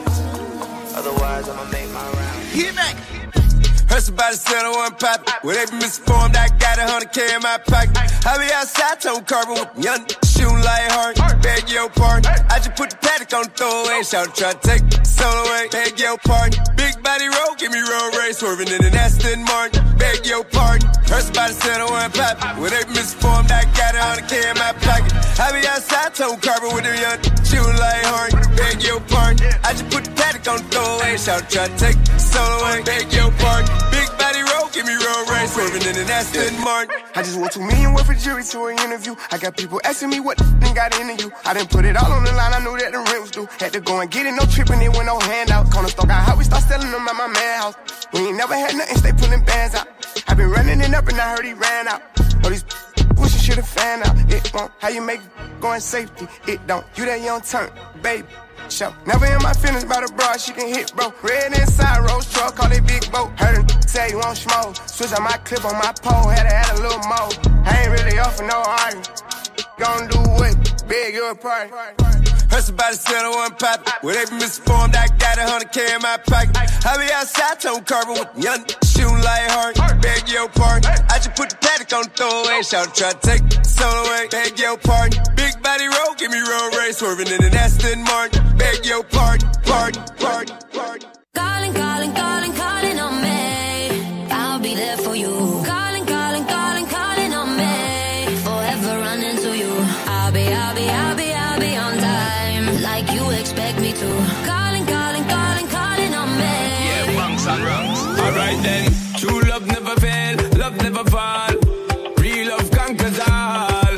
Otherwise, I'ma make my round. Hit back. Heard somebody said I wasn't poppin'. Well, they be misinformed, I got a hundred K in my pocket. I be outside, tone carbon with young shooting like hard. Beg your pardon. I just put the paddock on the throwaway. Shout try to take the soul away. Beg your pardon. Big body roll, give me road race. Swerving in an Aston Martin. Beg your pardon. Heard somebody said I wasn't poppin'. Well, they be misinformed, I got a hundred K in my pocket. I be outside, tone carbon with them young shooting like hard. Beg your pardon. I just put the paddock on the throwaway. Shout try to take the soul away. Beg your pardon. Big body roll, give me road race, swerving in an Aston Martin. I just want two million worth of jury to an interview. I got people asking me what the f***ing got into you. I done put it all on the line, I knew that the rent was due. Had to go and get it, no tripping, it with no handout. Corner store got hot, we start selling them at my man house. We ain't never had nothing, stay pulling bands out. I been running it up and I heard he ran out. All these wish you should've found out. It won't, how you make it go in safety, it don't. You that young turn, baby. Show. Never in my feelings about a broad, she can hit, bro. Red inside, rose truck, call it big boat. Heard him say you won't smoke. Switch on my clip on my pole, had to add a little more. I ain't really off for no argument. Gon' do what? Big, you a party. Heard somebody said I wasn't poppin'. Well, they be misinformed, I got a hundred K in my pocket. I be outside, tone carbon with young shooting like hard. Beg your pardon. I just put the paddock on the throwaway. Shout try to take the soul away. Beg your pardon. Big body roll, give me road race. Swerving in an Aston Martin. Beg your pardon. Pardon, pardon, pardon. Calling, calling, calling, calling on me. I'll be there for you. Calling, calling, calling, calling on me. Forever running to you. I'll be, I'll be, I'll be, I'll be on time. Like you expect me to. Calling, calling, calling, calling on me. Yeah, bunks and rungs. Alright then. True love never fail. Love never fall. Real love conquers all.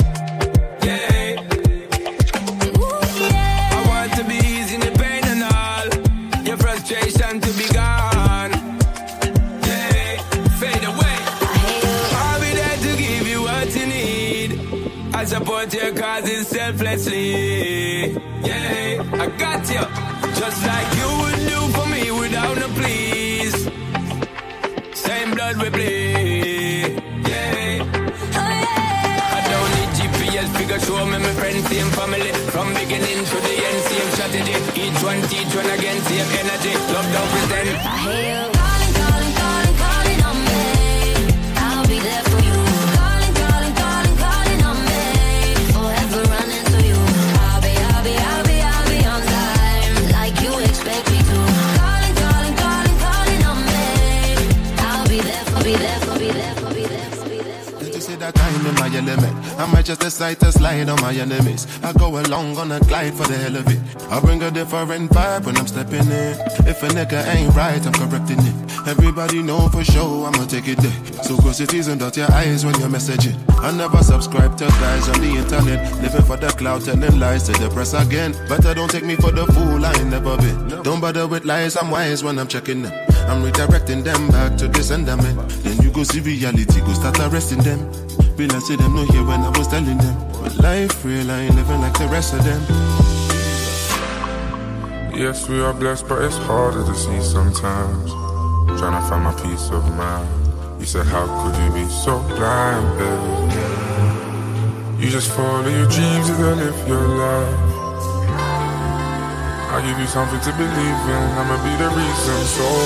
Yeah. Ooh, yeah. I want to be easy in the pain and all. Your frustration to be gone. Yeah. Fade away. I'll be there to give you what you need. I support your causes selflessly. Yeah, I got you. Just like you would do for me without no please. Same blood we bleed. Yeah. Oh, yeah. I don't need G P S figure show me my friends, same family. From beginning to the end, same strategy. Each one teach one again, same energy. Love don't pretend. I hear you calling, calling, calling, calling on me. I'll be there for you. Calling, calling, calling, calling on me. Forever running to you. I'll be, I'll be, I'll be, I'll be on time. Like you expect me to. Calling, calling, calling, calling on me. I'll be there for, be there for, be there for, be there for, be there for. Did you see that time in my element? I might just decide to slide on my enemies. I go along on a glide for the hell of it. I bring a different vibe when I'm stepping in. If a nigga ain't right, I'm correcting it. Everybody know for sure I'ma take it there. So cross your T's and dot your I's when you're messaging. I never subscribe to guys on the internet. Living for the cloud, telling lies to the press again. Better don't take me for the fool, I ain't never been. Don't bother with lies, I'm wise when I'm checking them. I'm redirecting them back to the sentiment. Then you go see reality, go start arresting them. Be like see them no here when I was telling them. But life real, I ain't living like the rest of them. Yes, we are blessed, but it's harder to see sometimes. Trying to find my peace of mind. You said, how could you be so blind, baby? You just follow your dreams and then live your life. I give you something to believe in, I'ma be the reason.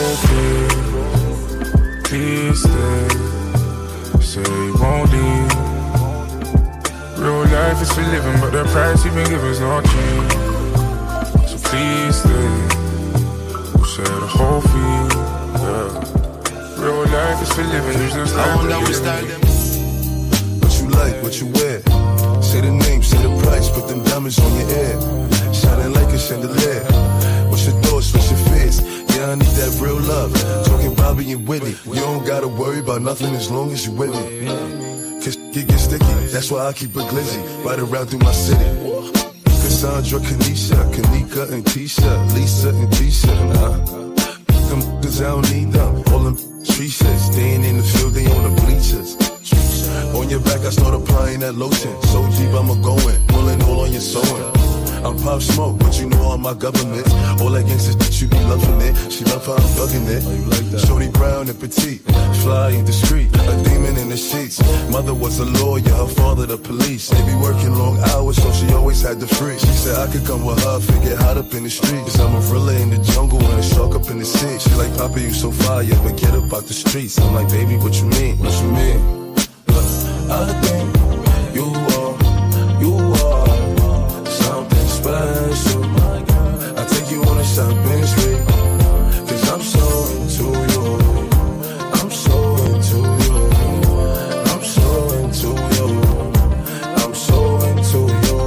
So please, please stay. Say you won't leave. Real life is for living, but the price you've been given's not cheap. So please stay. We'll share the whole fee, yeah. Real life is for living, you just I wonder which style them. What you like, what you wear. Say the name, say the price, put them diamonds on your ear. Shining like a chandelier. What's your thoughts, what's your fears? Yeah, I need that real love. Talking Bobby and Whitney. You don't gotta worry about nothing as long as you with me. Cause it gets sticky, that's why I keep a glizzy right around through my city. Cassandra, Kanisha, Kanika and Tisha, Lisa and Tisha. Nah, them cause I don't need them. All them street shit, staying in the field, they on the bleachers. On your back, I start applying that lotion. So deep, I'ma go in, pulling all on your sewing. I'm Pop Smoke, but you know I'm my government. All that gangsta shit, you be loving it. She love how I'm bugging it. Oh, you like that? Shorty brown and petite, fly in the street, a demon in the sheets. Mother was a lawyer, her father the police. They be working long hours, so she always had the free. She said I could come with her, get hot up in the streets. I'm a gorilla in the jungle and a shark up in the sea. She like, Papa, you so fire, but get up out the streets. I'm like, baby, what you mean? What you mean? Look, I think you are, you are something special. I take you on a shopping spree, cause I'm so into you. I'm so into you. I'm so into you. I'm so into you.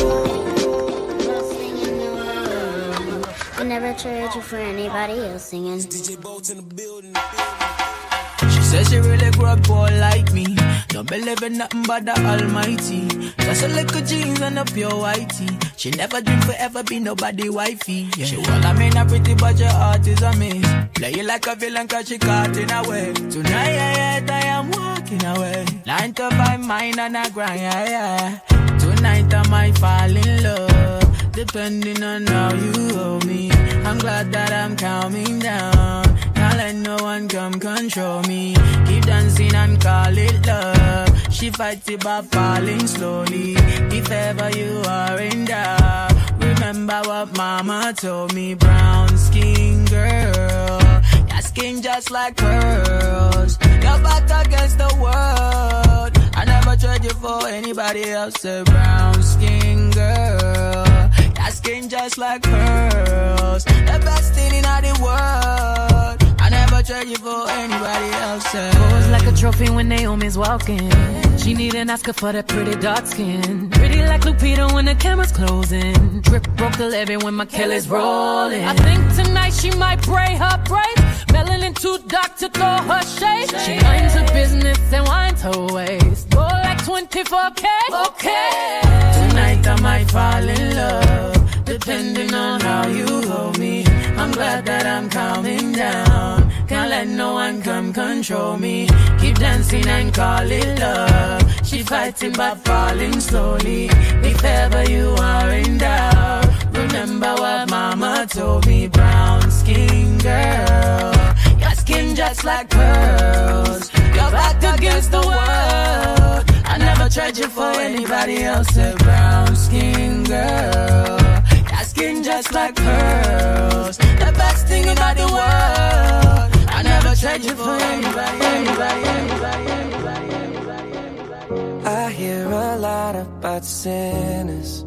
I never trade you for anybody else singing. D J Bolt in the building. She says she really grew up poor like me. Don't believe in nothing but the Almighty. Just a little jeans and a pure whitey. She never dreamed forever be nobody wifey. Yeah. She well, I mean a pretty but your heart is a miss. Play you like a villain cause she caught in a way. Tonight yeah, yeah, I am walking away. Nine to five mine and I grind, yeah, yeah. Tonight I might fall in love, depending on how you hold me. I'm glad that I'm calming down. Can't let no one come control me. Keep dancing and call it love. She fights it by falling slowly. If ever you are in doubt, remember what mama told me. Brown skin girl, your skin just like pearls. Your back against the world. I never trade you for anybody else. A brown skin girl, your skin just like pearls. The best thing in all the world. I never trade you for anybody else. Pose like a trophy when Naomi's walking. She need an Oscar for that pretty dark skin. Pretty like Lupita when the camera's closing. Drip broke the levee when my Kelly's rolling. I think tonight she might braid her braids. Melanin too dark to throw her shade. She minds her business and winds her waist. Go like twenty-four K. Okay. Tonight I might fall in love, depending on how you hold me. I'm glad that I'm calming down. Can't let no one come control me. Keep dancing and call it love. She fighting but falling slowly. If ever you are in doubt, remember what mama told me. Brown skin girl, your skin just like pearls. Your back against the world. I never tried you for anybody else. A brown skin girl, your skin just like pearls. The best thing about the world. I never tried you for anybody, anybody, anybody, anybody, anybody, anybody. I hear a lot about sinners.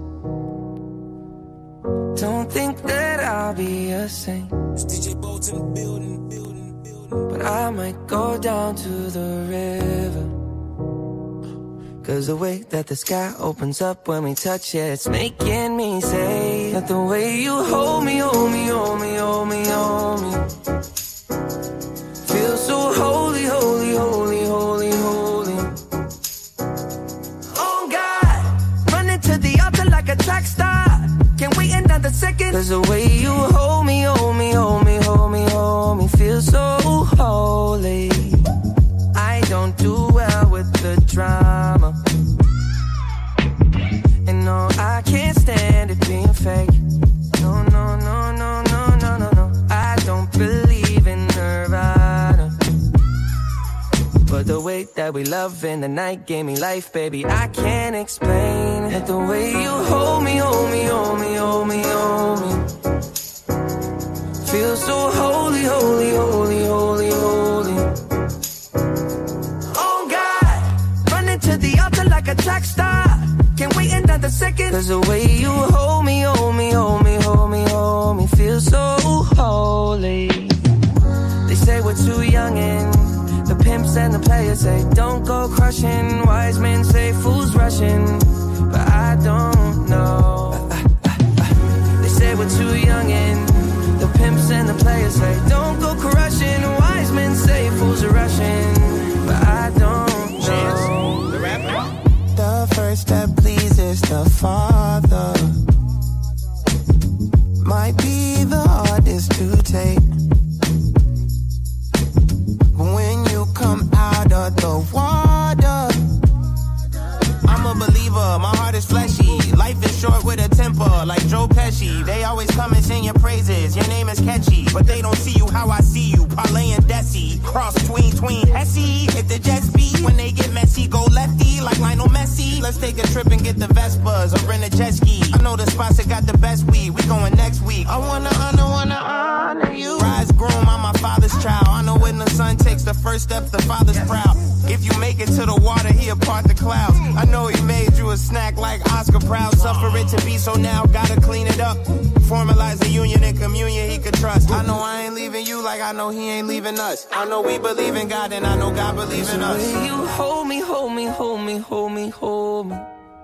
Don't think that I'll be a saint. It's D J Bolt in the building, building, building. But I might go down to the river. Cause the way that the sky opens up when we touch it, it's making me say that the way you hold me, hold me, hold me, hold me, hold me, feel so holy, holy, holy, holy, holy. Oh God, running to the altar like a track star. Can't wait another second. Cause the way you hold me, hold me, hold me, hold me, hold me, feel so holy. I don't do well with the drama. And no, I can't stand it being fake. No, no, no, no, no, no, no, no. I don't believe in Nirvana. But the way that we love in the night gave me life, baby. I can't explain it. The way you hold me, hold me, hold me, hold me, hold me, feel so holy, holy, holy, holy, holy. Oh God, running to the altar like a track star. Can't wait another second. Cause the way you hold me, hold me, hold me, hold me, hold me, feel so holy. They say we're too young and the pimps and the players say don't go crushing. Wise men say fools rushing, but I don't know. They say we're too young and the pimps and the players say don't go crushing. Wise men say fools are rushing, but I don't know. The rapper. The first step pleases the Father might be the hardest to take. When you come out of the water, I'm a believer, my heart is fleshy. Life is short with a temper, like sketchy. They always come and sing your praises. Your name is catchy, but they don't see you how I see you. Parlay and Desi, cross tween tween Hesse. Hit the jet speed when they get messy, go lefty like Lionel Messi. Let's take a trip and get the Vespas or rent a jet ski. I know the spots that got the best weed. We going next week. I wanna honor, wanna honor you. Rise groom, I'm my father's child. I know when the son takes the first step, the father's proud. If you make it to the water, he'll part the clouds. I know he made you a snack like Oscar Proud. Suffer it to be, so now gotta clean it up. Formalize the union and communion he could trust. I know I ain't leaving you like I know he ain't leaving us. I know we believe in God and I know God believes in us. You hold me, hold me, hold me, hold me, hold me.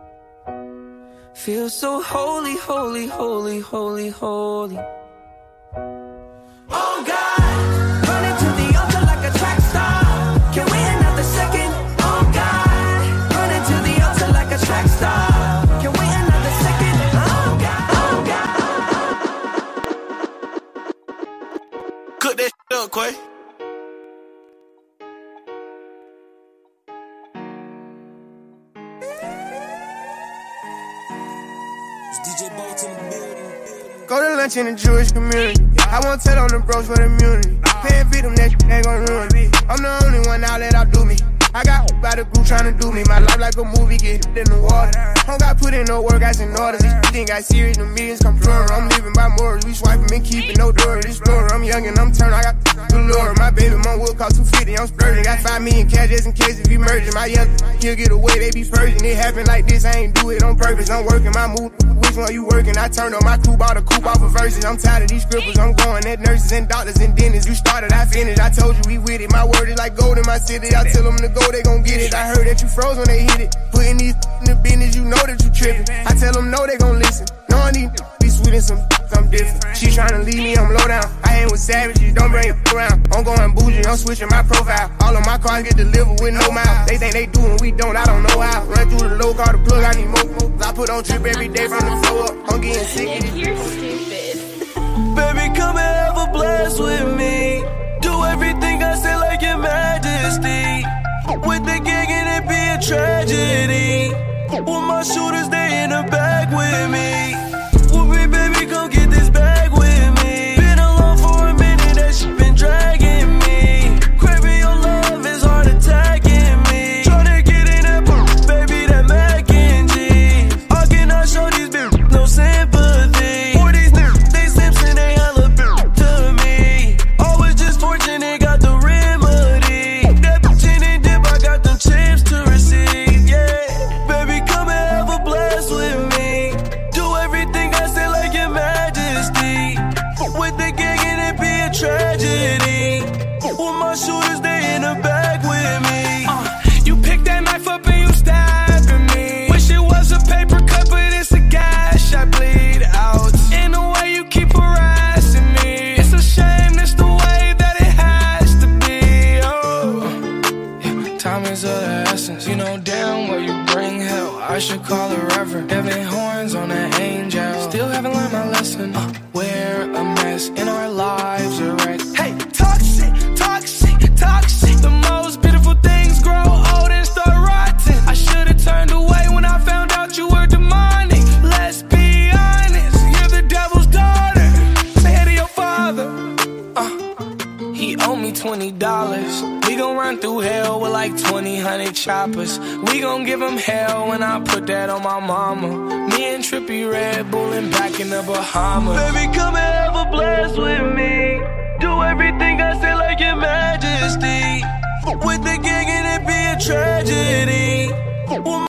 Feel so holy, holy, holy, holy, holy. Oh God, running to the altar like a track star. Can we another second? Oh God, running to the altar like a track star. Can we another second? Oh God, oh God. Cook that shit up, Quay. Go to lunch in the Jewish community. I won't tell on the bros for the immunity. Paying feed them, that shit ain't gon' ruin me. I'm the only one out that outdo me. I got by the group tryna do me. My life like a movie, get hit in the water. Don't got put in no work, I in orders. These things got serious, the millions come plural. I'm living by morals, we swiping and keeping no door. Explorer, I'm young and I'm turned, I got the lure. My baby mom would cost two fifty, I'm splurging. Got five million cash just in case if he merging. My young he'll get away, they be purging. It happen like this, I ain't do it on purpose. I'm working my move. Which one you working? I turned on my crew, bought a coupe off of verses. I'm tired of these scribbles, I'm going at nurses and doctors and dentists. You started, I finished. I told you we with it. My word is like gold in my city. I tell them to go, they gon' get it. I heard that you froze when they hit it. Putting these in the business, you know that you tripping. I tell them no, they gon' listen. No, I need be sweet and some I'm different. She tryna leave me, I'm low down. I ain't with savages, don't bring it around. I'm going bougie, I'm switching my profile. All of my cars get delivered with no mouth. They think they do and we don't, I don't know how. Run through the low car, the plug, I need more. I put on drip every day from the floor up. I'm getting sick of it. You're stupid. Baby, come and have a blast with me. Do everything I say like your majesty. With the gig and it be a tragedy. With my shooters, they in the back with me. With me, baby, come get this bag with me. Been alone for a minute, that shit been dragging me. Craving your love is hard attacking me. Tryna get in that book, baby, that mac and cheese. I cannot show these bitches no sympathy. For these niggas, they Simpson, they hella bitch to me. Always just fortunate, got the remedy. That bitch in and dip, I got them chips to receive, yeah. Baby, come and have a blast with me. Do everything I say like your majesty. With the gang and it be a tragedy. With my shooters, they in the back with me. Uh, you pick that knife up and you stabbing me. Wish it was a paper cut, but it's a gash. I bleed out. In the way you keep harassing me. It's a shame, it's the way that it has to be. Oh, yeah, time is of the essence. You know damn well you bring hell. I should call a reverend. Devin horns on an angel. Still haven't learned my lesson. Uh, we're a mess and our lives are wrecked. Hey, toxic, toxic, toxic. The most beautiful things grow old and start rotting. I should have turned away when I found out you were demonic. Let's be honest, you're the devil's daughter. Say hey to your father. Uh, he owed me twenty dollars. We gon' run through hell with like twenty hundred choppers. We gon' give him hell when I put that on my mama. Me and Trippy Red Bullin' back in the Bahamas. Baby, come and have a blast with me. Do everything I say like your majesty. With the gang and it be a tragedy. With